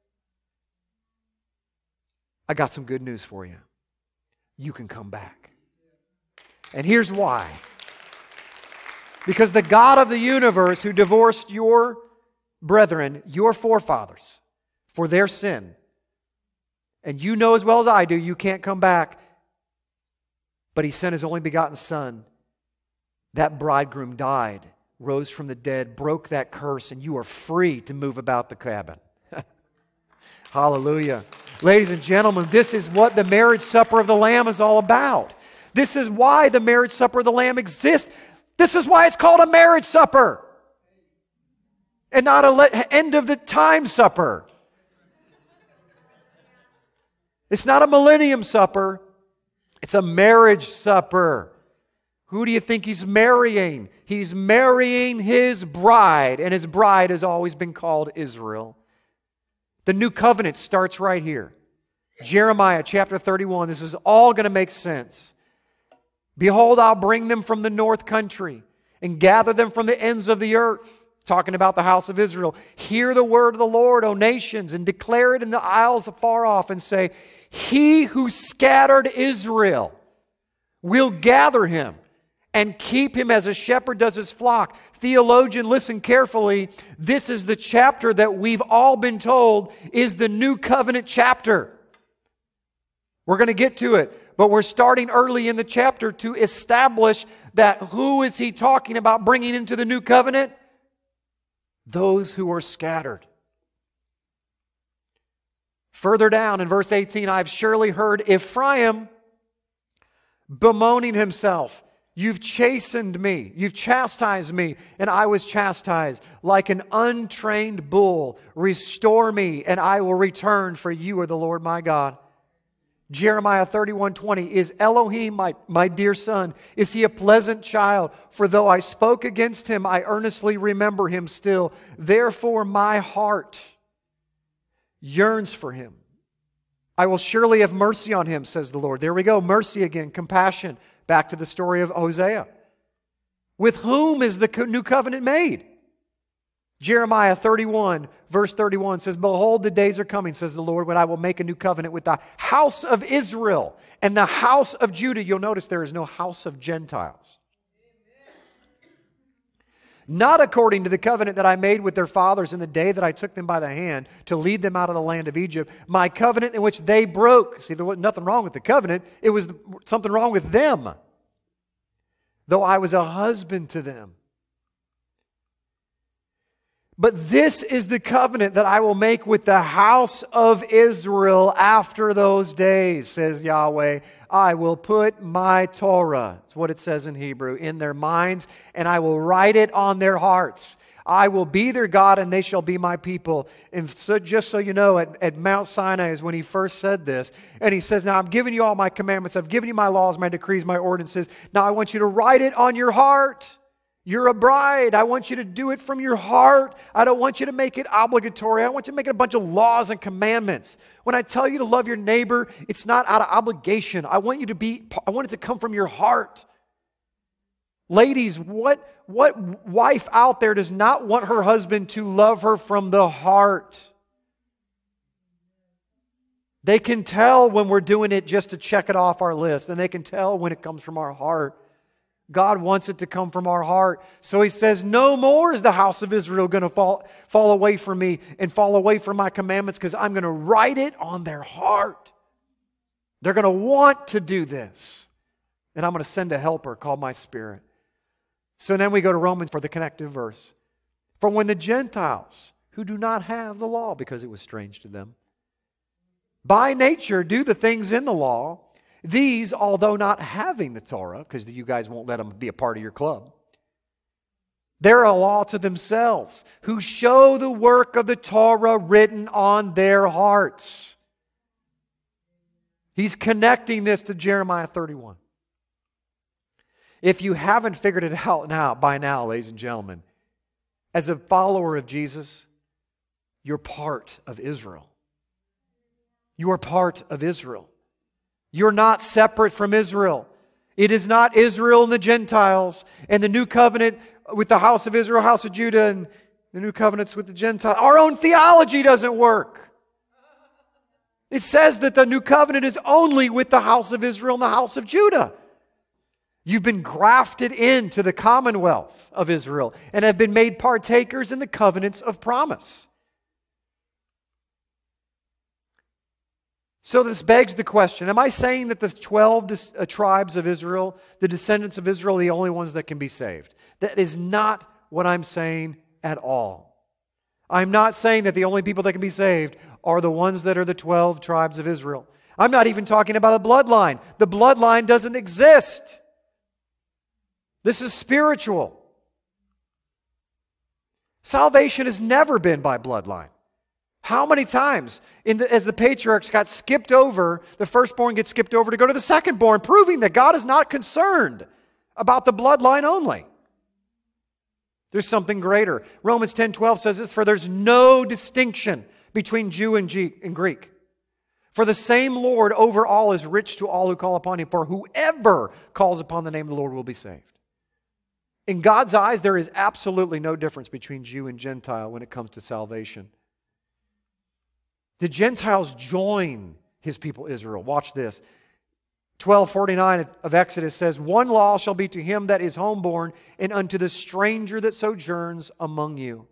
I got some good news for you. You can come back. And here's why. Because the God of the universe, who divorced your brethren, your forefathers, for their sin, and you know as well as I do, you can't come back, but He sent His only begotten Son. That bridegroom died, rose from the dead, broke that curse, and you are free to move about the cabin. Hallelujah. Ladies and gentlemen, this is what the marriage supper of the Lamb is all about. This is why the marriage supper of the Lamb exists. This is why it's called a marriage supper and not a end of the time supper. It's not a millennium supper. It's a marriage supper. Who do you think He's marrying? He's marrying His bride, and His bride has always been called Israel. The new covenant starts right here. Jeremiah chapter thirty-one. This is all going to make sense. Behold, I'll bring them from the north country and gather them from the ends of the earth. Talking about the house of Israel. Hear the word of the Lord, O nations, and declare it in the isles afar off, and say, He who scattered Israel will gather him and keep him as a shepherd does his flock. Theologian, listen carefully. This is the chapter that we've all been told is the new covenant chapter. We're going to get to it, but we're starting early in the chapter to establish that who is he talking about bringing into the new covenant? Those who are scattered. Further down in verse eighteen, I've surely heard Ephraim bemoaning himself. You've chastened me, you've chastised me, and I was chastised like an untrained bull. Restore me, and I will return, for you are the Lord my God. Jeremiah thirty-one twenty, is Elohim my, my dear son? Is he a pleasant child? For though I spoke against him, I earnestly remember him still. Therefore my heart yearns for him. I will surely have mercy on him, says the Lord. There we go, mercy again, compassion. Back to the story of Hosea. With whom is the new covenant made? Jeremiah thirty-one, verse thirty-one says, Behold, the days are coming, says the Lord, when I will make a new covenant with the house of Israel and the house of Judah. You'll notice there is no house of Gentiles. Not according to the covenant that I made with their fathers in the day that I took them by the hand to lead them out of the land of Egypt, my covenant in which they broke. See, there was nothing wrong with the covenant. It was something wrong with them. Though I was a husband to them. But this is the covenant that I will make with the house of Israel after those days, says Yahweh. I will put my Torah, that's what it says in Hebrew, in their minds, and I will write it on their hearts. I will be their God, and they shall be my people. And so, just so you know, at, at Mount Sinai is when he first said this. And he says, now I'm giving you all my commandments. I've given you my laws, my decrees, my ordinances. Now I want you to write it on your heart. You're a bride. I want you to do it from your heart. I don't want you to make it obligatory. I want you to make it a bunch of laws and commandments. When I tell you to love your neighbor, it's not out of obligation. I want you to be, I want it to come from your heart. Ladies, what, what wife out there does not want her husband to love her from the heart? They can tell when we're doing it just to check it off our list, and they can tell when it comes from our heart. God wants it to come from our heart. So He says, no more is the house of Israel going to fall, fall away from me and fall away from my commandments, because I'm going to write it on their heart. They're going to want to do this. And I'm going to send a helper called my Spirit. So then we go to Romans for the connective verse. For when the Gentiles, who do not have the law because it was strange to them, by nature do the things in the law, these, although not having the Torah, because you guys won't let them be a part of your club, they're a law to themselves, who show the work of the Torah written on their hearts. He's connecting this to Jeremiah thirty-one. If you haven't figured it out now, by now, ladies and gentlemen, as a follower of Jesus, you're part of Israel. You are part of Israel. You're not separate from Israel. It is not Israel and the Gentiles and the new covenant with the house of Israel, house of Judah, and the new covenants with the Gentiles. Our own theology doesn't work. It says that the new covenant is only with the house of Israel and the house of Judah. You've been grafted into the commonwealth of Israel and have been made partakers in the covenants of promise. So this begs the question, am I saying that the twelve uh, tribes of Israel, the descendants of Israel, are the only ones that can be saved? That is not what I'm saying at all. I'm not saying that the only people that can be saved are the ones that are the twelve tribes of Israel. I'm not even talking about a bloodline. The bloodline doesn't exist. This is spiritual. Salvation has never been by bloodline. How many times in the, as the patriarchs got skipped over, the firstborn gets skipped over to go to the secondborn, proving that God is not concerned about the bloodline only. There's something greater. Romans ten twelve says this, for there's no distinction between Jew and, G- and Greek. For the same Lord over all is rich to all who call upon Him. For whoever calls upon the name of the Lord will be saved. In God's eyes, there is absolutely no difference between Jew and Gentile when it comes to salvation. The Gentiles join His people Israel. Watch this. twelve forty-nine of Exodus says, one law shall be to him that is homeborn, and unto the stranger that sojourns among you.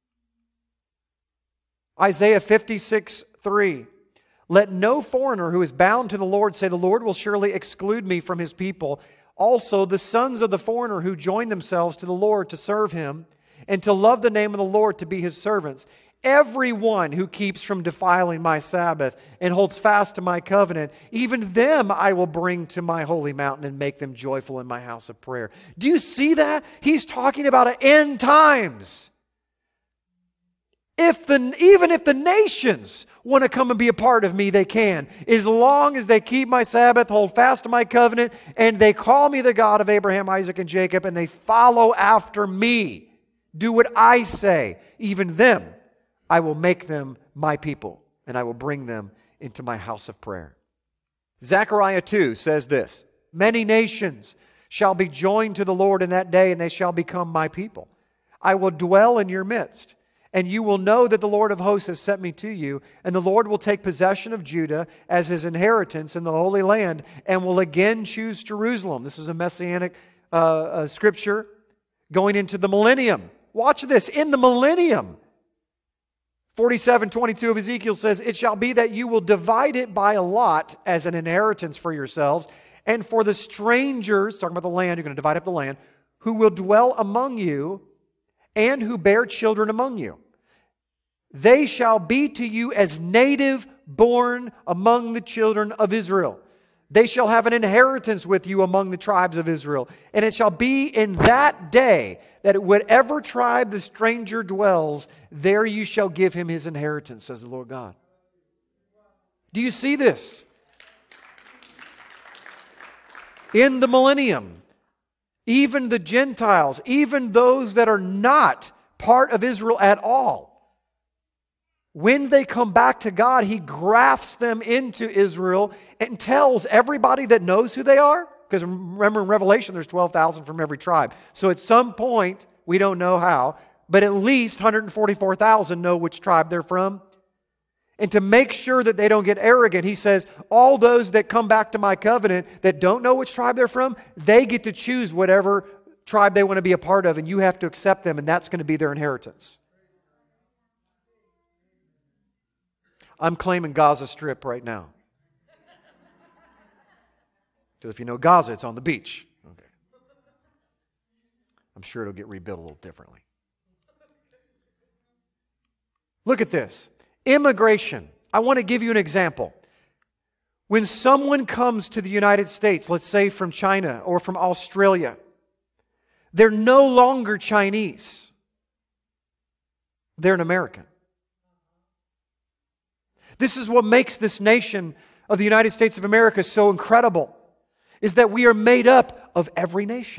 Isaiah fifty-six three. Let no foreigner who is bound to the Lord say, the Lord will surely exclude me from His people. Also, the sons of the foreigner who join themselves to the Lord to serve Him, and to love the name of the Lord, to be His servants. Everyone who keeps from defiling my Sabbath and holds fast to my covenant, even them I will bring to my holy mountain and make them joyful in my house of prayer. Do you see that? He's talking about end times. If the, even if the nations want to come and be a part of me, they can. As long as they keep my Sabbath, hold fast to my covenant, and they call me the God of Abraham, Isaac, and Jacob, and they follow after me, do what I say, even them, I will make them my people, and I will bring them into my house of prayer. Zechariah two says this, many nations shall be joined to the Lord in that day, and they shall become my people. I will dwell in your midst. And you will know that the Lord of hosts has sent me to you, and the Lord will take possession of Judah as his inheritance in the Holy Land, and will again choose Jerusalem. This is a messianic uh, uh, scripture going into the millennium. Watch this. In the millennium, forty-seven twenty-two of Ezekiel says, it shall be that you will divide it by a lot as an inheritance for yourselves, and for the strangers, talking about the land, you're going to divide up the land, who will dwell among you, and who bear children among you. They shall be to you as native born among the children of Israel. They shall have an inheritance with you among the tribes of Israel. And it shall be in that day that whatever tribe the stranger dwells, there you shall give him his inheritance, says the Lord God. Do you see this? In the millennium, even the Gentiles, even those that are not part of Israel at all, when they come back to God, He grafts them into Israel and tells everybody that knows who they are. Because remember in Revelation, there's twelve thousand from every tribe. So at some point, we don't know how, but at least one hundred forty-four thousand know which tribe they're from. And to make sure that they don't get arrogant, He says, all those that come back to my covenant that don't know which tribe they're from, they get to choose whatever tribe they want to be a part of, and you have to accept them, and that's going to be their inheritance. I'm claiming Gaza Strip right now. Because if you know Gaza, it's on the beach. Okay. I'm sure it'll get rebuilt a little differently. Look at this. Immigration. I want to give you an example. When someone comes to the United States, let's say from China or from Australia, they're no longer Chinese. They're an American. This is what makes this nation of the United States of America so incredible, is that we are made up of every nation.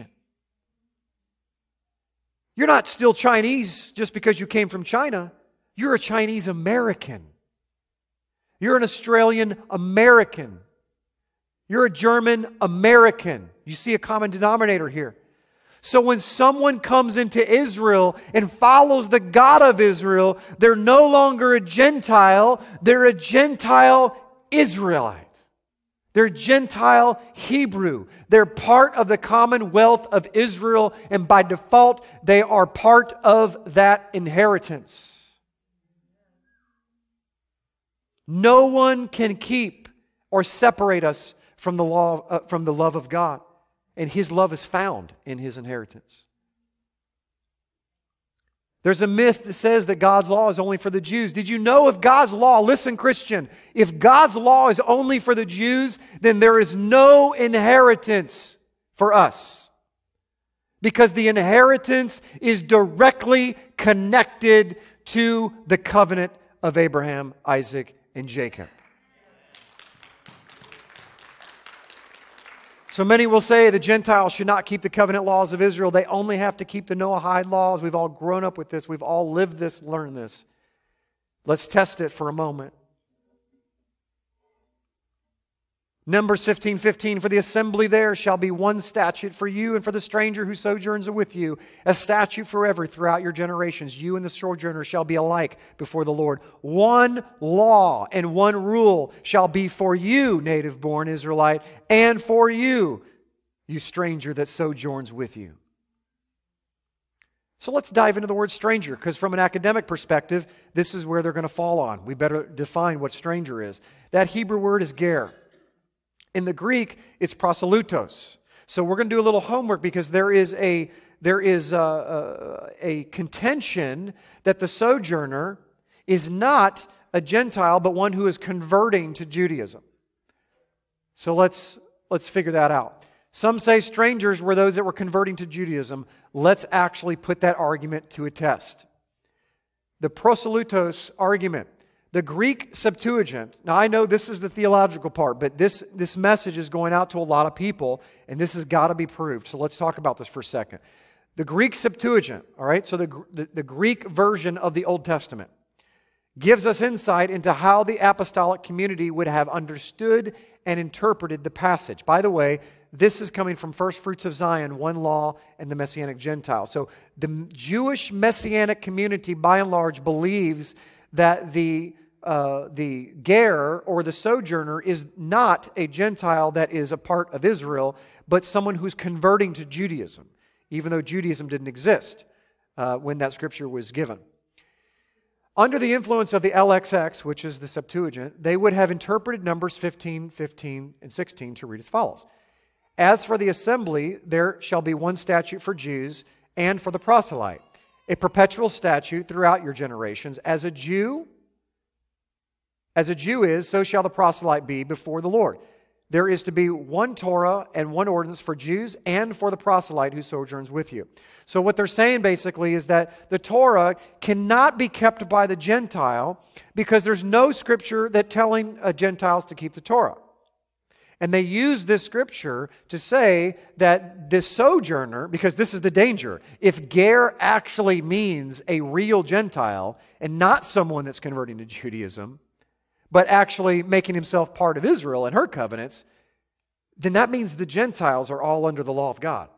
You're not still Chinese just because you came from China. You're a Chinese American. You're an Australian American. You're a German American. You see a common denominator here. So when someone comes into Israel and follows the God of Israel, they're no longer a Gentile, they're a Gentile Israelite. They're Gentile Hebrew. They're part of the commonwealth of Israel, and by default, they are part of that inheritance. No one can keep or separate us from the law, uh, from the love of God. And His love is found in His inheritance. There's a myth that says that God's law is only for the Jews. Did you know if God's law, listen Christian, if God's law is only for the Jews, then there is no inheritance for us. Because the inheritance is directly connected to the covenant of Abraham, Isaac, and Jacob. So many will say the Gentiles should not keep the covenant laws of Israel. They only have to keep the Noahide laws. We've all grown up with this. We've all lived this, learned this. Let's test it for a moment. Numbers fifteen fifteen, for the assembly there shall be one statute for you and for the stranger who sojourns with you, a statute forever throughout your generations. You and the sojourner shall be alike before the Lord. One law and one rule shall be for you, native-born Israelite, and for you, you stranger that sojourns with you. So let's dive into the word stranger, because from an academic perspective, this is where they're going to fall on. We better define what stranger is. That Hebrew word is ger. In the Greek, it's proselytos. So we're going to do a little homework, because there is a there is a, a, a contention that the sojourner is not a Gentile, but one who is converting to Judaism. So let's let's figure that out. Some say strangers were those that were converting to Judaism. Let's actually put that argument to a test. the proselytos argument. The Greek Septuagint, now I know this is the theological part, but this, this message is going out to a lot of people, and this has got to be proved. So let's talk about this for a second. The Greek Septuagint, all right, so the, the, the Greek version of the Old Testament, gives us insight into how the apostolic community would have understood and interpreted the passage. By the way, this is coming from First Fruits of Zion, one law, and the Messianic Gentile. So the Jewish Messianic community, by and large, believes that the uh, the ger, or the sojourner, is not a Gentile that is a part of Israel, but someone who's converting to Judaism, even though Judaism didn't exist uh, when that scripture was given. Under the influence of the L X X, which is the Septuagint, they would have interpreted Numbers fifteen, fifteen, and sixteen to read as follows. As for the assembly, there shall be one statute for Jews and for the proselyte, a perpetual statute throughout your generations. As a Jew, as a Jew is, so shall the proselyte be before the Lord. There is to be one Torah and one ordinance for Jews and for the proselyte who sojourns with you. So what they're saying basically is that the Torah cannot be kept by the Gentile because there's no scripture that telling uh, Gentiles to keep the Torah. And they use this scripture to say that this sojourner, because this is the danger, if ger actually means a real Gentile and not someone that's converting to Judaism, but actually making himself part of Israel and her covenants, then that means the Gentiles are all under the law of God.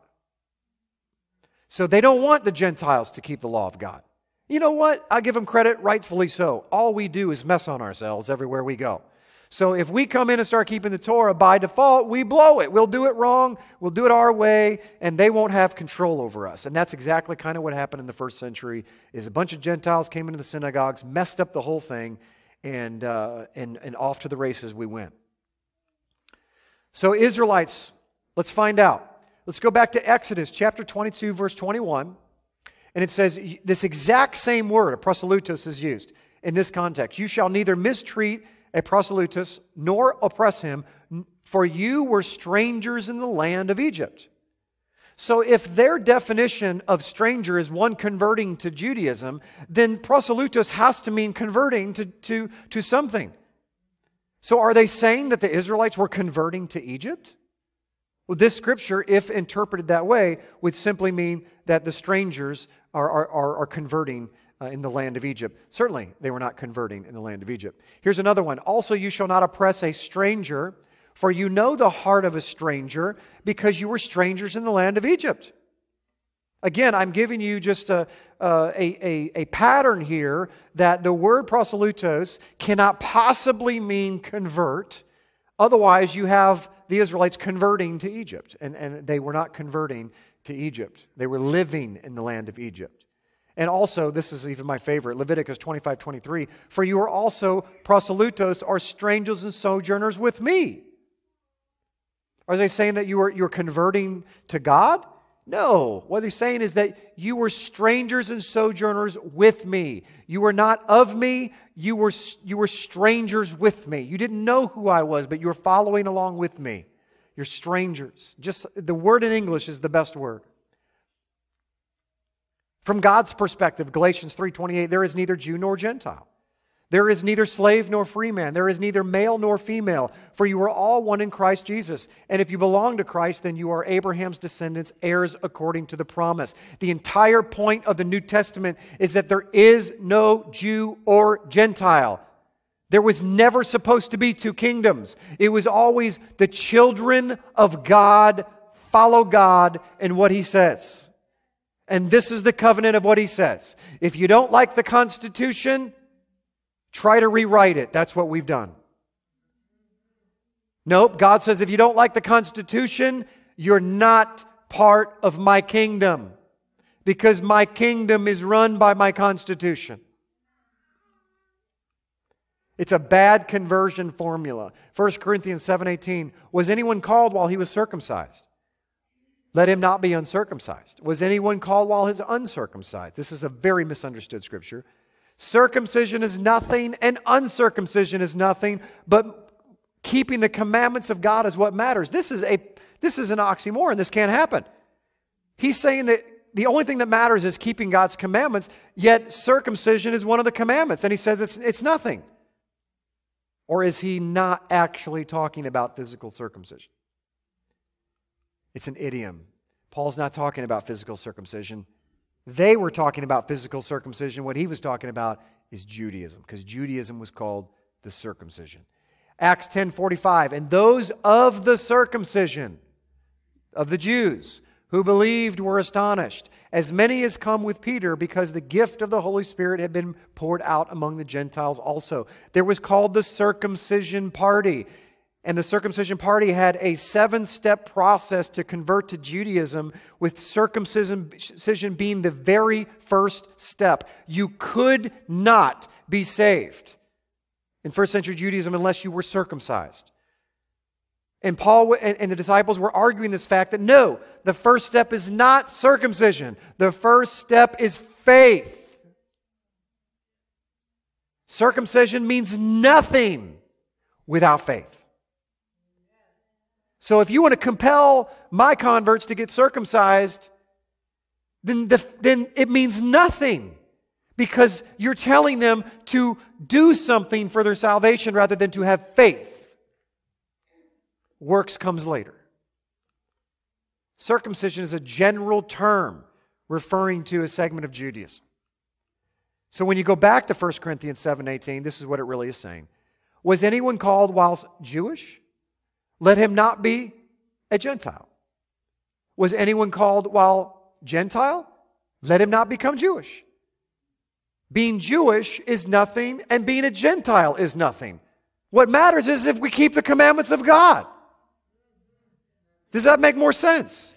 So they don't want the Gentiles to keep the law of God. You know what? I give them credit, rightfully so. All we do is mess on ourselves everywhere we go. So if we come in and start keeping the Torah, by default, we blow it. We'll do it wrong, we'll do it our way, and they won't have control over us. And that's exactly kind of what happened in the first century, is a bunch of Gentiles came into the synagogues, messed up the whole thing, and, uh, and, and off to the races we went. So Israelites, let's find out. Let's go back to Exodus chapter twenty-two, verse twenty-one. And it says, this exact same word, a proselytos, is used in this context. You shall neither mistreat a proselytus nor oppress him, for you were strangers in the land of Egypt. So if their definition of stranger is one converting to Judaism, then proselytos has to mean converting to, to, to something. So are they saying that the Israelites were converting to Egypt? Well, this scripture, if interpreted that way, would simply mean that the strangers are, are, are, are converting uh, in the land of Egypt. Certainly, they were not converting in the land of Egypt. Here's another one. Also, you shall not oppress a stranger, for you know the heart of a stranger, because you were strangers in the land of Egypt. Again, I'm giving you just a, uh, a, a, a pattern here that the word proselytos cannot possibly mean convert. Otherwise, you have the Israelites converting to Egypt. And, and they were not converting to Egypt. They were living in the land of Egypt. And also, this is even my favorite, Leviticus twenty-five twenty-three, for you are also proselytos, or strangers and sojourners with me. Are they saying that you are you're converting to God? No. What they're saying is that you were strangers and sojourners with me. You were not of me. You were, you were strangers with me. You didn't know who I was, but you were following along with me. You're strangers. Just the word in English is the best word. From God's perspective, Galatians three twenty-eight, there is neither Jew nor Gentile. There is neither slave nor free man. There is neither male nor female. For you are all one in Christ Jesus. And if you belong to Christ, then you are Abraham's descendants, heirs according to the promise. The entire point of the New Testament is that there is no Jew or Gentile. There was never supposed to be two kingdoms. It was always the children of God follow God and what He says. And this is the covenant of what He says. If you don't like the Constitution, try to rewrite it. That's what we've done. Nope, God says if you don't like the Constitution, you're not part of my kingdom. Because my kingdom is run by my Constitution. It's a bad conversion formula. First Corinthians seven eighteen, was anyone called while he was circumcised? Let him not be uncircumcised. Was anyone called while he was uncircumcised? This is a very misunderstood scripture. Circumcision is nothing and uncircumcision is nothing, but keeping the commandments of God is what matters. This is a this is an oxymoron. This can't happen. He's saying that the only thing that matters is keeping God's commandments, yet circumcision is one of the commandments. And he says it's, it's nothing. Or is he not actually talking about physical circumcision? It's an idiom. Paul's not talking about physical circumcision. They were talking about physical circumcision. What he was talking about is Judaism, because Judaism was called the circumcision. Acts ten forty-five, and those of the circumcision, of the Jews, who believed were astonished, as many as come with Peter, because the gift of the Holy Spirit had been poured out among the Gentiles also. There was called the circumcision party. And the circumcision party had a seven-step process to convert to Judaism, with circumcision being the very first step. You could not be saved in first century Judaism unless you were circumcised. And Paul and the disciples were arguing this fact that no, the first step is not circumcision. The first step is faith. Circumcision means nothing without faith. So if you want to compel my converts to get circumcised, then, the, then it means nothing, because you're telling them to do something for their salvation rather than to have faith. Works comes later. Circumcision is a general term referring to a segment of Judaism. So when you go back to First Corinthians seven eighteen, this is what it really is saying. Was anyone called whilst Jewish? Let him not be a Gentile. Was anyone called while Gentile? Let him not become Jewish. Being Jewish is nothing, and being a Gentile is nothing. What matters is if we keep the commandments of God. Does that make more sense?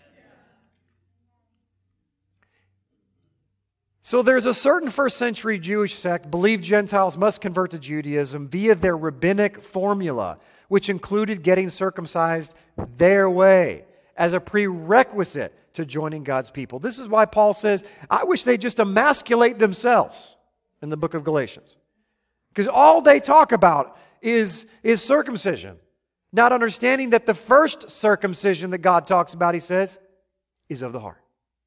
So there's a certain first century Jewish sect believed Gentiles must convert to Judaism via their rabbinic formula, which included getting circumcised their way as a prerequisite to joining God's people. This is why Paul says, I wish they'd just emasculate themselves in the book of Galatians. Because all they talk about is, is circumcision. Not understanding that the first circumcision that God talks about, he says, is of the heart.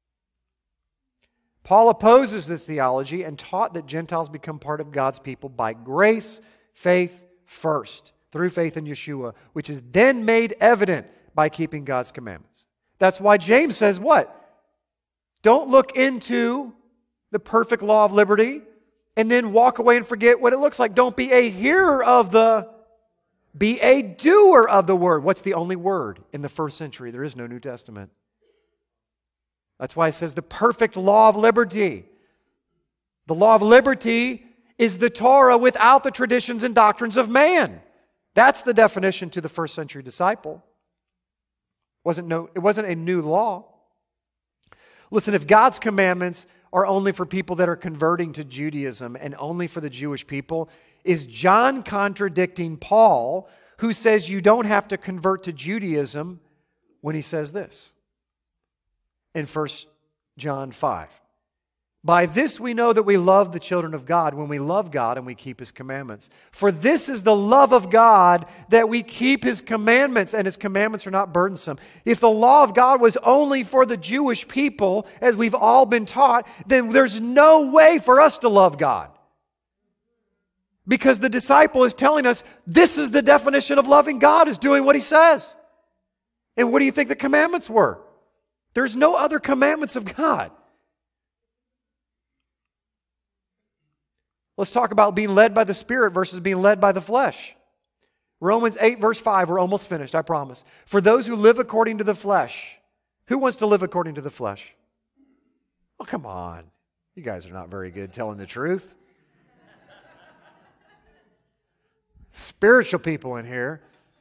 Paul opposes the theology and taught that Gentiles become part of God's people by grace, faith first, through faith in Yeshua, which is then made evident by keeping God's commandments. That's why James says what? Don't look into the perfect law of liberty and then walk away and forget what it looks like. Don't be a hearer of the, be a doer of the word. What's the only word in the first century? There is no New Testament. That's why it says the perfect law of liberty. The law of liberty is the Torah without the traditions and doctrines of man. That's the definition to the first century disciple. It wasn't, no, it wasn't a new law. Listen, if God's commandments are only for people that are converting to Judaism and only for the Jewish people, is John contradicting Paul, who says you don't have to convert to Judaism, when he says this in First John five? By this we know that we love the children of God, when we love God and we keep His commandments. For this is the love of God, that we keep His commandments, and His commandments are not burdensome. If the law of God was only for the Jewish people, as we've all been taught, then there's no way for us to love God. Because the disciple is telling us, this is the definition of loving God, is doing what He says. And what do you think the commandments were? There's no other commandments of God. Let's talk about being led by the Spirit versus being led by the flesh. Romans eight verse five, we're almost finished, I promise. For those who live according to the flesh. Who wants to live according to the flesh? Oh, come on. You guys are not very good telling the truth. Spiritual people in here.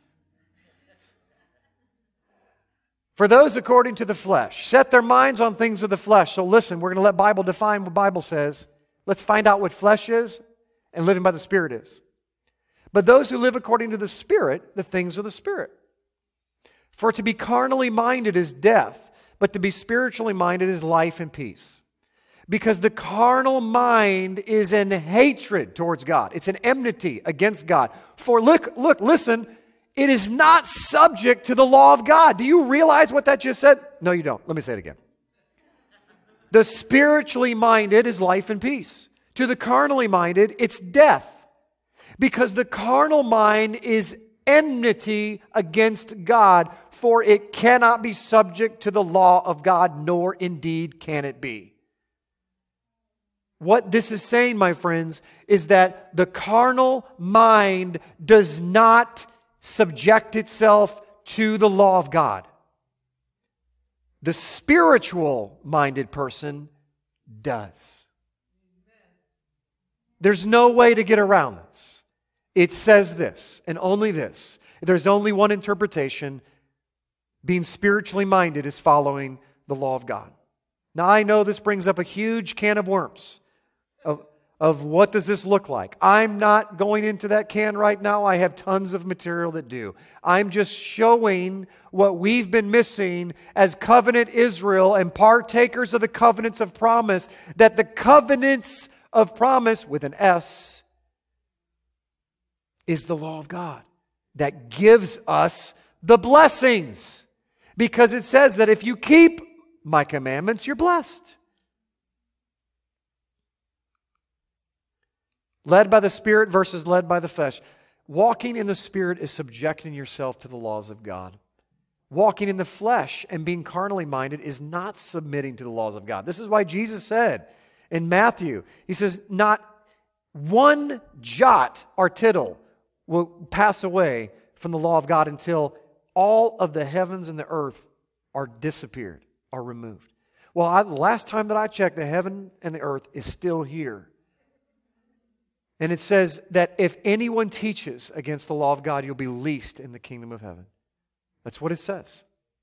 For those according to the flesh, set their minds on things of the flesh. So listen, we're going to let Bible define what Bible says. Let's find out what flesh is and living by the Spirit is. But those who live according to the Spirit, the things of the Spirit. For to be carnally minded is death, but to be spiritually minded is life and peace. Because the carnal mind is in hatred towards God. It's an enmity against God. For look, look, listen, it is not subject to the law of God. Do you realize what that just said? No, you don't. Let me say it again. The spiritually minded is life and peace. To the carnally minded, it's death. Because the carnal mind is enmity against God, for it cannot be subject to the law of God, nor indeed can it be. What this is saying, my friends, is that the carnal mind does not subject itself to the law of God. The spiritual minded person does. There's no way to get around this. It says this, and only this. There's only one interpretation. Being spiritually minded is following the law of God. Now, I know this brings up a huge can of worms of, of what does this look like. I'm not going into that can right now. I have tons of material that do. I'm just showing what we've been missing as covenant Israel and partakers of the covenants of promise, that the covenants of promise, with an S, is the law of God that gives us the blessings. Because it says that if you keep my commandments, you're blessed. Led by the Spirit versus led by the flesh. Walking in the Spirit is subjecting yourself to the laws of God. Walking in the flesh and being carnally minded is not submitting to the laws of God. This is why Jesus said in Matthew, He says, not one jot or tittle will pass away from the law of God until all of the heavens and the earth are disappeared, are removed. Well, I, the last time that I checked, the heaven and the earth is still here. And it says that if anyone teaches against the law of God, you'll be least in the kingdom of heaven. That's what it says.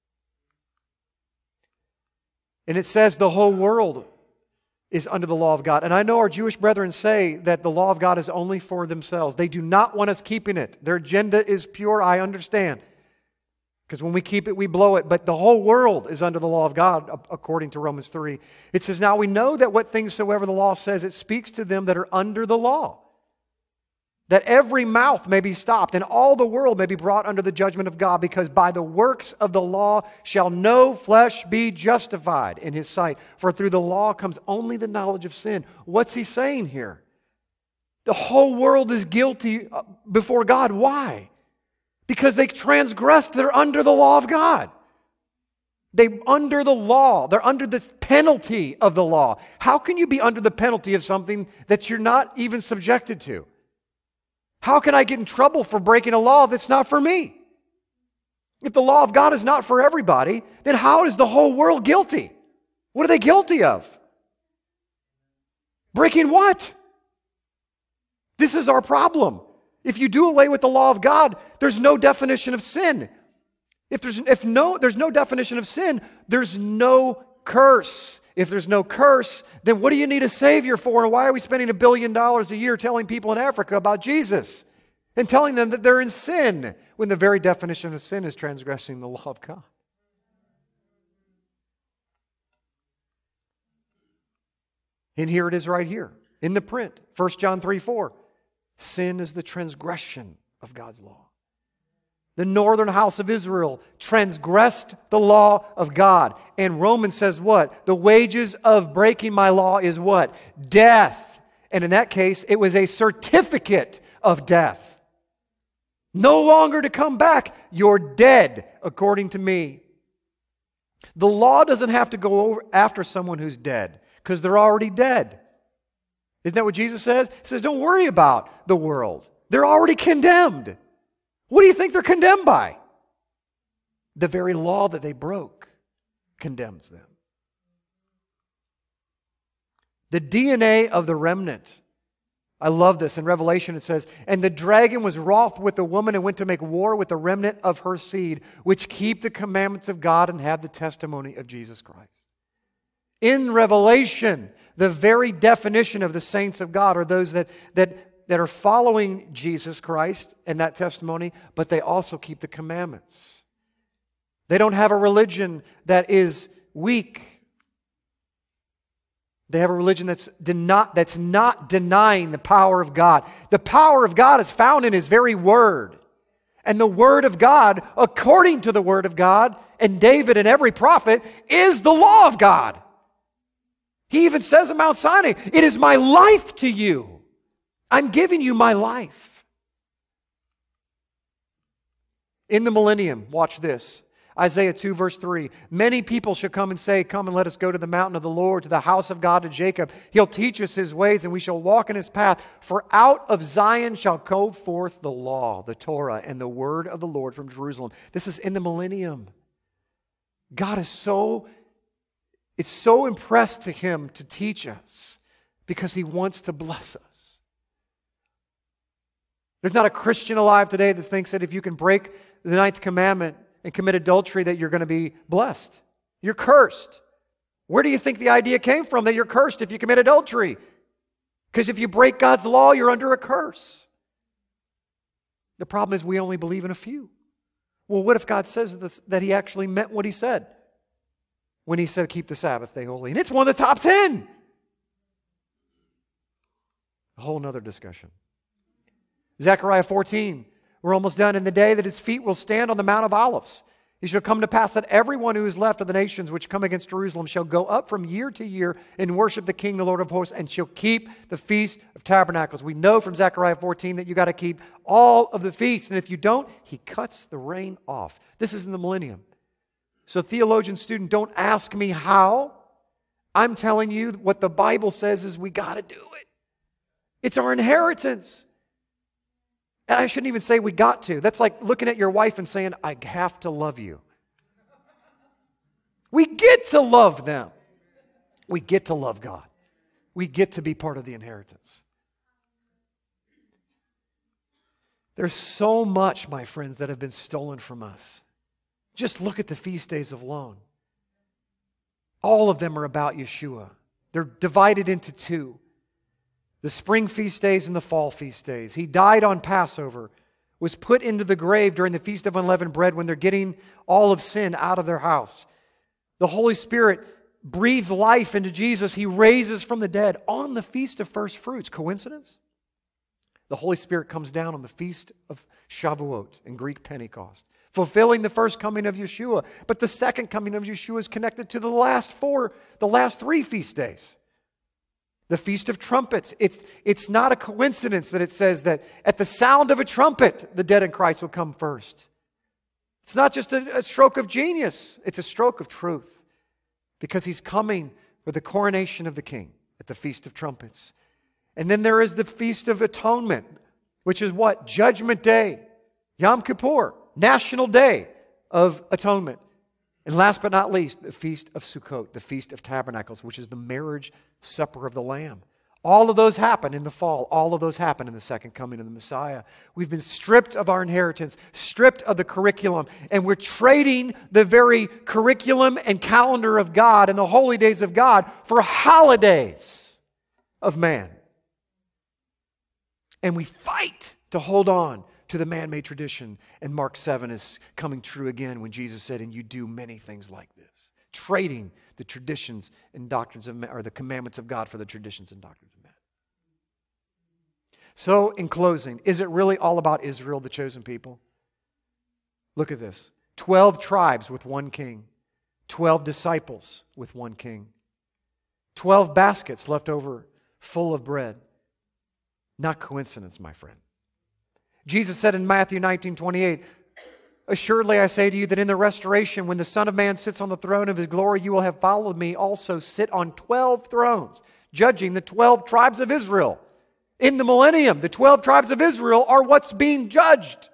And it says the whole world is under the law of God. And I know our Jewish brethren say that the law of God is only for themselves. They do not want us keeping it. Their agenda is pure, I understand. Because when we keep it, we blow it. But the whole world is under the law of God, according to Romans three. It says, now we know that what things soever the law says, it speaks to them that are under the law. That every mouth may be stopped, and all the world may be brought under the judgment of God, because by the works of the law shall no flesh be justified in His sight. For through the law comes only the knowledge of sin. What's He saying here? The whole world is guilty before God. Why? Because they transgressed. They're under the law of God. They're under the law. They're under the penalty of the law. How can you be under the penalty of something that you're not even subjected to? How can I get in trouble for breaking a law that's not for me? If the law of God is not for everybody, then how is the whole world guilty? What are they guilty of? Breaking what? This is our problem. If you do away with the law of God, there's no definition of sin. If there's if no there's no definition of sin, there's no curse. If there's no curse, then what do you need a Savior for? And why are we spending a billion dollars a year telling people in Africa about Jesus and telling them that they're in sin, when the very definition of sin is transgressing the law of God? And here it is right here in the print, First John three four. Sin is the transgression of God's law. The northern house of Israel transgressed the law of God. And Romans says what? The wages of breaking my law is what? Death. And in that case, it was a certificate of death. No longer to come back. You're dead, according to me. The law doesn't have to go over after someone who's dead, because they're already dead. Isn't that what Jesus says? He says, don't worry about the world. They're already condemned. What do you think they're condemned by? The very law that they broke condemns them. The D N A of the remnant. I love this. In Revelation it says, and the dragon was wroth with the woman and went to make war with the remnant of her seed, which keep the commandments of God and have the testimony of Jesus Christ. In Revelation, the very definition of the saints of God are those that, that, that are following Jesus Christ and that testimony, but they also keep the commandments. They don't have a religion that is weak. They have a religion that's, den- that's not denying the power of God. The power of God is found in His very Word. And the Word of God, according to the Word of God, and David and every prophet, is the law of God. He even says on Mount Sinai, it is my life to you. I'm giving you my life. In the millennium, watch this. Isaiah two verse three, many people shall come and say, come and let us go to the mountain of the Lord, to the house of God, to Jacob. He'll teach us His ways and we shall walk in His path. For out of Zion shall go forth the law, the Torah, and the word of the Lord from Jerusalem. This is in the millennium. God is so, it's so impressed to Him to teach us because He wants to bless us. There's not a Christian alive today that thinks that if you can break the ninth commandment and commit adultery that you're going to be blessed. You're cursed. Where do you think the idea came from that you're cursed if you commit adultery? Because if you break God's law, you're under a curse. The problem is we only believe in a few. Well, what if God says this, that He actually meant what He said when He said keep the Sabbath day holy? And it's one of the top ten. A whole other discussion. Zechariah fourteen. We're almost done. In the day that His feet will stand on the Mount of Olives, it shall come to pass that everyone who is left of the nations which come against Jerusalem shall go up from year to year and worship the King, the Lord of hosts, and shall keep the Feast of Tabernacles. We know from Zechariah fourteen that you got to keep all of the feasts. And if you don't, He cuts the rain off. This is in the millennium. So theologian student, don't ask me how. I'm telling you what the Bible says is we got to do it. It's our inheritance. And I shouldn't even say we got to. That's like looking at your wife and saying, I have to love you. We get to love them. We get to love God. We get to be part of the inheritance. There's so much, my friends, that have been stolen from us. Just look at the feast days alone. All of them are about Yeshua. They're divided into two. The spring feast days and the fall feast days. He died on Passover, was put into the grave during the Feast of Unleavened Bread when they're getting all of sin out of their house. The Holy Spirit breathes life into Jesus. He raises from the dead on the Feast of First Fruits. Coincidence? The Holy Spirit comes down on the Feast of Shavuot in Greek Pentecost, fulfilling the first coming of Yeshua. But the second coming of Yeshua is connected to the last four, the last three feast days. The Feast of Trumpets. It's, it's not a coincidence that it says that at the sound of a trumpet, the dead in Christ will come first. It's not just a, a stroke of genius. It's a stroke of truth. Because He's coming for the coronation of the King at the Feast of Trumpets. And then there is the Feast of Atonement, which is what? Judgment Day. Yom Kippur. National Day of Atonement. And last but not least, the Feast of Sukkot, the Feast of Tabernacles, which is the marriage supper of the Lamb. All of those happen in the fall. All of those happen in the second coming of the Messiah. We've been stripped of our inheritance, stripped of the curriculum, and we're trading the very curriculum and calendar of God and the holy days of God for holidays of man. And we fight to hold on to the man-made tradition. And Mark seven is coming true again when Jesus said, and you do many things like this. Trading the traditions and doctrines of men, or the commandments of God for the traditions and doctrines of men. So, in closing, is it really all about Israel, the chosen people? Look at this. Twelve tribes with one king. Twelve disciples with one king. Twelve baskets left over full of bread. Not coincidence, my friend. Jesus said in Matthew nineteen twenty-eight, assuredly I say to you that in the restoration, when the Son of Man sits on the throne of His glory, you will have followed me also sit on twelve thrones, judging the twelve tribes of Israel. In the millennium, the twelve tribes of Israel are what's being judged.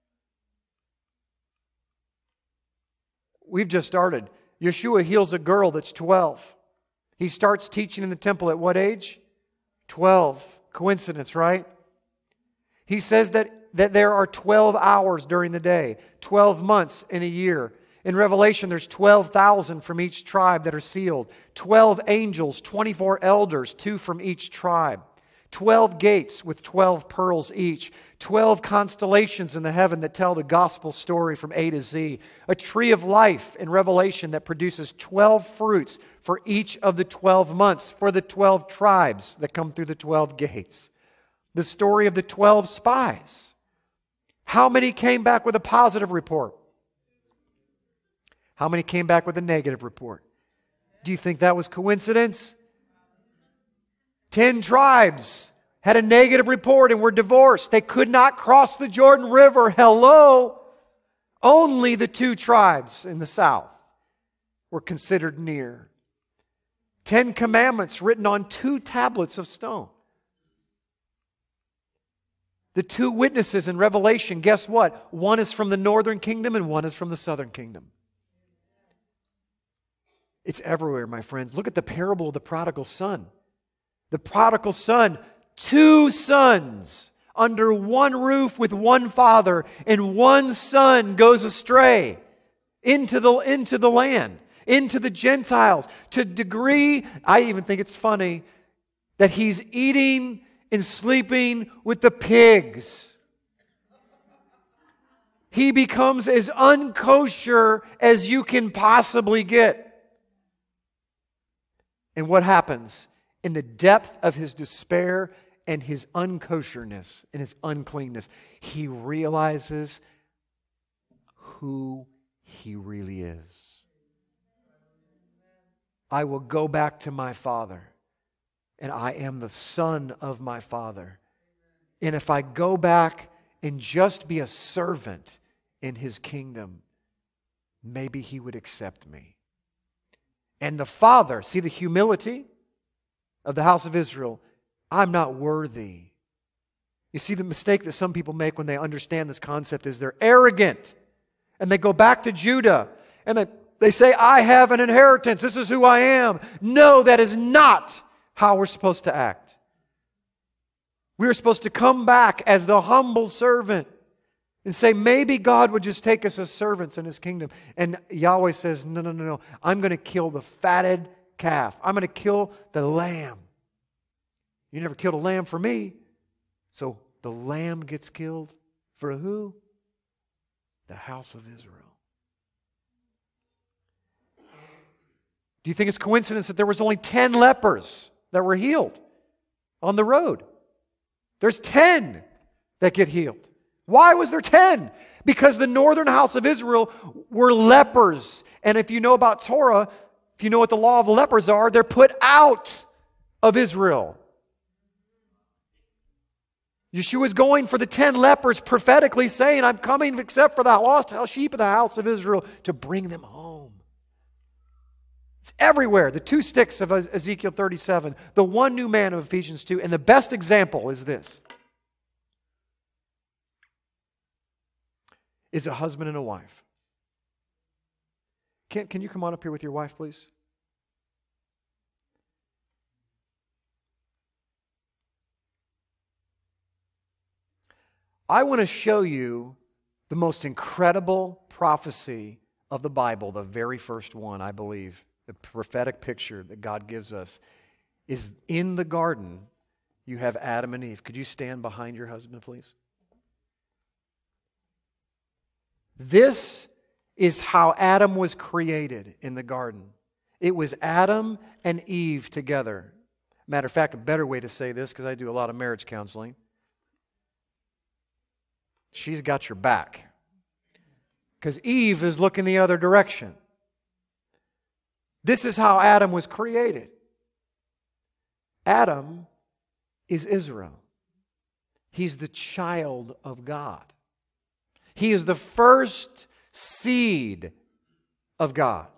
We've just started. Yeshua heals a girl that's twelve. He starts teaching in the temple at what age? twelve. Coincidence, right? He says that that there are twelve hours during the day, twelve months in a year. In Revelation, there's twelve thousand from each tribe that are sealed. twelve angels, twenty-four elders, two from each tribe. twelve gates with twelve pearls each. twelve constellations in the heaven that tell the gospel story from A to Z. A tree of life in Revelation that produces twelve fruits for each of the twelve months, for the twelve tribes that come through the twelve gates. The story of the twelve spies. How many came back with a positive report? How many came back with a negative report? Do you think that was coincidence? Ten tribes had a negative report and were divorced. They could not cross the Jordan River. Hello. Only the two tribes in the south were considered near. Ten commandments written on two tablets of stone. The two witnesses in Revelation, guess what? One is from the northern kingdom and one is from the southern kingdom. It's everywhere, my friends. Look at the parable of the prodigal son. The prodigal son, two sons under one roof with one father, and one son goes astray into the, into the land, into the Gentiles, to a degree, I even think it's funny, that he's eating and sleeping with the pigs. He becomes as unkosher as you can possibly get. And what happens? In the depth of his despair and his unkosherness and his uncleanness, he realizes who he really is. I will go back to my father, and I am the son of my father. And if I go back and just be a servant in his kingdom, maybe he would accept me. And the father, see the humility of the house of Israel, I'm not worthy. You see, the mistake that some people make when they understand this concept is they're arrogant. And they go back to Judah and they, they say, I have an inheritance. This is who I am. No, that is not how we're supposed to act. We are supposed to come back as the humble servant and say, maybe God would just take us as servants in His kingdom. And Yahweh says, no, no, no, no. I'm going to kill the fatted calf. I'm going to kill the lamb. You never killed a lamb for me. So the lamb gets killed for who? The house of Israel. Do you think it's coincidence that there was only ten lepers that were healed on the road? There's ten that get healed. Why was there ten? Because the northern house of Israel were lepers. And if you know about Torah, if you know what the law of the lepers are, they're put out of Israel. Yeshua is going for the ten lepers, prophetically saying, I'm coming except for the lost sheep of the house of Israel to bring them home. It's everywhere. The two sticks of Ezekiel thirty-seven, the one new man of Ephesians two, and the best example is this. Is a husband and a wife. Can, can you come on up here with your wife, please? I want to show you the most incredible prophecy of the Bible, the very first one, I believe. The prophetic picture that God gives us is in the garden. You have Adam and Eve. Could you stand behind your husband, please? This is how Adam was created in the garden. It was Adam and Eve together. Matter of fact, a better way to say this, because I do a lot of marriage counseling, she's got your back. Because Eve is looking the other direction. This is how Adam was created. Adam is Israel. He's the child of God. He is the first seed of God.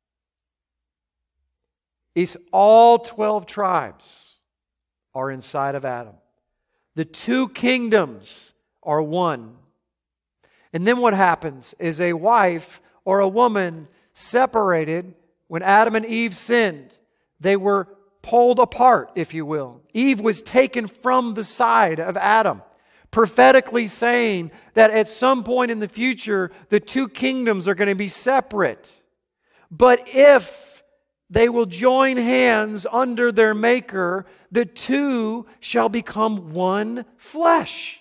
It's all twelve tribes are inside of Adam. The two kingdoms are one. And then what happens is a wife or a woman separated when Adam and Eve sinned. They were pulled apart, if you will. Eve was taken from the side of Adam, prophetically saying that at some point in the future, the two kingdoms are going to be separate. But if they will join hands under their Maker, the two shall become one flesh.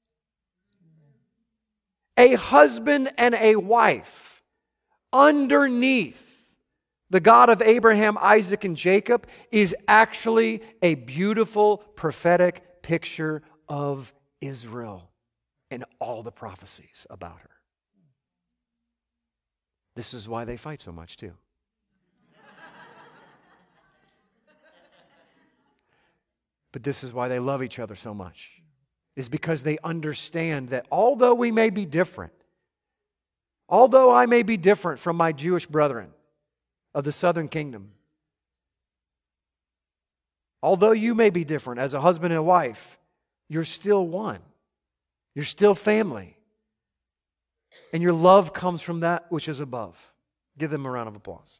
A husband and a wife underneath the God of Abraham, Isaac, and Jacob is actually a beautiful prophetic picture of Israel and all the prophecies about her. This is why they fight so much too. But this is why they love each other so much. Is because they understand that although we may be different, although I may be different from my Jewish brethren of the southern kingdom, although you may be different as a husband and a wife, you're still one. You're still family. And your love comes from that which is above. Give them a round of applause.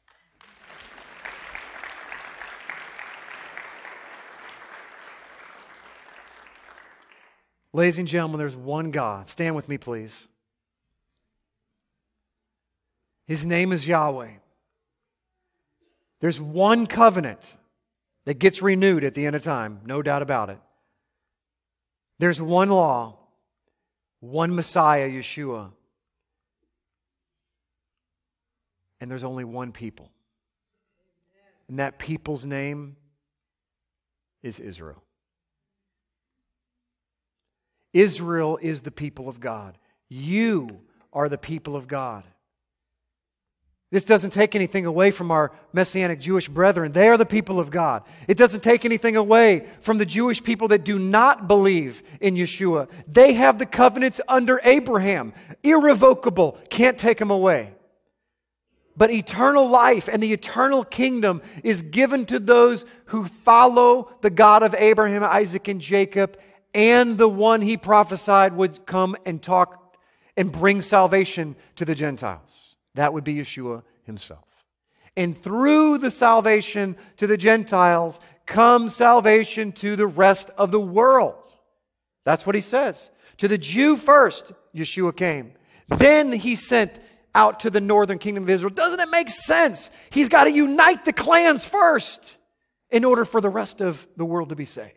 Ladies and gentlemen, there's one God. Stand with me, please. His name is Yahweh. There's one covenant that gets renewed at the end of time, no doubt about it. There's one law, one Messiah, Yeshua. And there's only one people. And that people's name is Israel. Israel is the people of God. You are the people of God. This doesn't take anything away from our Messianic Jewish brethren. They are the people of God. It doesn't take anything away from the Jewish people that do not believe in Yeshua. They have the covenants under Abraham. Irrevocable. Can't take them away. But eternal life and the eternal kingdom is given to those who follow the God of Abraham, Isaac, and Jacob, and the one He prophesied would come and talk and bring salvation to the Gentiles. That would be Yeshua Himself. And through the salvation to the Gentiles comes salvation to the rest of the world. That's what He says. To the Jew first, Yeshua came. Then He sent out to the northern kingdom of Israel. Doesn't it make sense? He's got to unite the clans first in order for the rest of the world to be saved.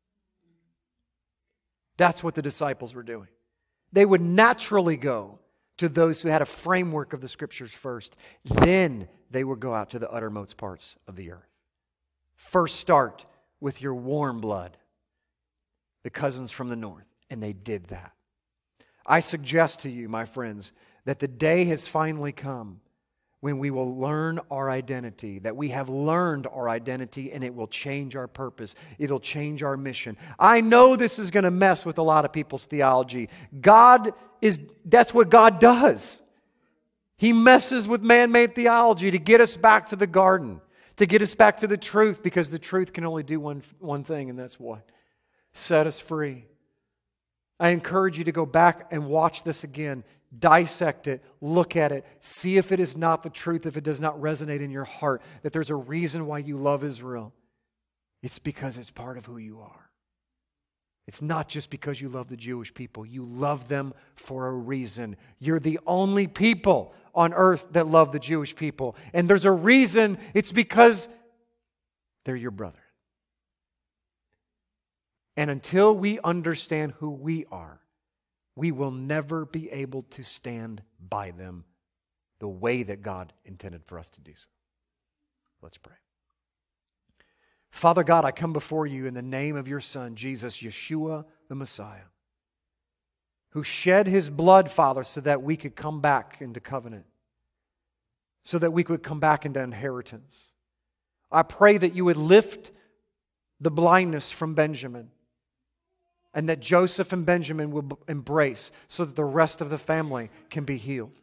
That's what the disciples were doing. They would naturally go to those who had a framework of the Scriptures first. Then they would go out to the uttermost parts of the earth. First start with your warm blood, the cousins from the north. And they did that. I suggest to you, my friends, that the day has finally come when we will learn our identity, that we have learned our identity, and it will change our purpose. It'll change our mission. I know this is going to mess with a lot of people's theology. God is, that's what God does. He messes with man-made theology to get us back to the garden, to get us back to the truth, because the truth can only do one, one thing, and that's what? Set us free. I encourage you to go back and watch this again. Dissect it, look at it, see if it is not the truth, if it does not resonate in your heart, that there's a reason why you love Israel. It's because it's part of who you are. It's not just because you love the Jewish people. You love them for a reason. You're the only people on earth that love the Jewish people. And there's a reason. It's because they're your brother. And until we understand who we are, we will never be able to stand by them the way that God intended for us to do so. Let's pray. Father God, I come before you in the name of your Son, Jesus, Yeshua the Messiah, who shed His blood, Father, so that we could come back into covenant, so that we could come back into inheritance. I pray that you would lift the blindness from Benjamin, and that Joseph and Benjamin will embrace so that the rest of the family can be healed.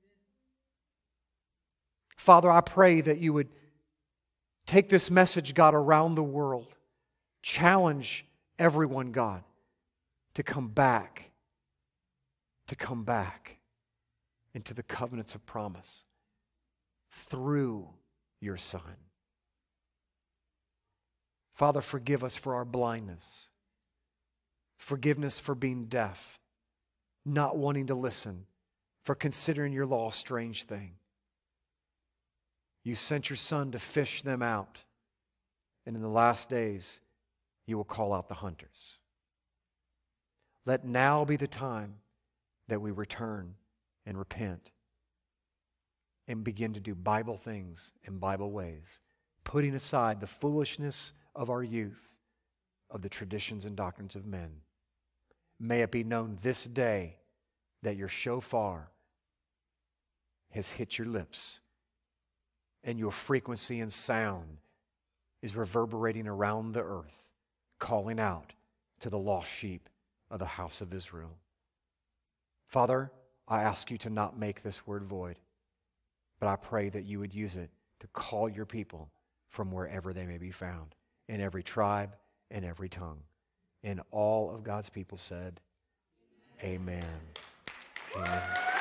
Father, I pray that you would take this message, God, around the world. Challenge everyone, God, to come back, to come back into the covenants of promise through your Son. Father, forgive us for our blindness. Forgiveness for being deaf, not wanting to listen, for considering your law a strange thing. You sent your Son to fish them out, and in the last days, you will call out the hunters. Let now be the time that we return and repent and begin to do Bible things in Bible ways, putting aside the foolishness of our youth, of the traditions and doctrines of men. May it be known this day that your shofar has hit your lips and your frequency and sound is reverberating around the earth, calling out to the lost sheep of the house of Israel. Father, I ask you to not make this word void, but I pray that you would use it to call your people from wherever they may be found, in every tribe, in every tongue. And all of God's people said, Amen. Amen.